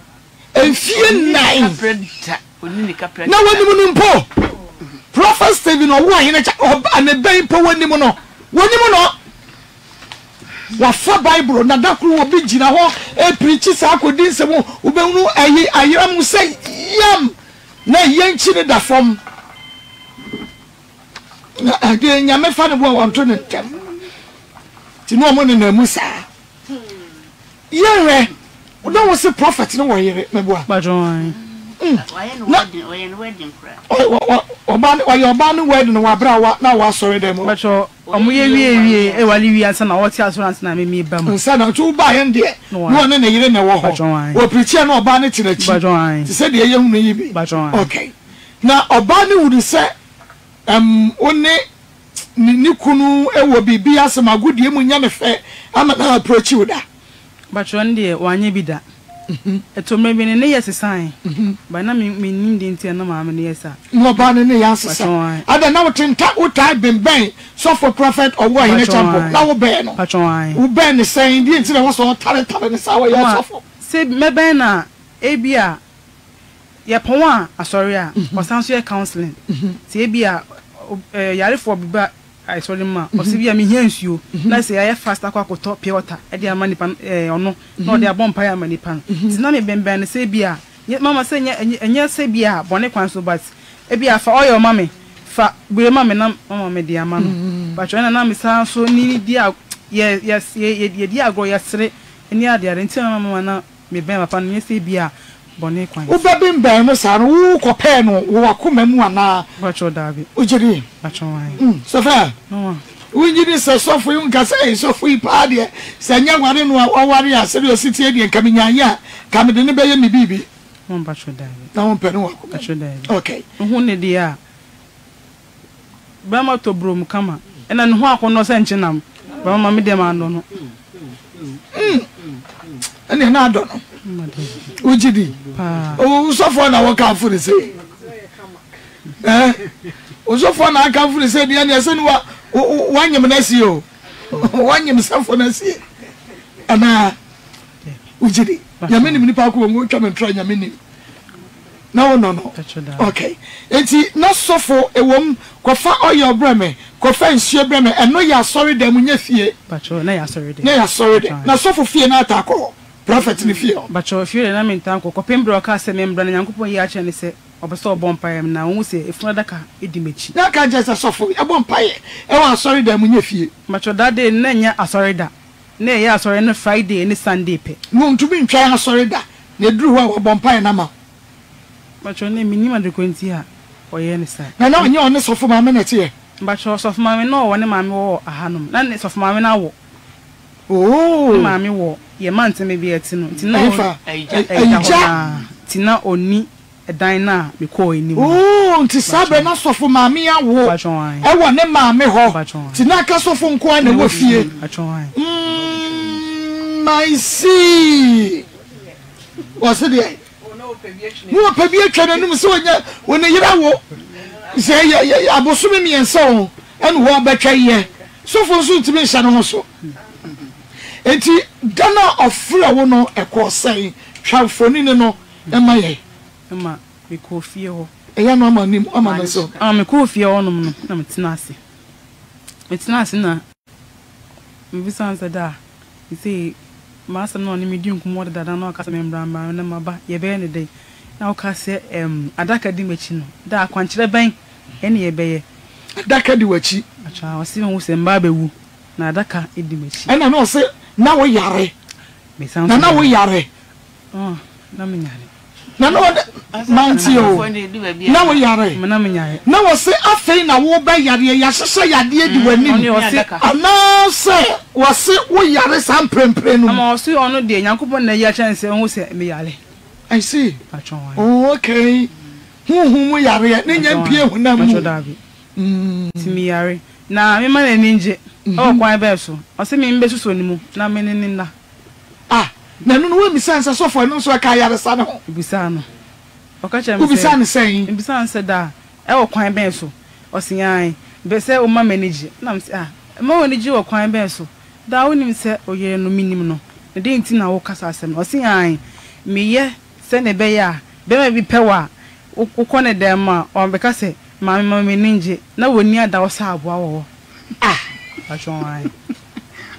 na woni mu mpo Prophet Stephen o wo ahine cha ane ben po woni mu no wa fa bible na dakuru wo bi gina ho e preach sa akodi nsem wo be hunu ayi ayiram say yam na yenchi ne da fom na ade nyame fa ne bo wonto ne tem ti no mo ne na mu sa yere wo was a prophet no wo yere meboa bajon Oban wedding wa bra wa na wa sorry dem bacho omuye wie e wali wi ansa na what assurance na me ba mu nsa na tu ba yen de no ne na yire na wo ho wo preacher na oban ne tinachi bajon ti se de ye hunu yi bi bajon okay na oban ne would say one ni kunu e wo bibi asema godie mu nya me fe ama na approach you da bacho ndie wanye bi da eto maybe ne yes sign ba na me nim de ntia na ma me yes no ba ne yes sign ada na wotinta utai bemben so for prophet or wo hine champo na wo be no patron wo be ne saying di ntia wo so tare ne sa wo yes so for se me ben na ebia ye pon a asori a osanso ye counseling se ebia yare for biba I saw him ma o se bia me hiansuo na se ya fast akwa koto pure water e dia manipa ono na o dia bompa ya manipa ti na me bemben ne se bia mama se nya se bia bone kwan so but e bia fa oil mama fa bure mama na mama me dia ma no but when na me san so ni dia yes ye dia agro yesre ni ade nti mama na me ben papa no se bia bone kwan wo be bemben no sa no wo kope no wo akoma mu ana bacho dabi ujiri bacho wan so fa no ujiri se sofo yu nka se sofo ipa de se nya ware no ware a se de ositi de nka menyanya ka me de ne beye me bibi mon bacho dabi na won pe no akoma bacho dabi okay hu ne dia ba ma to brom kama ena ne hu akono se nchenam ba ma me de ma no no ene na do no ujidi o sofo na wo ka fu de se o sofo na ka fu de se dia ne se ni wa wanyem na si o wanyem sofo na si ana ujidi nyame ni pa ko ngo twa me tra nyame ni no okay enti na sofo ewom kofa oyo breme kofa nsie breme eno ya sorry dem nya fie bacho na ya sorry dem na sofo fie na atako prophet ni fie bacho fie na mentan ko pembro ka se membra na yankopon yi a che ne se obeso bompaye na wo se efuna daka edimechi na ka je se sofo abompaye e wa sorry dem nya fie bacho that day na nya asori da na ya asori na Friday ni Sunday pe no ntumi ntwa asori da na duru wa bompaye na ma bacho ne minima de kwenti a oye ne sa na onye one sofo ma me na tie bacho sofo ma me no wone ma me wo ahanom na ne sofo ma me na wo ma me wo ye mante me bi etino tina tina oni edan na me ko eni nti sabe na sofo ma me awo e wo ne ma me ho tina ka sofo nko na wo fie my see what's it mo pa bi atwa na num se wonya yira wo se ya abosome mi ensa wo en wo betwa ye sofo so ntimi hya no ho so enti dana ofra wo no ekosai twafoni ne no ema ye ema me ko fie ho eya no amanim amana so me ko fie ho no na metina ase na me bisanza da ise masa no ni medin kumo da na aka se membramba na maba ye be ne dai na aka se adaka di machi no da akwankyere ben ene ye be ye adaka di wachi acha wasi hu se mba bewu na adaka edi machi ena no se na wo yare na wo yare na me nyare na no mantio na wo yare na me nyare na wo se afei na wo ba yare ya hyehyɛ yade di wani ana se wo se wo yare sam prempre no ama wo se ono de Nyankopɔn na ya chance hu se me yare I see achon okay hu mu yare ne nya pie hu na mu ti mi yare na me ma na ninje o kwan be so o se me mbe suso ni mu na me ni na na no we misansa so for no so ka yare sa no bisa no o ka cha me bisa ne sen bisa nse da e o kwan be so o se yan be se o ma manage na me se ma woni ji o kwan be so da woni me se o ye no minim no ne de nti na wo kasa asem o se yan me ye se ne be ya be ma bi pewa o ko ne dem ma o be ka se ma me ninje na woni ada o sa aboa wo achon ai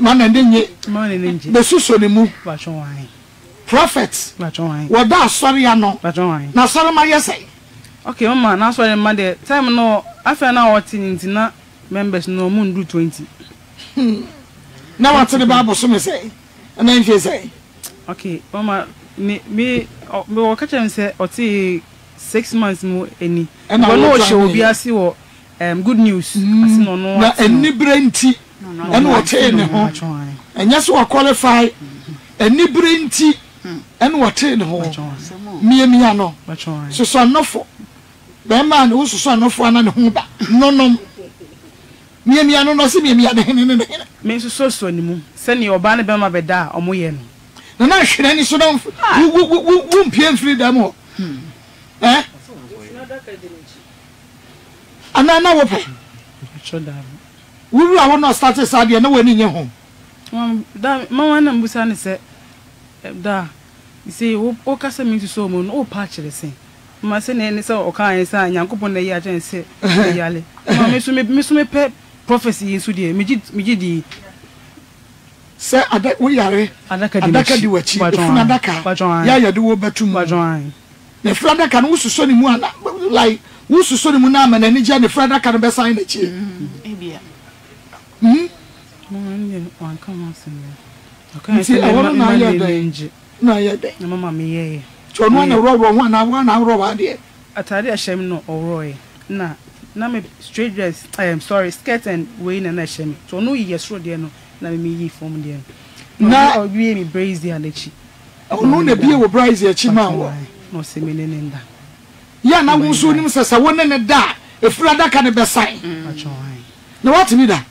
mana ndenye mana ndenye besuso ne mu bachon prophet bachon woda asori ano bachon na asori ma yesai okay mama na asori ma de time no afa na woti ntina members no mundu 20 na wati the bible so me say na nfe say okay mama me o ka chem say oti 6 months mu eni but no show obi ase wo good news ase no no na eni brenti ene wo te ne ho enya so qualify eni brenti ene wo te ne ho mie ano so so nofo be man wo so nofo ana ne ho ba nonom mie ano no se mie ade ne me so ni mu se ne oba ne be ma be da omoye na no na hwere ni so don wo mpie freedom ho Anana wo pe. Choda. Wuru awon no start sadia na wani nye ho. Mama na mbusa ne se da. Ise wo kasa mi so mo no pa kire se. Ma se ne se o kan se Nyankopon na yi a chen se yale. Ma me so me pe prophecy yesu de migi di se ada wo yare adaka di wachi funa adaka ya yade wo batum ne funa adaka no suso ni mu ana like wo suso ni mu na ama na ni ja ne funa adaka no be sign na chi ebia mo nne wan kama se ne okay se awon na ya de na ya de na mama me ye to no na ro ho na ro ba de atade ashem no oroy na me straight dress I am sorry skirt and way na ashem to no yesro de no na me yi form de na owie mi brace de anachi no na bie wo brace ya chi ma wo no se me ne nda ya na wo so nim sesa wo ne da efura da ka ne be sign na what me da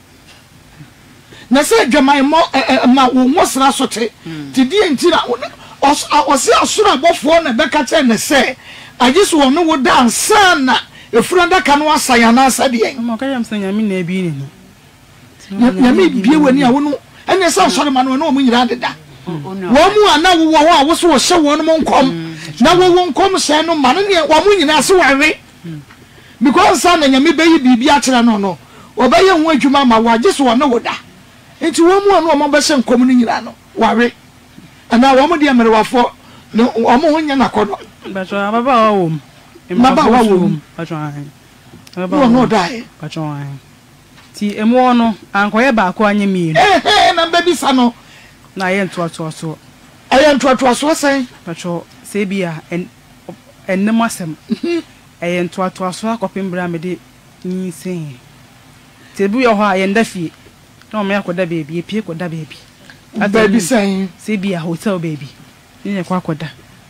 na se dwamai mo ma wo mosra so te ti die ntira osi asura bofo na be ka che ne se agiso wo no wo da ansana efura da ka no asaya na asa de mo ka yam sanya mi na bi ni nyame bie wani a wo no ene sa sori ma no mo nyira deda wo mu ana wo wo a wo so wo hye wo no nkom na wo nkom se no ma no ne wo mu nyina se wawe because sa na nyame be yi bibi a kire no obaye ho adwuma ma wo agiso wo no wo da enti wo mu ano mo be hye nkom no nyira no wawe ana wo mu de merewafo no wo mu ho nya na kodo bacho baba wo baba wo bacho baba no dai bacho ti emu no ankoye ba ko anye mi na baby sa no na ye ntoato so aye ntoato so sen bacho se bia ennem asem aye ntoato so akopembra me de ni sen te bu yo ho aye ndafie na me akoda baby epie koda baby baby sen se bia hotel baby ni ne kwa koda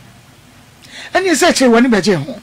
ani se che woni beje ho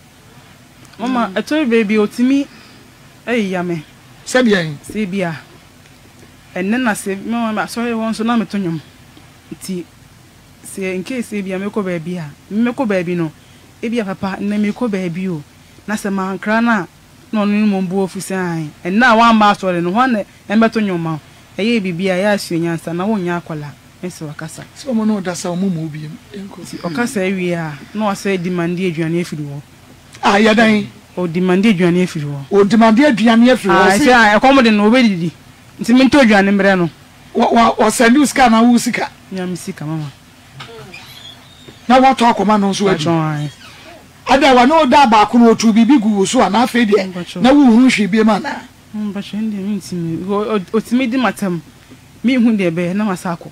mama ato baby otimi yame Sebia and then I say mama sorry won so na metonyum ti say in case Sebia me ko baby no ebia papa na me ko baby o na se man kra na no mo mbu ofisan and na wan ba sorry no ho na embetonyum ma eye bibia ya asuanyansa na wonya akwala ese wakasa so mo no da sa mo mo biem enko okasa wi a no say demand aduane afiri wo ya dan o demand aduane afiri wo o demand aduane afiri wo se akomode no obedidi nti minto aduane mbre no wa send uska na usika nya misika mama na what talk ma no so adu ada wa no da ba ko no tu bibi gu so na afa de na wo hu hwe bi ma na ba chende mi ntimi o timi di matam mi hu de be na masako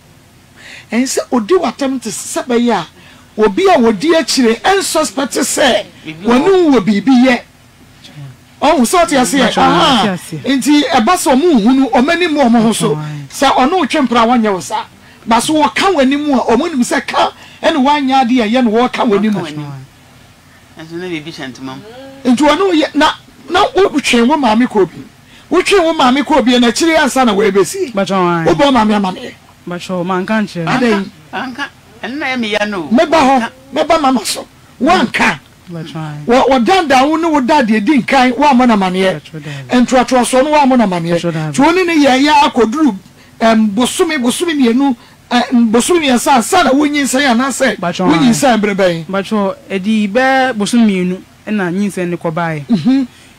ense odi watam te sebe ya obi a wodi akire en suspect say wonu wo bibi ye oh so ti ase aha enti eba so mu hunu omani mu omo ho so se ono twempra wanya wo sa ba so wo ka wani mu a omo nim se ka ene wanya de ye no wo ka wani mu aso na bibi chantumam enti wono na wo twen wo maame ko bi wo twen wo maame ko bi na kire ansa na wo ebesi ba chon wo bo maame amane ba chon man kan che anka enna me ya no meba mama so wanka wo danda wo no wo dade di nkan wo amana mane entoato so no wo amana mane to ni ne ya akoduru bosumi mienu bosumi yasa sana wonyin san ya na se wonyin san breben ba cho edi be bosumi mienu na nyinsen ne ko bae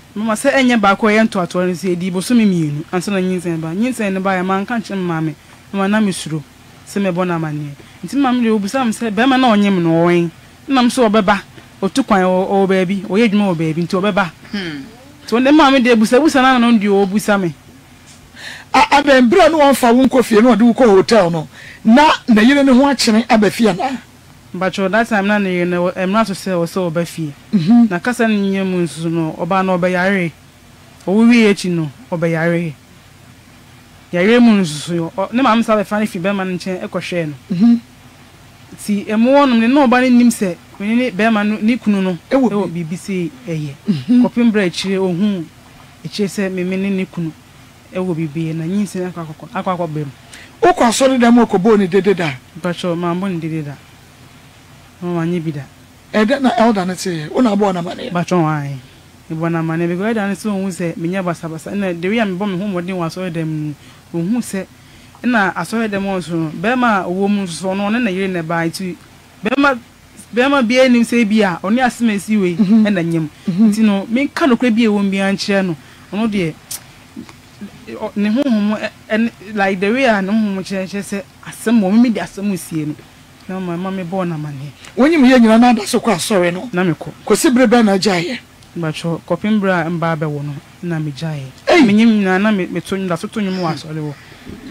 mama say enye ba ko ye nto ato nse di bo so me mienu anso na nyinsen ne ba ya man kan chem mame mama na mesuro se me bona mane nti mama de obusam se be ma na onyem no wen nam so obeba otukwan o baabi o yedwuma o baabi nti obeba to ne mama de busa na no ndi obusa me abembra no won fa won kofie no de wo hotel no na yire ne ho akyene abafia na mbacho that time na ne no emra to say o so obafie na kasa ne nyem nsusu no oba na obeyare o wi echi no obeyare yare mu nsusu ne mama sa be fa ne fi be ma nchen ekohwe no ti emu wonum ne no oba ne nim se ni be ma ni kunu no ewo BBC eye kopim bra echi ohun echi se meme ni kunu ewo bibi na nyinse akwa bem ukwa so dem okobo ni dededa bacho mambo ni dededa mama nyi bida na elder na say una bo na mane bacho ai ibo na mane be elder na so hu se menya basabasa na de wi am bo me hu modin wa so dem hu se na aso dem so be ma owo mu so no na yire na ba ti be ma bia nim se bia oni asemesi we na nyem ti no me ka no kwa bia wo bia nkyere no ono de ne honhom like the way I know say asem mo me di asem usie no na mama me bo na mane wonyim ye nyina na da so kwa sorry no na me ko sibre be na jaye bacho kopimbra mba be wo no na me jaye menyim na me tonyu da so tonyu mo asore wo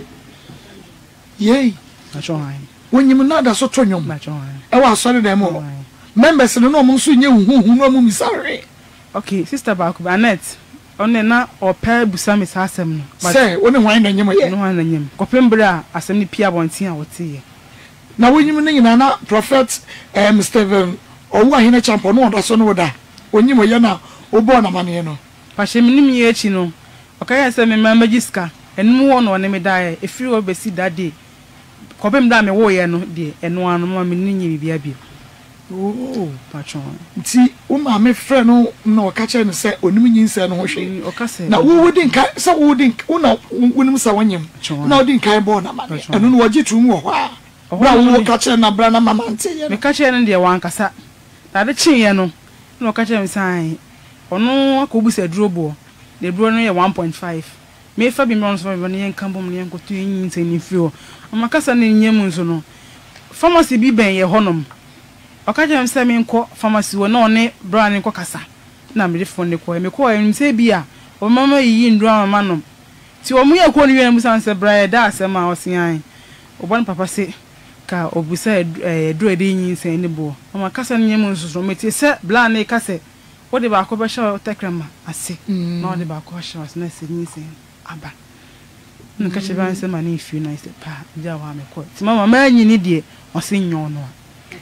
yey bacho hai wonyim na da so tonyu bacho hai e wa asore dem mo members no mo nso nye huhu no mo misare okay sister back Annette onne na opa busami sasem no say woni hwan na nyem ye no hwan na nyem kopembra asem ni pia bontin a wotie na wonyim ne nyina na prophet Steven owu ahine champion no oda so no da onyim ye na obo na mane no pashe minim ye echi no okaya se me magiska enmu wo no ne me dae efiri obesi dade kopembra me wo ye no de eno anu ma me ninye bibia bi oh patron ti o ma me frɛ no na o ka che no se onim nyinse no ho hwe o ka se na wo wodin ka se wo wodin una wonim sa wanyem na odin kan bo na mane eno no wagi tum wo ho a bra wo ka che na bra na mama nte ye me ka che no de wan kasa da de chin ye no na o ka che me sai ono akobusa drobo de duro no ye 1.5 me fa bi me so be ne kan bom ne nkoto nyinse ni fio amakasa ne nyem nso no pharmacy bi ben ye honom okaje mse me nko pharmacy wo na one bra ne nko kasa na me defo ne ko me ko em se bia o mama yi ndro mama no ti o mu ye ko ne wi na musa se bra da asema o sian o bon papa se ka obusa dro de yin se ne bo mama kasa ne nyem nso me ti se bla ne kase wo de ba ko be sha tekrama ase na o de ba ko sha na se yin se aba nka che ban se ma ne fi na se pa ja wa me ko ti mama ma nyi ni de o se nyon no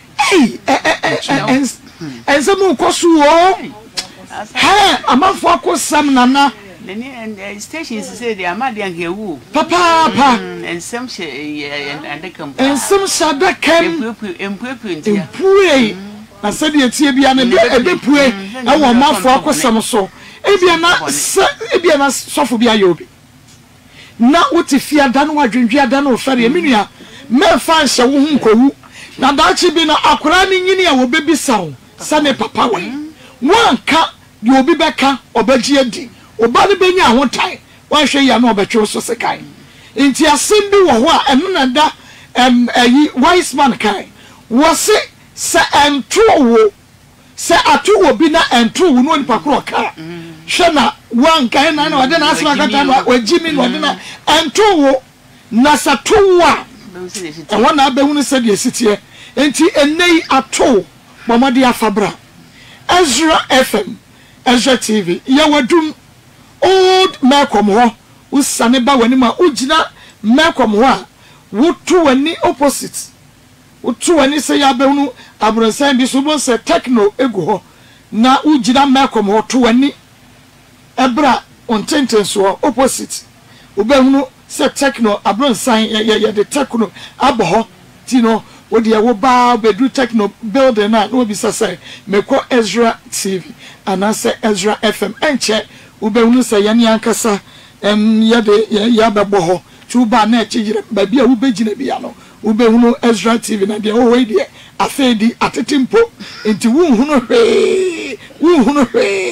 en some kosu o ha amafo akosam nana the station say the amadi angewu papa and some and come and some shada kem empuepu empue na se de tie bia na ebepue e wo amafo akosam so ebia na sofo bia yobi na wotifia da no wadwendwia da no ofare eminua me fa nhyɛ wo hu nkowu na dachi bi na akura ni nyini a wo bebisa wo sane papa we wanka de obi beka obagie di oba ne benya ahotai wanhwe ya na obetwe so sekai nti asem bi wo ho a eno na da wise man kai wo se entro wo se atu obi na entro wo no nipa kro ka hwe na wanka na na wade na asema kata na wajimi na wade na entro wo na satu wa e wona abehunu se de sitie enti enei ato mamade afabra Ezra FM Ezra TV ya wadum old Malcolm ho usane ba wani ma ugina Malcolm ho a wotu wani opposite wotu wani se ya behunu abronsan bi so bon se techno egu ho na ugina Malcolm ho to wani ebra ontenten so opposite obehunu se techno abronsan ya de techno abo tino wodi ya wo ba bedru techno building na no bi sase meko Ezra TV anase Ezra FM enche ubehunu se yani ankasa ya de ya bebo ho tuba na echigire ba bia wo begina bia no ubehunu Ezra TV na de o we de afedi atetempo enti wo hunu hwe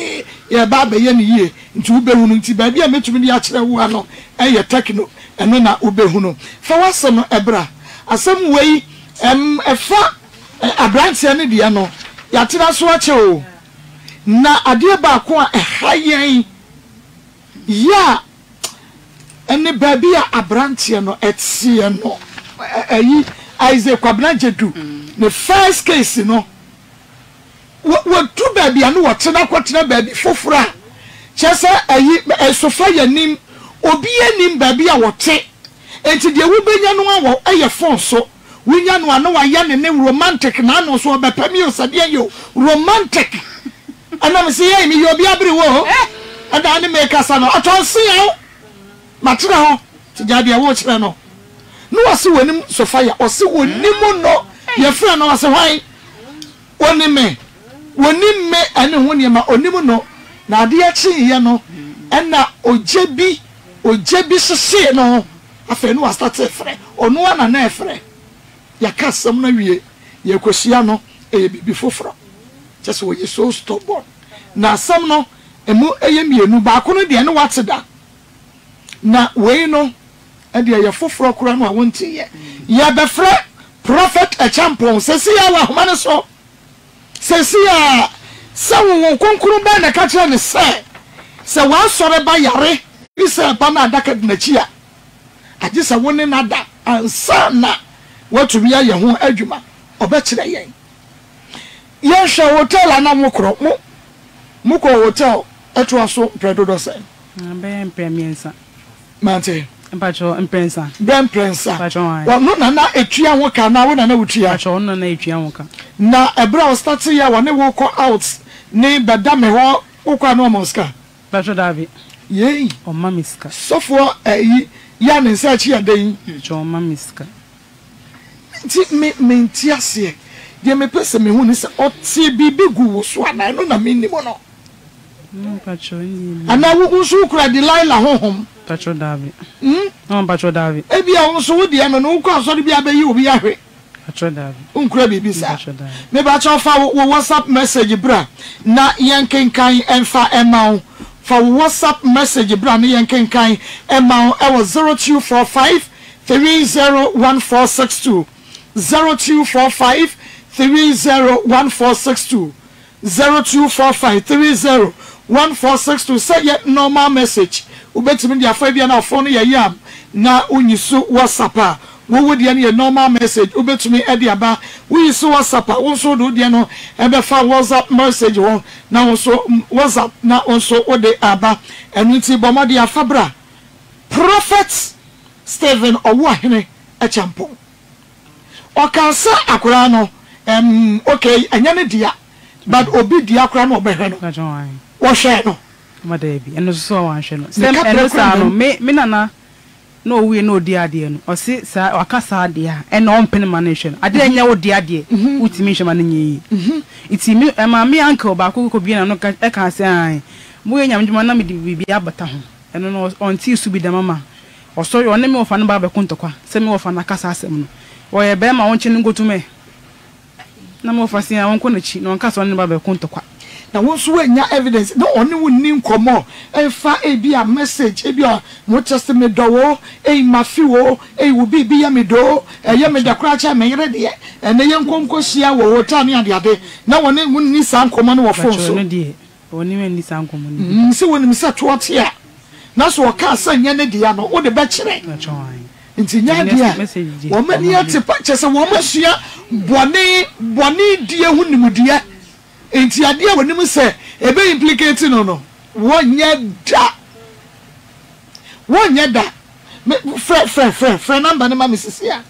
ye ba be ye ne yie nti wo behu no nti ba bia metumi ne ya kire wo ano eye techno eno na wo behu no fa wasem no ebra asem wei efa abrantia ne dia no ya tira so ache o na ade ba ko a ehayen ya ene ba bia abrantia no etsie no ayi Isaac Kwabnajedu the first case no what two baby anu what na kwatena baby fofora chese ayi sofa yanim obi anim baby a wote enti de wo benya no awo eye phone so winya no anu wa ya ne romantic na anu so obepami osade yo romantic ana me say ye mi yo bi abere wo ada ani me kasa no atonse yo matira ho tijade wo kire no no wase wonim sofia ose wonim no ye fra no wase hwan onime wonime ane ho ne ma onim no na ade a chi ye no ena ojebi sese no afa no start frɛ ono ana na frɛ ya kasam na wie ye kosia no e bibi foforo just wo ye so stubborn na sam no emu eye mienu ba ko no de ne wate da na we no ade ye foforo kura no a wonte ye ya befrɛ prophet a champion sesi ya wa homa ne so sesi ya sawo konkuru ba na ka kire ne se wa sore ba yare bisa ba na adaka de na chia agisa woni na da ansa na watumi ya ye ho adwuma obekire yen ye hwe hotel ana mokro moko hotel eto aso predodo sen be premiensa mante mpacho imprensa ben prensa pacho wa no na etua ho ka na wo na wutua pacho no na etua ho ka na ebra o start ya wa ne wo ko out ni beda me ho wo kwa no moska pacho davi yei o mamiska sofo ya ne nsa chi adan cho mamiska ti me ntiase de me pese me hu ni se o ti bibi gu wo so ana no na me ni mo no pacho ni ana wo nso kura Delilah honhom pacho davi pacho davi e bia wo nso wo de no no ko asori bia be yi obi ahwe pacho davi unkura bibi sa me ba cha fa wo WhatsApp message bra na yankenkan enfa emaw for WhatsApp message bra na yankenkan emaw e was 0245 301462 0245 301462 0245 301462 say normal message ubetimi dia fa bia na phone ya yam na unyisu WhatsApp a wo wo dia na normal message ubetimi e dia ba unyisu WhatsApp a wonso do dia no e be fa WhatsApp message won na wonso WhatsApp na wonso ode aba enunti bomo dia fabra Prophet Stephen Owuahene Achampong okansa akura no okay anya ne dia but obi dia akura no obehwe no wo hwe no madabi eno so wa hwe no sem eno sa no me nana no we no dia ade no o se sa wakasa ade a eno ompene ma ne hwe no ade anya wo dia ade utimi hwe ma ne nyi itimi ma me uncle ba ko bi na no e ka se an mo yenya mdjuma na me di bibi abata ho eno no onti su bi da mama o so yo ne me ofa no ba be kuntokwa se me ofa na kasa asem no wo ye be ma wonche ngotume na mo fa sin a won ko na chi no kasa no ba be kuntokwa na wonso wanya evidence no oni wonni nkomo enfa ebia message ebia mo just me dowo mafiwo wo bibi ya me do ye me da kra cha me yere de ene ye nkonko hia wo hotel ne ade na wonni sa nkomo no wo phone so wonni me ni sa nkomo ni se wonni me sa tote a na so ka sa nya ne dia no wo de be kire nti nya dia wo mani ate pa chese wo masua boni die hu nimudia enti ade a wonim se ebe implicate no wonye da frɛ number ne ma misisi a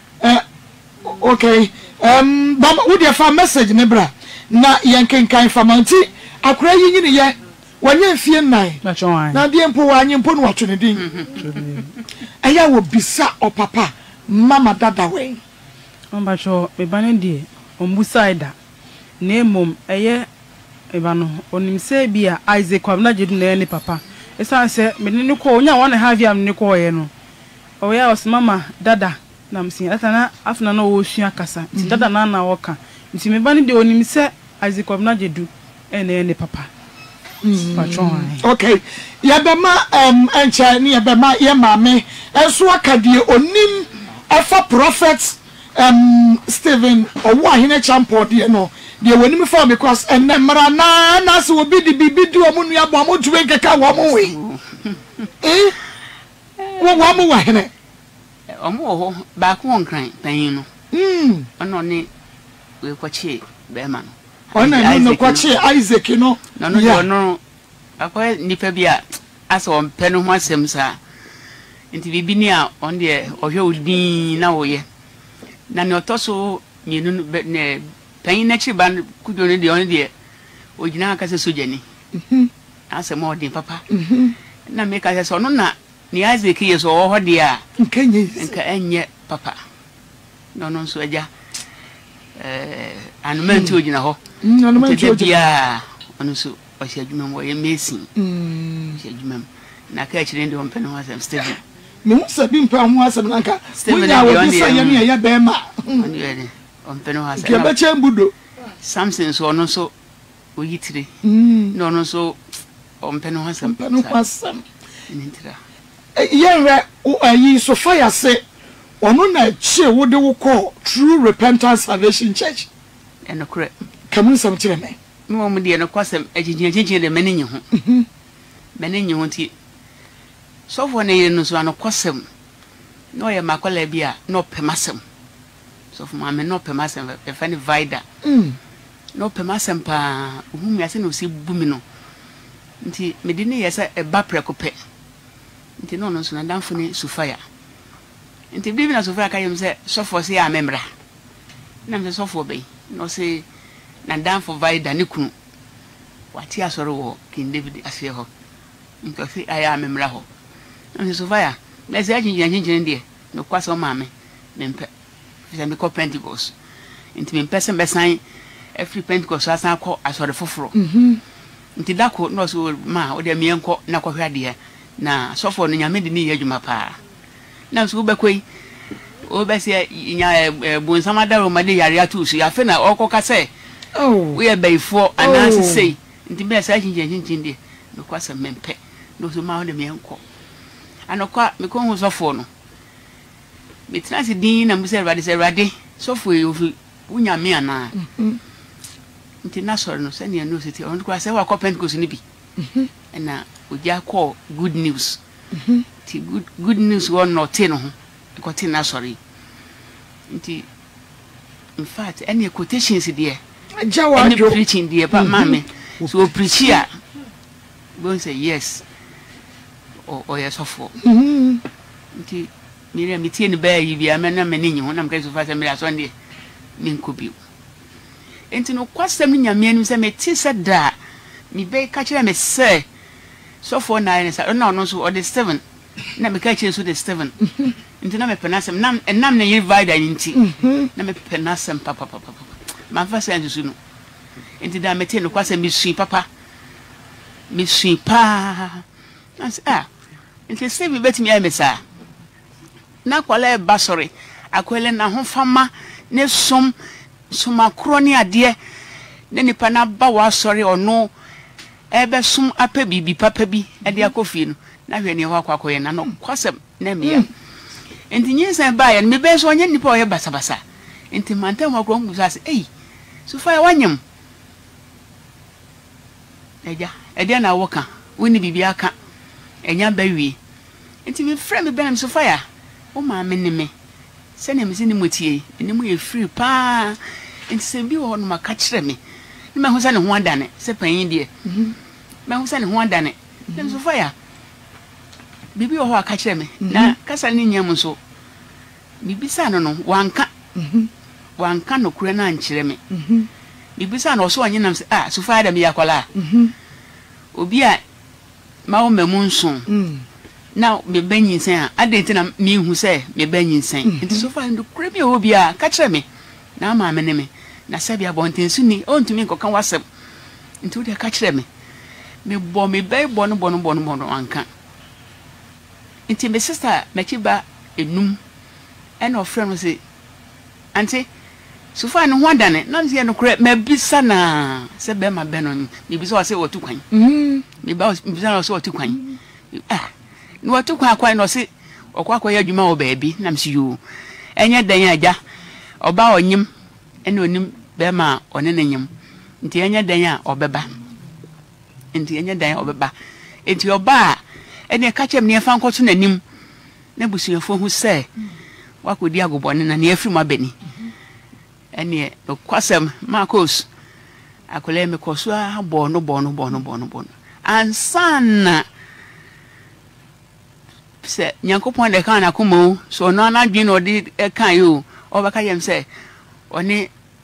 okay bam wo de fa message ne bra na yenkenkan famanti akora yinyini ye wonye mfie nnan na de mpo wanye mpo no watwe ne din aya wo bisa opapa mama dada we ombacho bebane die ombusaida nemom eye ebano onimse bia Isaac Kwabnajedu na ne papa esa se me ne ko onya wona have am ne ko ye no oya osmama dada na msin atana afna na wo sua kasa ti dada na woka nti me bane de onimse Isaac Kwabnajedu ene ne papa Okay. Yabema encha ni yabema ye maame enso akadie onim afa prophet Stephen owo ahene champion de no de wonim fa because enmra na so obi di bibi di omu nua bo mo tuwe keka wo mo we wo mo wa hene omo ho ba ko nkran pan no ono ne we kwachi be ma no ona no kwachi Isaac no no akwa nipa bia asa on pe no ho asem sa nti bibi ni a on de ohwe odin na wo ye na ne otoso mienu ne pan na chi ban kudo ne de on de ogina aka se soja ni asa mo odin papa na me ka se no na ni Isaac ye so ho de a nka enye papa no so aja anumenti ogina ho anumenti ogina ono so o se adwuma mo ye mesin se adwuma na ka chire ndi on pene ho asem Stephen me ho sabi mpa ho asem nanka wonya wo bisa ye ne ya be ma on pene ho asem ke ba chambudo Samson so ono so oyitire no ono so on pene ho asem nintira yenre ayi so fire say ono na chie wo de wo call True Repentance Salvation Church eno kure kamun sam kire me mo mo de no kwasem agyegyegyegye de menenye ho menenye ho ti so for na ye no so ano kwasem no ye makola bia no pemasem so for ma me no pemasem e fa ni vida no pemasem pa hu mi ase no si bumi no nti me di ne ye se e ba prekope nti no no so na danfo ni sufaya nti bibi na sufaya kayem se so for se ya memra na me so for be no se na danfo vida ni kunu wati asoro wo King David asie ho nti se aya memra ho na sufaya na se agyegyegyegye de no kwaso maame mempe se me ko Pentecost nti mempe se besan every Pentecost asan ko asoro foforo nti dako no so ma o de mienko na ko hwade na sofo no nyame de ni yadwuma pa na so bekoi o be se nya bonsama daro ma de yare atusu ya fe na okoka se we e beifo anansi sei nti be se agyegyegyegye de no kwasa mempe no so ma o de mienko anokwa me ko hu sofo no metina se din na musa rade sofo e ofi unyame ana nti na soro no se ne no siti on kwa se wa ko Pentecost ni bi na oja call good news ti good news won not no ho ko ti na soro nti in fact any quotations there jawa any preaching there pa mame so preach here go say yes or yes of nti mire mi tie ni ba yi bia me na me ni ho na me ka so fa se me aso ndie mi nkobi enti no kwasem nyame anu se me ti se da mi be ka kire me se so for 9 sa no no so o de 7 na me ka kire so de 7 enti na me penasem nam na ye vida nti na me penasem papa ma fa se anzu no enti da me tie no kwasem mi sui papa mi sui pa as enti se bi betimi ai me sa na kwala e basori akwele na ho fama ne soma kroni ade ne nipa na ba wa sori ono ebe sum ape bibi papa bi ade akofi no na hwe ne ho akwakoye na no kwasem na mia enti nyinsa ba ya me be so onye nipa oye basabasa enti mantem akro ngu sase so fa wanyem eja ede na woka woni bibi aka enya ba wie enti me frɛ me benam so fa ya o ma me ne me se ne me se ne motie ne mu ye free pa enti se bi wo no maka kire me ne ma hu sa ne ho adane se panyin de ma hu sa ne ho adane dem so fa ya bibi wo ho aka kire me na kasa ne nyam so bibi sa no no wanka no kure na nkire me bibi sa no so onyenam se so fa da me yakola obi a ma wo mamun so now me banyin sen adenti na me hu se me banyin sen enti so fa ndo kure bi obi a ka kire me na ma me ne me na sabi abontensu ni ontumi nkoka wasem enti wo de ka kire me bo me bai bono anka enti me sister me chiba enum and of friend say auntie so fa no ho dane na nse no kure mabisa na se be ma be no ni bisa wa se wotu kwan mi ba bisa na se wotu kwan ni wotu kwan no se okwa ya adwuma wo baabi na msi yo enye dan aja oba onyim ene onim be ma one na nyim nti enye dan a obeba nti enye dan obeba nti oba ene ka chem ne fa nkoto nanim na busuafo hu se wakodi agobone na ne afiri ma bani ene kwasem Marcos akole me koso bono ansana se nyankopon de kan akomo so no na dwen odi kan yo obaka yem se oni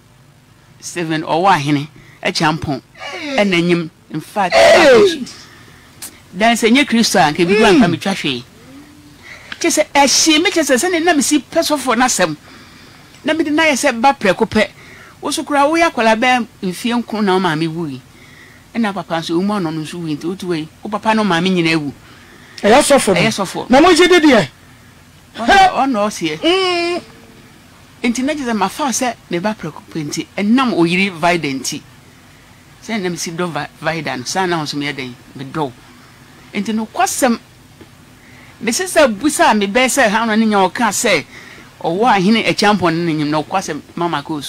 7 owa hene e champon enanyim in fact dan se nye Kristo an ke bi gwan ka metwa hwe chese ehye me chese se ne na mesi pesofo na sem na me de na ye se ba preko pe wo sukura wo yakola be mfie nkun na ma me wuyi ena papa so umo no nso wi nti otuwe wo papa no ma me nyina ewu eya sofo na mo jide de ono sie enti na jeze ma fa se me ba preko penti enam oyiri videnti se na mesi do vidan sa na ho so me den me do enti no kwasem me se busa me be se ha no nya o ka se owo ahene e champon ne nyim na kwasem mama kos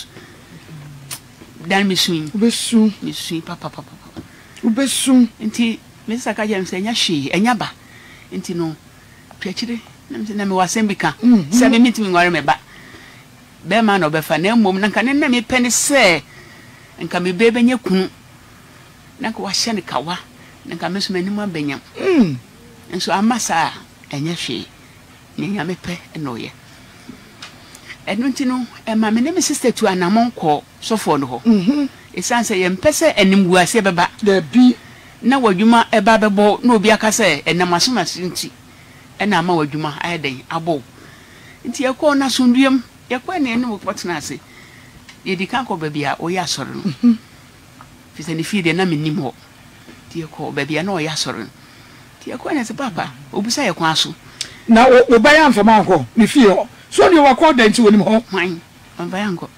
dan me suin papa ubesu enti me saka jam se nya hwe enya ba enti no twachire na me wasem bika se me mitimi ngware me ba be ma no be fa na mom na kan na me pene se nka me bebe nya kunu na ko wahye ne kawa na nka me so manim abanyam enso amasa enya hwe nya me pe no ye enu enti no e ma me ne me sister tu anamon ko sofo no ho esanse ye mpese enim guase beba da bi na wadwuma eba bebo na obi aka se enamaso nti ena ma wadwuma ayeden abo nti yakọ na sunduem yakọ na enu potena ase ye dika ko bebia oya asore no fise ni fide na menim ho ti yakọ bebia na oya asore ti yakọ na se papa obusa yakọ aso na obaya amfama anko ni fie ho so ni wakọ da nti wonim ho hwan obaya anko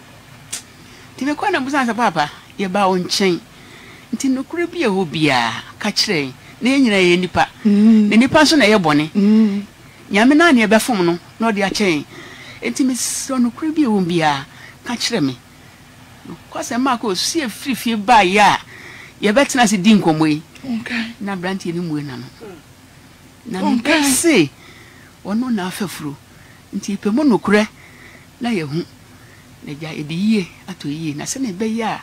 ti me kwa na busa se papa ye ba o nchen nti nokure bia ho bia ka kire na enyina ye nipa na nipa so na ye bone nyame na ne befom no na odi achen enti me so nokure bia ho bia ka kire me kwase mako sie frifie ba ya ye betena se di nkomoi na branti ni muwe na no na me se ono na afafuro nti pe mo nokure na ye hu na ja ediye ato yiye na se na be ya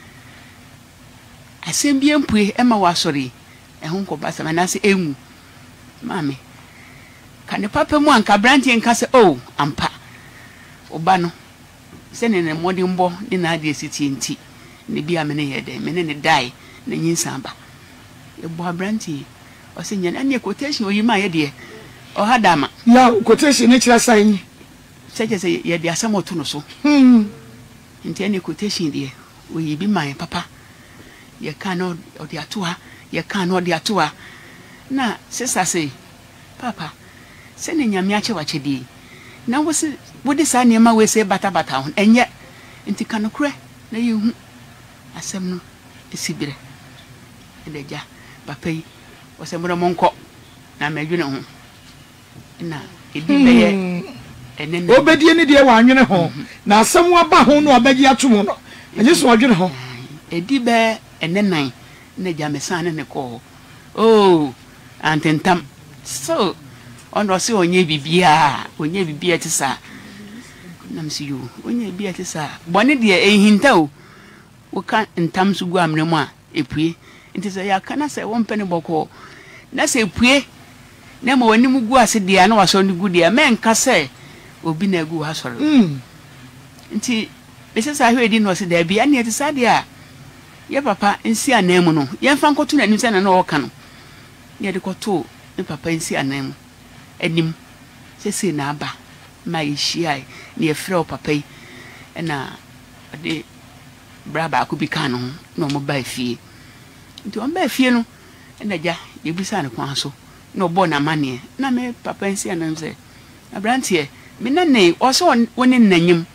asembie mpue ema wasori ehun ko basa manase emu mame kane papa mu anka branti enka se oh ampa oba no se ne modi mbo ni na ade siti enti ne bia me ne yede me ne dai na nyinsamba e bo branti o se nya na quotation oyima yede o hadama ya quotation ne kira sai seje se yede asamoto no so enti ene quotation de oyibi man papa ye cannot odi atua ye cannot odi atua na sisa say papa se ne nyame ache wachedi na wodi sa ne ma we se bata ho enye enti kanokure na ye hu asem no esibire eleja papa yi wose mo monko na madwene ho na edi beye enen obedie ne de wa anwene ho na asem wa ba ho no abagi atomo no enye so adwene ho edi be enenan na jamesane ne ko oh antentam so ono se onye bibia ti sa nam si yo onye bibia ti sa bone de ehinta o wo ka ntam so gu amremu a epue nti se ya kana se wo mpene boko na se epue na ma wani mu gu ase de na waso ni gu de men ka se obi na gu ha soro nti bese sa hwedi no se da bia na ti sa de a ye papa nsi anemu no ye fa nkoto na nim se na na woka no ye de koto ne papa nsi anemu anim se na aba ma yihia ne ye frɛ papa yi na de braba ko bi kan no no mo ba fie nti on ba fie no na ja ye bisa ne kwan so no bo na mane na me papa nsi anemu se abrantie me na ne o so woni nanyim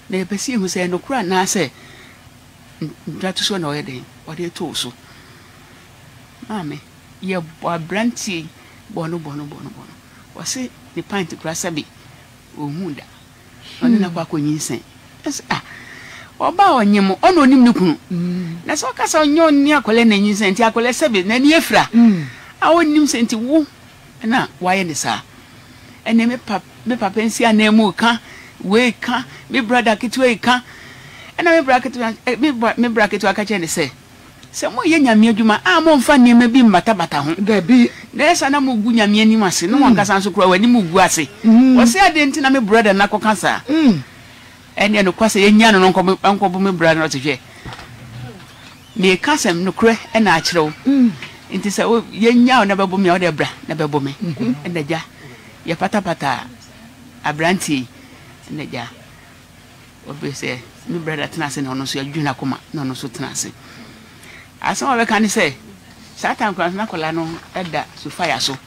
na ye pesi hu se no kura na se ndatu so na oyede ode to so mame ye abranti bono wase ni pint kura sabi ohunda oni na kwa konyinsen oba onyemo ono onim ne kunu na so kasa onyo ni akole na nyinsen nti akole sabi na ni efra a onim senti wo na waye ne sa ene me papa nsi anemu ka we ka me brother kitwe ka ena me bracket aka che ne se mo ye nyame adwuma a mo mfa niema bi mbata ho da bi na esa na mo gu nyame anim ase no wanka san so kura wani mo gu ase wo se ade nti na me brother na ko kansa ene no kwase ye nya no nko bo me brother no tehwe me kasem no kure ena a kirew nti se ye nya na bebo me o de bra na bebo me ena ja ye pata abranti ena ja obese me brother tenase na ono so adwuna koma na ono so tenase aso wa kan say satan kran na kola no eda so fire so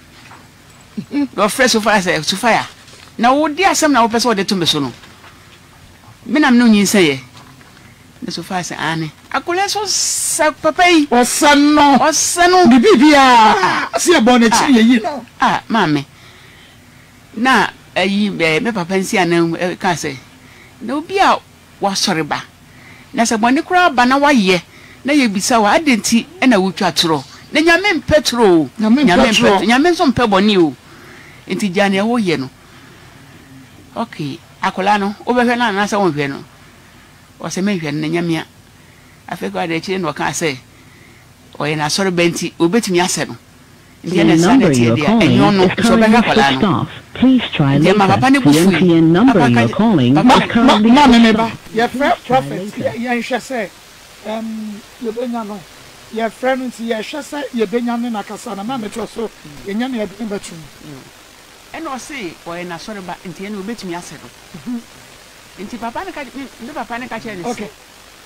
go fresh so fire say so fire na wo di asem na wo pese wo de tumbe so no me na me no nyin say ye na so fire say ane akola so sa papai osano bibia si e bon na chi ye yi no mame na ayi me papa nsi anan ka say na obi a wa soreba na se boni kura ba na wa ye na ye bisa wa adenti na wutwa tro na nyame mpetro nyame so mpe boni o enti jane wo ye no okay akola no obehwe na sa won hwe no o se me hwe na nyame afeko ade chi no ka say o ye na soreba enti obetimi ase no The number you are calling is currently switched off. Please try later. The MTN number you are calling is currently switched off. Your friend prophet, you say, you benya no. Your friend, you say, you benya no na kasana. Mama to so, you nyame e bi betu. And o say, o ye na soreba enti ene obetimi ase no. Enti papa ne ka me papa ne ka che ni. Okay.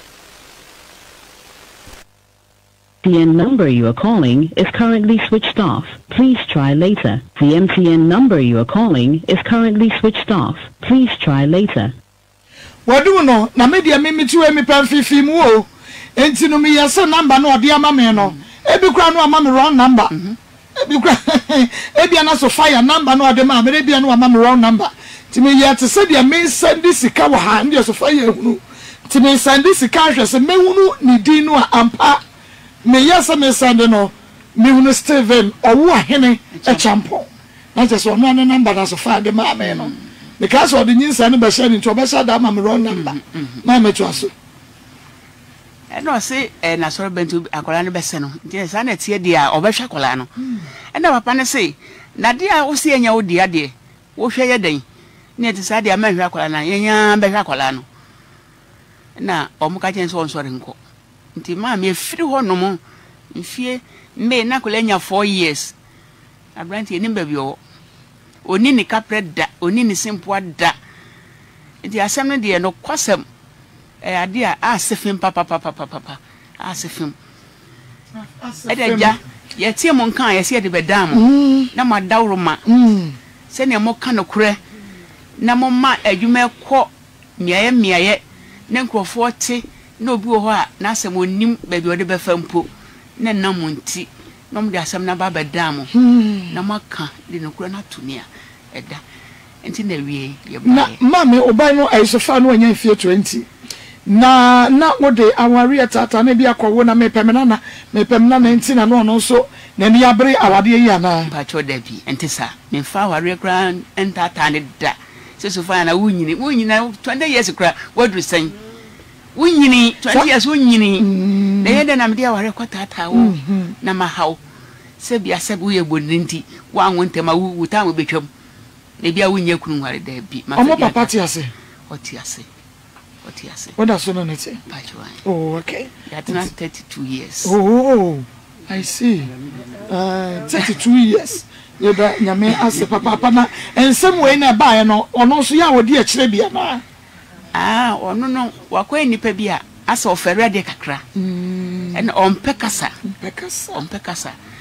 The MTN number you are calling is currently switched off. Please try later. The MTN number you are calling is currently switched off. Please try later. Wadu no na media mimitu emi pamfifi mu o. Enti no me yesa number no ode ama me no. Ebi kura no ama me wrong number. Ebi kura ebi ana so fire number no ode ma me ebi ana ama me wrong number. Ti me yet se dia me send sika wo ha ndi so fire ehunu. Ti me send sika hwe se me hunu ni din no ampa. Me yasa me sande no me hunu Steven owo ahene e champion na just one no number na so fa de ma me no because of the nyinsa no be share ni to be share da ma me wrong number na me to aso e no say na so bentu akola no be se no nti sa na tie dia obehwa akola no e na papa ne say na dia wo se enya wo dia de wo hwe ye dan ne ti sa dia ma hwe akola na yenya be hwe akola no na omuka chen so onso renko nti ma me firi ho no mo mfie me na kolenya 4 years abranti eni ba bi o oni ni kapreda oni ni simple da nti asem no de no kwasem ade a asefim papa asefim edeja ye tie mo nkan ye se de bedam na ma dawroma se ne mo ka no kure na mo ma adwuma kɔ miaye ne nkrofo te na obi wo ho a na asem onim ba bi ode be fampo na namunti na mo de asem na baba dam na maka de no kure na tunia eda enti na wie ye ba na mame oban no aisofa no anya fie 20 na wode aware tata na bia kwawo na mepemna na enti na no so na ni abre awade yi ana ba cho da bi enti sa me fa aware kra entata ne da so fa na wunyini 20 years kra wadu sen wunyini 20 years wunyini na yenda na mdia aware kwatata wo na mahaw se bia se bu ye bodinti wa nwonte ma wuta mo betwam na bia wunye kunu nware da bi ma omo papa ti ase what does so no nete oh okay that na 32 years oh I see 32 years ye ba nyame ase papa na ensem we na ba ye no ono so ya wodi a kire bia na ono no wakwa nipa bia asa ofere de kakra na ompekasa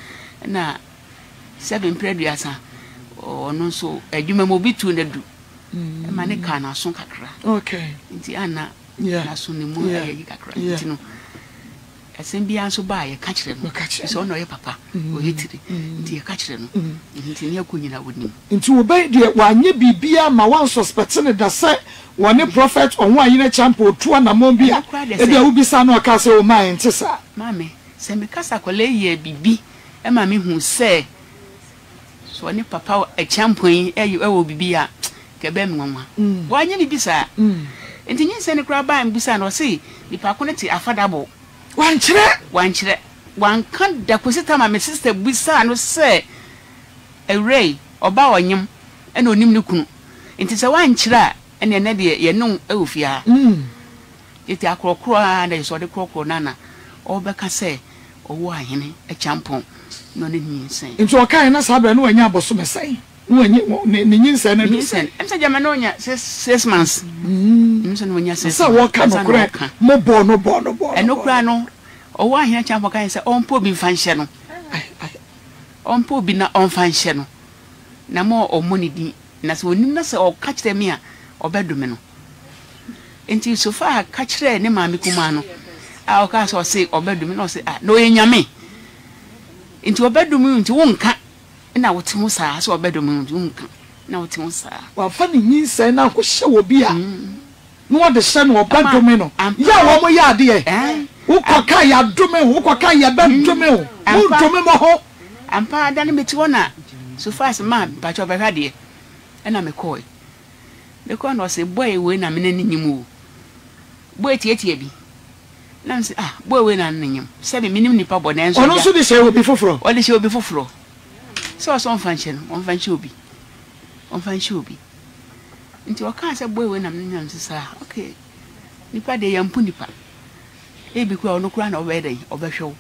na 7 preduasa ono so adwuma mo bitu na du ma ne ka na so kakra okay nti ana yeah na so ne mu ayi kakra nti no asem bia nso ba ye ka kire no so no ye papa o yetiri nti ye ka kire no nti ne akonyina woni nti wo bai de wanye bibia ma wan suspect ne da se wone prophet on wa yina champo tu na mo bia e bia wo bisa na aka se o man nti sa mame se me kasa kole ye bibi e ma me hu se so ne papa e champo yi e wo bibi a ke be me nwa wanye bibi sa nti nyi se ne kra ba mbisa na o se nipa ko ne ti affordable wanchire wankan da kwesita ma me sister bisa no se ewrei oba onyim ena onim ne kunu nti se wanchire ene ne de ye no ewofia eti akrokro a na so de krokro nana obeka se owo ahene e champon no ne nyinsen nti o kan na sabe na wanya aboso mesai ne nyinsen na nyinsen emsa jama no nya 6 months nyinsen wanya 6 so wo kan no kra mo bo eno kra no owo ahene champon kan se onpo bi fanhye no onpo bi na onfanhye no na mo omoni di na se onim na se o ka kire me a obedume no enti so fa ka kire ne maami kuma no a o ka so se obedume no se no yenyame enti obedume enti wonka na wote ho saa so obedume enti wonka na wote ho saa wa fa ne nyinsa na ko hye wo bi a no wo de hye no obedume no ya wo mo ya de wo ko ka ya dume wo ko ka ya bedume wo dume mo ho ampa da ne meti wona so fa se ma ba cho behwa de na me koi because no say boy we na me nani nyimu boy tietie bi na say boy we na nanyim se be minim nipa bo na enso ono so de say obi foforo o de say obi foforo so so fanche no on fanche obi nti o kan say boy we na me nanyim sisa okay nipa de yampu nipa e bi kwa ono kura na obedai obehwew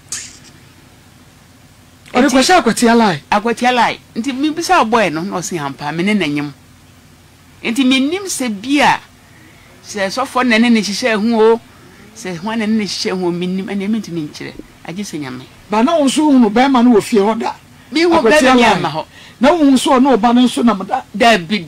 o de kwasha akwati alai nti mi bisa boy no no say ampa me ne nanyim enti menim se bia se sofo nene ne hihye hu o se ho nene ne hihye hu menim ene menti mi nkire age se nyame ba na wonso hu no be ma no wo fie hoda mi wo be ya ma ho na wonso no ba no so na mda da bi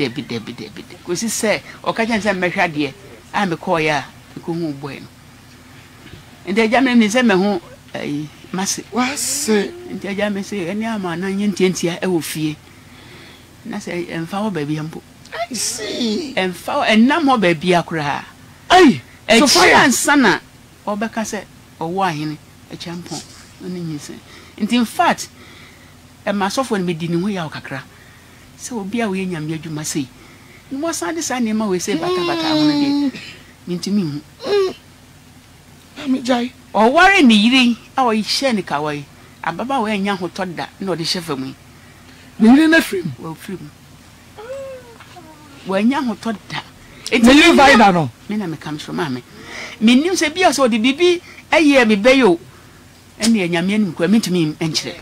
ko si se o ka janse mehwa de a me ko ya ko hu boy no enti jame mi se me hu mase wase enti jame se ene ama na nyentia e wo fie na se emfa wo ba bi ampo I see. And mo baby akura. Ay, so fire sana obeka se owo ahene e champon oni nyise. In fact, e masofo ne medini ho ya okakra. Se obi a we nyame adwuma sei. Ni mo san de san ne ma we sei bata ho ne de. Mintimi hu. Ami jai. O ware ni yire a o hye ne kawai. Ababa we nya ho toda na o de hyefa mu. Ni yire na frim. Wo frim. Wanya ho toda eti vaida no me na me kam so ma me nim se bia so de bibi aye me beyo ene anyame anim kwa mentimi enkyere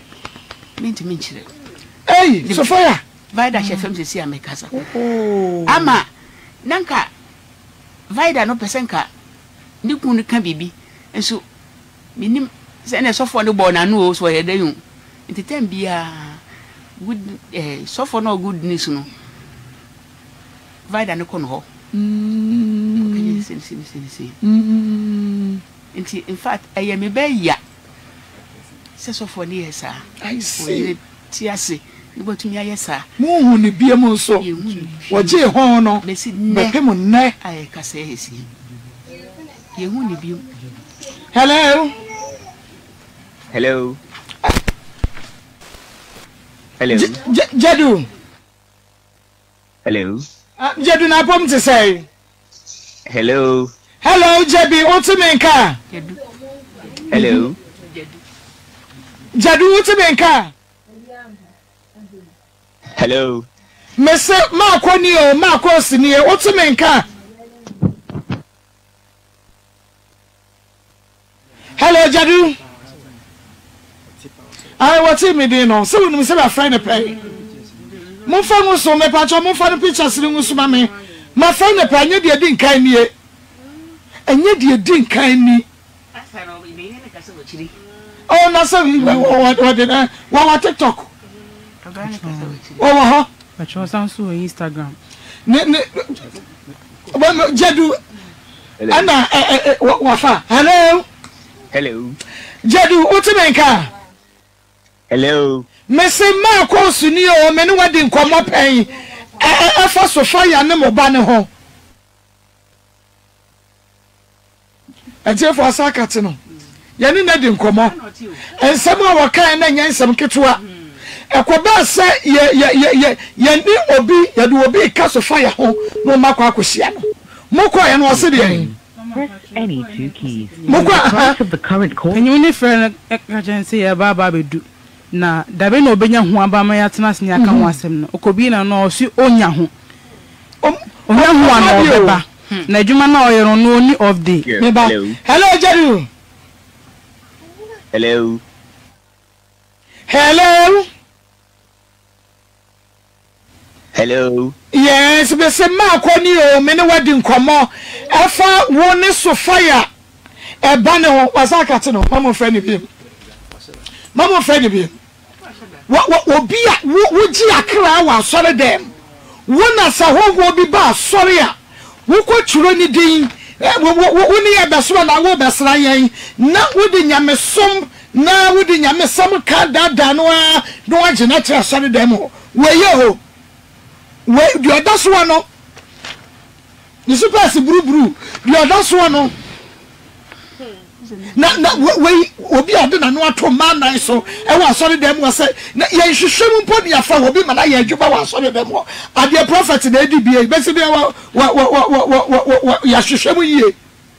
ei Sophia vaida chefem se si amekasa ama nanka vaida no pesenka ndi kunu ka bibi enso nim se ne sofo no bo na no o so ye dayun enti bia good sofo no goodness no vaida ne kono ho see. In fact I am be ya se so for near sir I see tiase ni botumi ayesa mo hu ne bia mo so wo je ho no be pem ne ay ka se hesi ye hu ne bia hello Jadu hello Jadu na pom to say hello Jebi otumenka hello Jadu otumenka hello mese makoni o makosi ni otumenka hello Jadu I what me dey no so we say my friend pay mo fa mo so me pa cho mo fa no pictures ni ngusu ma me my friend pay anya de di nkan ni anya de di nkan ni oh na so what TikTok oh ha but you also on Instagram Jadu ana wafa hello Jadu utimenka hello mese ma ko suni o me ne wadi nkomo pen afa sofa ya ne mo ba ne ho ejefo asakate no ya ne na di nkomo ensem a wakan na nyansem ketewa ekoba se ye ni obi ya du obi ka sofa ya ho no makwa akohia no moko ya no ose de Press any two keys. Moko The price of the current call. And you need friend agency ya baba bedu na dabe na obenya ho abama ya tena senya aka ho asem no okobi na no osi onya ho onya ho ana obeba na adwuma na oyero no oni of the hello Jadu hello yes be se ma akoni o me ne wadi nkomo afa wo ne sofia e ba ne ho wasakate no mama friend bi wo bia wo ji akra wa sore dem wo na sa ho bi ba sore a wo ko churo ni din wo ni e beso na wo besra yen na wo di nyamesom na wo di nyamesom ka dada no a no agena tra sore dem we ye ho we the other one no the super si buru the other one no na we obi ade na no ato man nan so e wa sorry dem wa say na ye hwehwem mpo dia fa obi ma na ye adwuma wa sorry dem ade prophet na edi bie be se dia wa ya hwehwem yie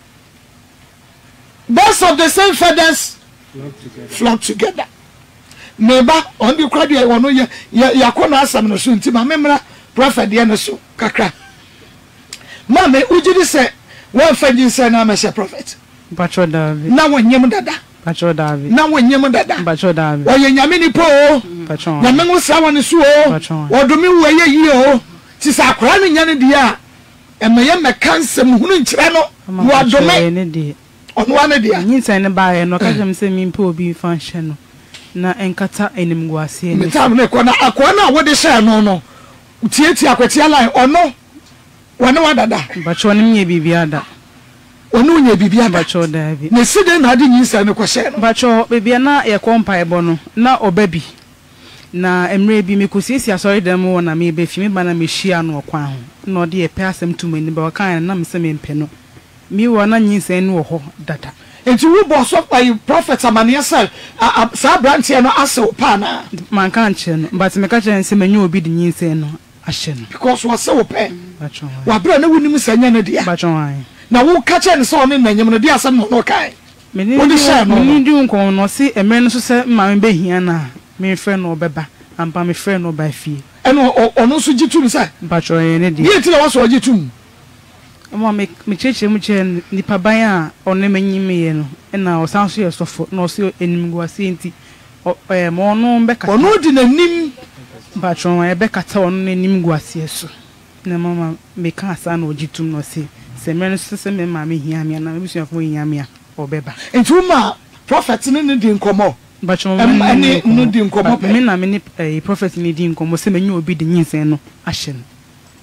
birds of the same feathers flock together neba on the crowd ye wono ye yakona asam no so nti ma memra prophet dia no so kakra mama ujidi se one fagin se na ma se prophet Bacho David. Na wonyem dada. Bacho David. Na wonyem dada. Bacho David. Oye nyame ni po. Bacho. Nyame ngo sa woni so o. Bacho. Odomi wo ye yi o. Ti sa akora no nyane dia. Emeye mekansem hunu nkire no. Wo adome. Ne di. Ono wane dia. Nyinsa ne ba ye no ka jem se mi mpo obi function no. Na enkata enim guase ne. Metam ne ko na akora na wo de share no no. Tieti akwati line ono. Wane wa dada. Bacho ne mye bibia da. Onu nye bibia Bacho David. Ne side na adi nyinsa ne ko share no. Bacho bibia na ye kompa ebo no na obabi. Na emre bi mekosiesia sorry dem wo na me be fi me ba na me hia no okwan ho. Na ode ye pe asem tu mani ba wakan na me se me mpe no. Mi wo na nyinsa ne wo ho data. Enti wo boss of by prophet amane say sa branch no aso pa na. Man kan che no but me ka che se manyu obi di nyinsa no ahye no. Because was so pe. Bacho. Wa bra na wonim sanya na dia. Bacho an. Na wo ka che ne so ne nanyem no dia asem no kai. Me ni di nkon no se emre no so se ma me behia na me frɛ no beba ampa me frɛ no ba fie eno ono so gitum sai Bacho ne di ye ti na waso gitum mo me cheche mu che nipa ban a ono manyime ye no na o san so ye sofo na o se enim guase nti mo no be ka ono di nanim Bacho e be kata ono enim guase so na mama me ka asa na o gitum no se me no se me ma me hia me na me busuafo hia me a obeba enti uma prophet ne di nkomo Bacho ene no di nkomo me na me ni prophet ni di nkomo se menyu obi di nyinsen no ahye no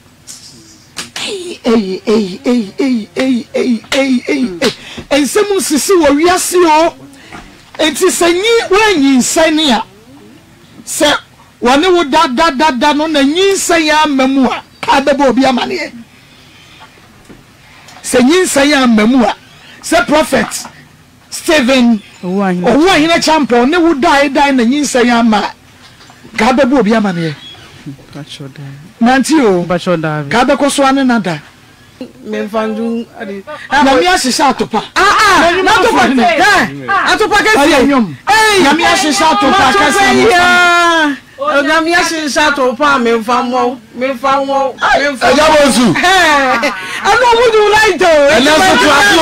ensemu sisi wo wiase o enti sanyi wanyinsan a se wone wo da no na nyinsan ya mamu a abeba obi amane se nyinsan ya mamu a se prophet Stephen owo ahina champion ne wo dai na nyinsan ya ma ga abeba obi amane Bacho da nanti o Bacho da ga be ko so ane nada me fandu ade na mi asisa atopa na atopa atopa kesi na mi asisa atopa kesi na mi asisa atopa me famo eja wozu ano mudu light o ena so to aso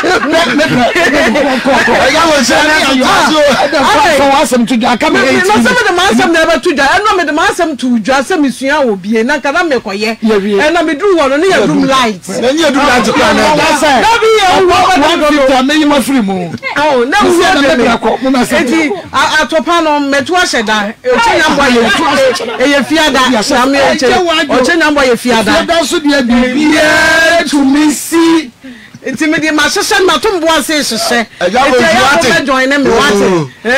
eja wozu ena aso for wasem to ja come no some of the mansam never to ja no me the mansam to ja se misua obie na kada me koye na me dru wo no ne ya room light na nye du light plan na bi ye Victor me ma free mu. Oh, na wo eti atopa no meto ahyeda. Ochenya mbo ye fiada. Na me ochenya mbo ye fiada. Fiada so de bibia to me see. Enti me de ma hyehye na to mbo ase hyehye. Eja wo juate. Join na me wate.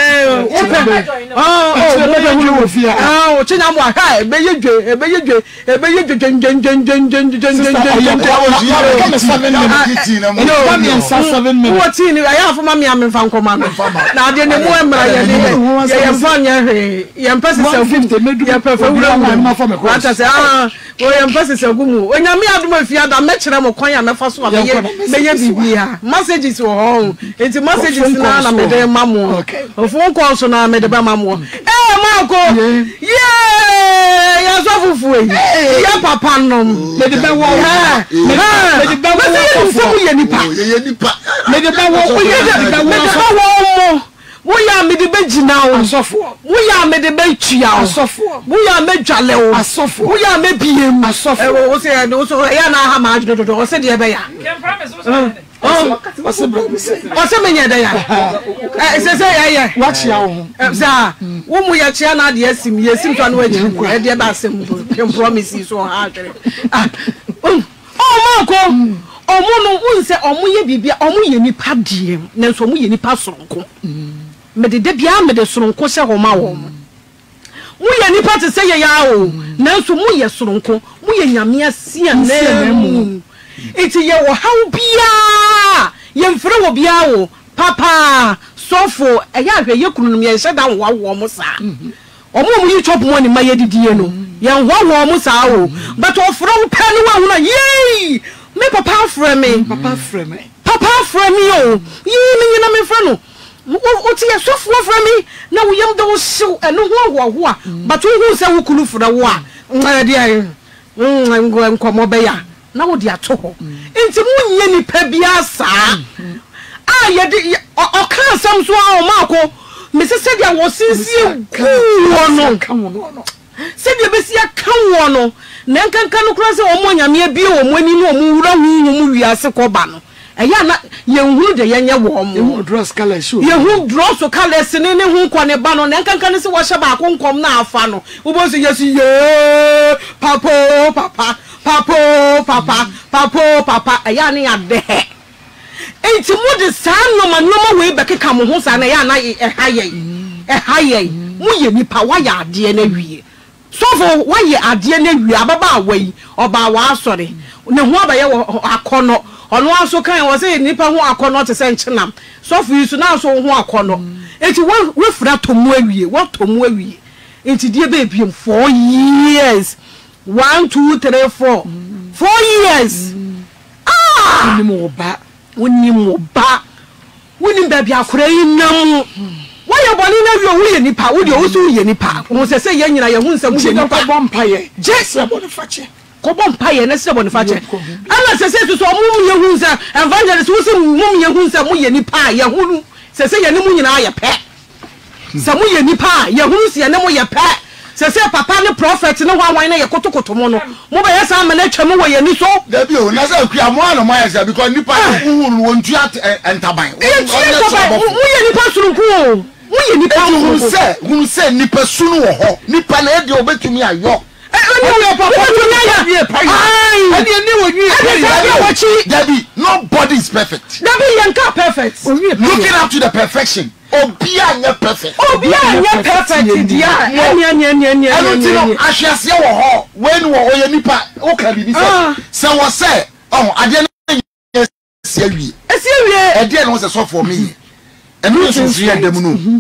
Ochenya mbo ha ebeye dwe what in I have mammy am fan command. Now the name yam person 50 made you perfect what I say yam person gumu when you me aduma fia da mechire mo kwan ya mefa so meye bibia messages wo home enti messages na me de mamo phone call so na me de ba mamo Marco yeah so fufu ya papa nom me de be wo me de be wo ye nipa me de be wo ya me de be gina o asofo wo ya me de be tua o asofo wo ya me dwale o asofo wo ya me biem asofo wo se ya na ha ma dodo wo se de be ya what's menya da ya say yeah watch ya wo za wo mu ya chia na de yesim to na waji e de ba asem promise so ha atwere Marco omo no unse omo ye bibia omo ye nipa die na so omo ye nipa soronko me de bia me de soronko se ho ma wo mo ye nipa te se ye ya o na so mo ye soronko mo ye nyame asia na mu iti ye wo haw bia ye mfre wo bia wo papa sofo eya hwe ye kununum ye hyeda wo mo sa omo mo yi chop mo ni ma ye didie no ye wo mo sa o but ofro wo pa ni wa hu na ye me papa frame me o ye me na me frame no o ti ye sofo frame me na wo yem de wo hyew eno ho a but wo hu se wo kunu fra wo a de ai nkomo be ya na wo di ato ho enti munye nipa bia saa ye de o kan sam so a o Marco me se dia wo sinsie ku no se dia be sia kan wo no na nkankan no kura se o mo nyame bia o mo ani no o mo wura hu mu wiase ko ba no eya na ye nhuru de ye nye wo mo dress color show ye hu dress color se ne hu ko ne ba no na nkankan se wo hye ba ko nkom na afa no wo bo se yesi ye papa eya ne ade enti mo de san no we bekeka mo ho san na ya na ehaye mo ye nipa wa ya ade na wie sofo wa ye ade na wie ababa awai oba wa asore ne ho abaye akono ono aso kan wo se nipa ho akono te se nkyinam sofo yisu na aso ho akono enti we fra tomu awie enti die be biem 4 years 1 2 3 4 years woni ba bia kora yi nam wo ye boni na wi wo ye nipa wo de wo so ye nipa wo se ye nyina ye hu nsam ye nipa bompaye jese boniface ko bompaye na se boniface ana se so mo ye hu nsam evangelist wo se mo ye hu nsam mo ye nipa ye hu se ye ne mo nyina ye pe se mo ye nipa ye hu se ye ne mo ye pe se papa ne prophet ne hwan na ye kotokoto mo no mo ba yesa ma na twam wo ye ni so da bi o na se akua mo ana mo yesa because nipa hu won tu entaban mo ye nipa surunku o mo ye nipa hu se nipa sunu wo ho nipa na e de obetumi ayo nobody is perfect. Looking up to the perfection. Obia nya perfect. When we nipa o can be say we say oh ade na sia wie. Ade na say so for me. And we so free dem no.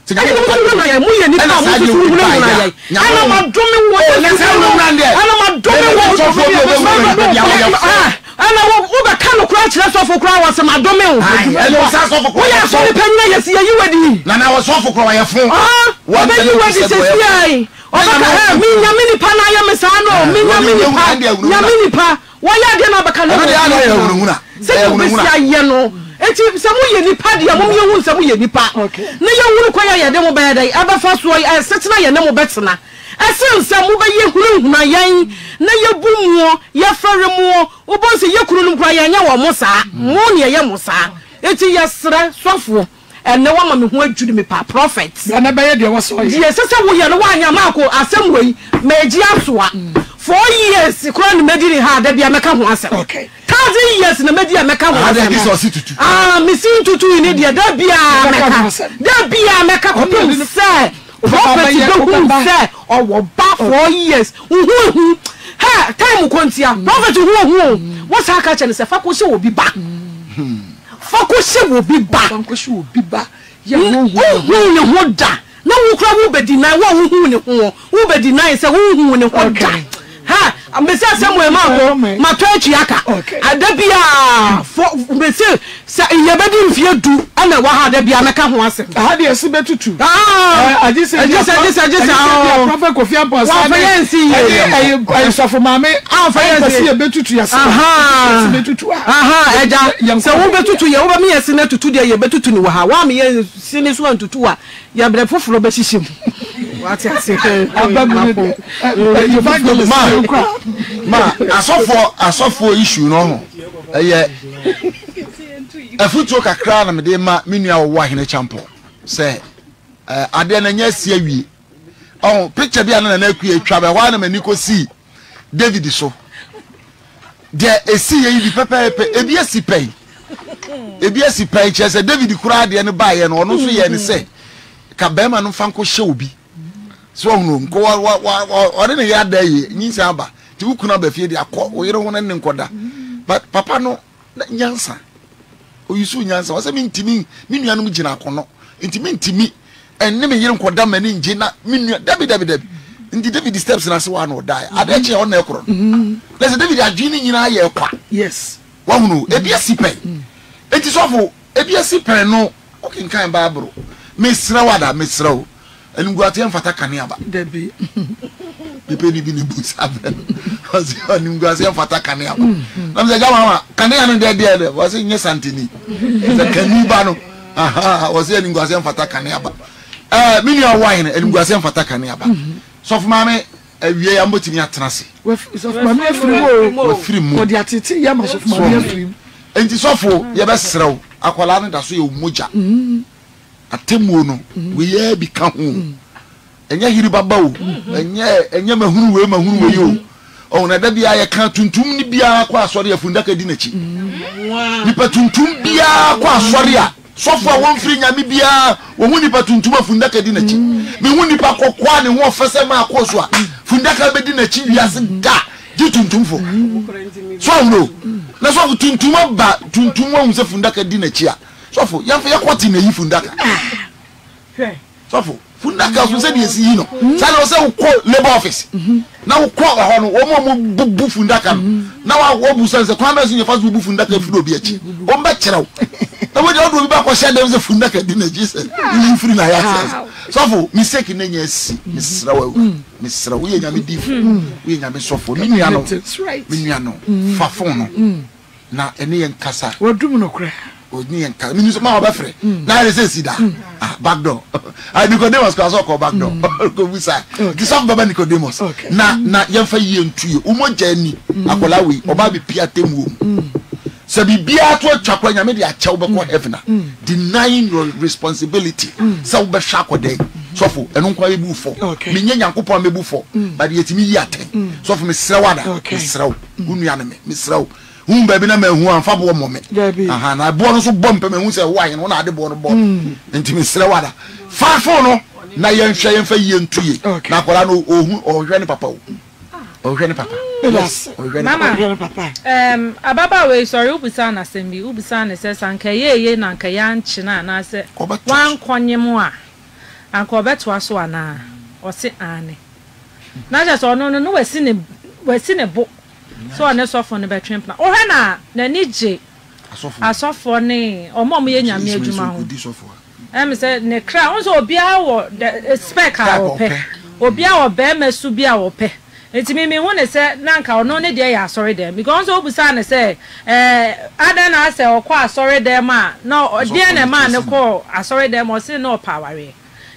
eti samu ye nipa dia mo ye hu samu ye nipa ne ye hu ko ya de mo be dai aba fa so setena ye ne mo betena Essence mo be ye hunu huna yan na ye bumuo ye fere mo obo se ye kunu no kwa yan nya wo mo saa mo ne ye mo saa eti ye sra sofo ene wa ma me ho adwudi me pa prophet na be ye de wo so ye se se wo ye no wa nya ma ko asem wei meji asoa 4 years kro ne mediri ha da bia meka ho asem okay 30 years na mediri meka ho asem me sin tutu ni de da bia meka ko se prophet do say or ba 4 years ha time kontia prophet what aka che ne se fa ko se obi ba fa ko se obi ba ye ho da na wo kra wo be deny wo be deny se wo ne ho da ha ambese asem ma ko ma to achi aka adabia for mbese se ye be di mfie du ana wa ha adabia meka ho asem ha de esi betutu ajise prophet Kofi Ampo sa ayi sofo mame fancy ye betutu ya sa betutu eja se wo betutu ye wo ba me yesi na tutu de ye betutu ni wa ha wa me ye sini so antutu a ya bre foforo be hihim wati ase ababu ma asofo issue no ho eye afuto kakra na me de ma menua wo ahene champo say ade na nya si awie oh picture bia na akua atwa be hwa na mani ko si David so de esi ye bi pepepe ebi asi pai chese David kura de ne bae no ono so ye ne se ka bema no fanko hye obi so ono nko ore ne ya da ye nyinsa aba ti ukuna ba fie de akọ oyere ho ne nkoda but papa no nyansa oyisu nyansa wase mintimi minuanum gina akono ntimi enne me yere nkoda mani nje na minua David ndi David steps na se wa no die adeche on na ekro let's David adwini nyina ye kwa yes wa hunu ebi asipen enti sofo ebi asipen no okinkan Bible mesra wada mesra o enguate emfata kane aba debi pepe ni bi ni busa ben ozi enguate emfata kane aba na mze gama kane anu de wase nye santini ze kani ba no aha wase enguate emfata kane aba mini wine enguate emfata kane aba sofo mame awie ya mbotimi atenase sofo mame afiri mo odi atete ya ma sofo mame afiri enti sofo ye be serew akwala no da so ye moja atemu no we ye bi ka ho enya hiri baba o enya mahunu we yo o na da bia ye ka tuntum ni bia kwa asori afundaka di nachi nipa tuntum bia kwa asori a sofo a won firi nyame bia wo hu nipa tuntum afundaka di nachi me hu nipa kokwa ne ho fese ma akoso a fundaka be di nachi wiase da di tuntum fo so no na so tuntum ba tuntum wo se fundaka di nachi a sofo yamfa yakwati na yi fundaka sofo fundaka so se bi esi yi no sale o se wo labor office na wo ko ho no wo mo bu fundaka na wo bu sense kwa ma so ye fa bu fundaka fi obi achi o mba kyerɛw na wo de o do bi ba ko hye dem se fundaka di na Jesus ni free na ya sofo mistake na nya esi misra wo ye nya me di wo ye nya me sofo mi nua no fa fon no na ene ye nkasa wo dum no kra oni enka minu so ma obafre na re say sida back door Nicodemus ko so back door ko busa the song baba Nicodemus na yemfa yie ntuye umoja ni akola we oba be pia temu so bibia to atwakwa nyame de achew be ko heaven denying your responsibility so be shakode sofo eno kwa ebu fo menye nyankopon mebu fo but yetimi yi aten sofo mesra wada mesra unua ne mesra baby na mehu anfa bo mo me aha na bo no so bom pe mehu se wo ayen wo na ade bo no bo ntimi sere wada fa fo no na yemfa yie ntuye na akola no ohu ohwe ne papa ohwe ne papa yes mama papa ababa we sorry ubisa na sembi ubisa na se sanka ye na nka ya nchi na se wan kwonyem a anka obeto aso ana o se ane na ja so no wasi ne bo so ane sofo ne betwen plan o he na nije asofo ne omom ye nyame adwuma ho em se ne kra on so obia wo spec a wo pe obia wo be masu bia wo pe etimi hu ne se nanka ono ne de ya asori dem because obusa ne se ada na se okwa asori dem a no de na ma ne ko asori dem o se no paware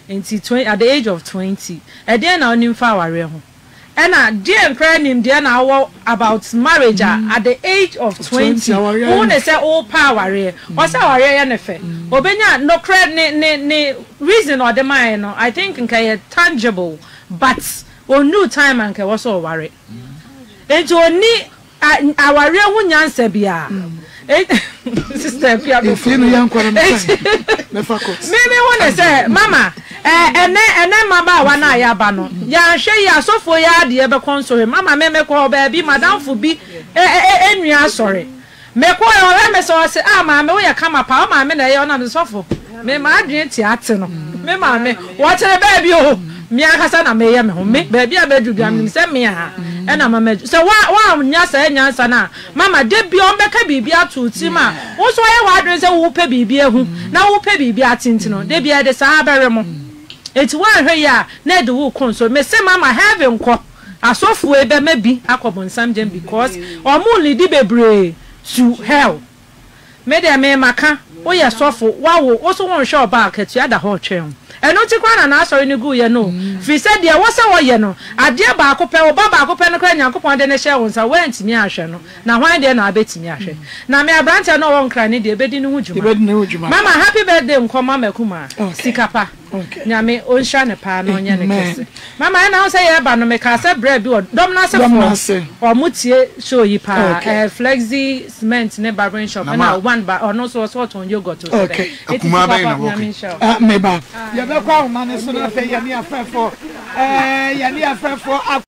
at the age of 20 and then na onim fa aware ho and dear cry him there na about marriage at the age of 20 who they say all power what's our nefe obenya no credit ne reason or the mind no I think nke tangible but on new time and was so worry and to ni our real hu nyansa bia sister pia be finu yankwa na me wanna say mama ene mama wa na ya ba no ya hwe ya sofo ya de be konsore mama me ko ba bi madam fu bi enua sore me ko ya me so se mama we ya kama pa mama na ye ona me sofo me ma adwen ti ate no me mama wo tere ba bi o me akasa na me ye me ho me ba bi abedudu am se me ha ena mama so wa nyansa na mama de bi o beka bibi atuti ma wo so ye wa adwen se wo pe bibi ehu na wo pe bibi atenti no de bi e de sa abere mo eti wa hwe ya na de wo konso me se mama heaven ko asofu e be mabi akobonsam jam because omo lead bebre to hell me de me maka wo ye sofo wa wo so won hwe oba akatua da ho twen eno ti kwa na asori ni gu ye no fi se de wo se wo ye no ade ba akopɛ oba ba akopɛ no kwa nyankopɔn de ne hye won sa wantimi ahwe no na hwan de na abetimi ahwe na me abrante no won kra ne de ebedi ne hujuma mama happy birthday nkoma makuma sikapa nyame onsha ne pa no nya ne kese mama ena ho se ye ba no me ka se bread bi dom na se fo o mutie show yi pa flexi cement ne barbering shop na one ba ono so ton yogurt so okay akuma ba na me ba ya be kwa ma ne so na fe ya ni afefo ya ni afefo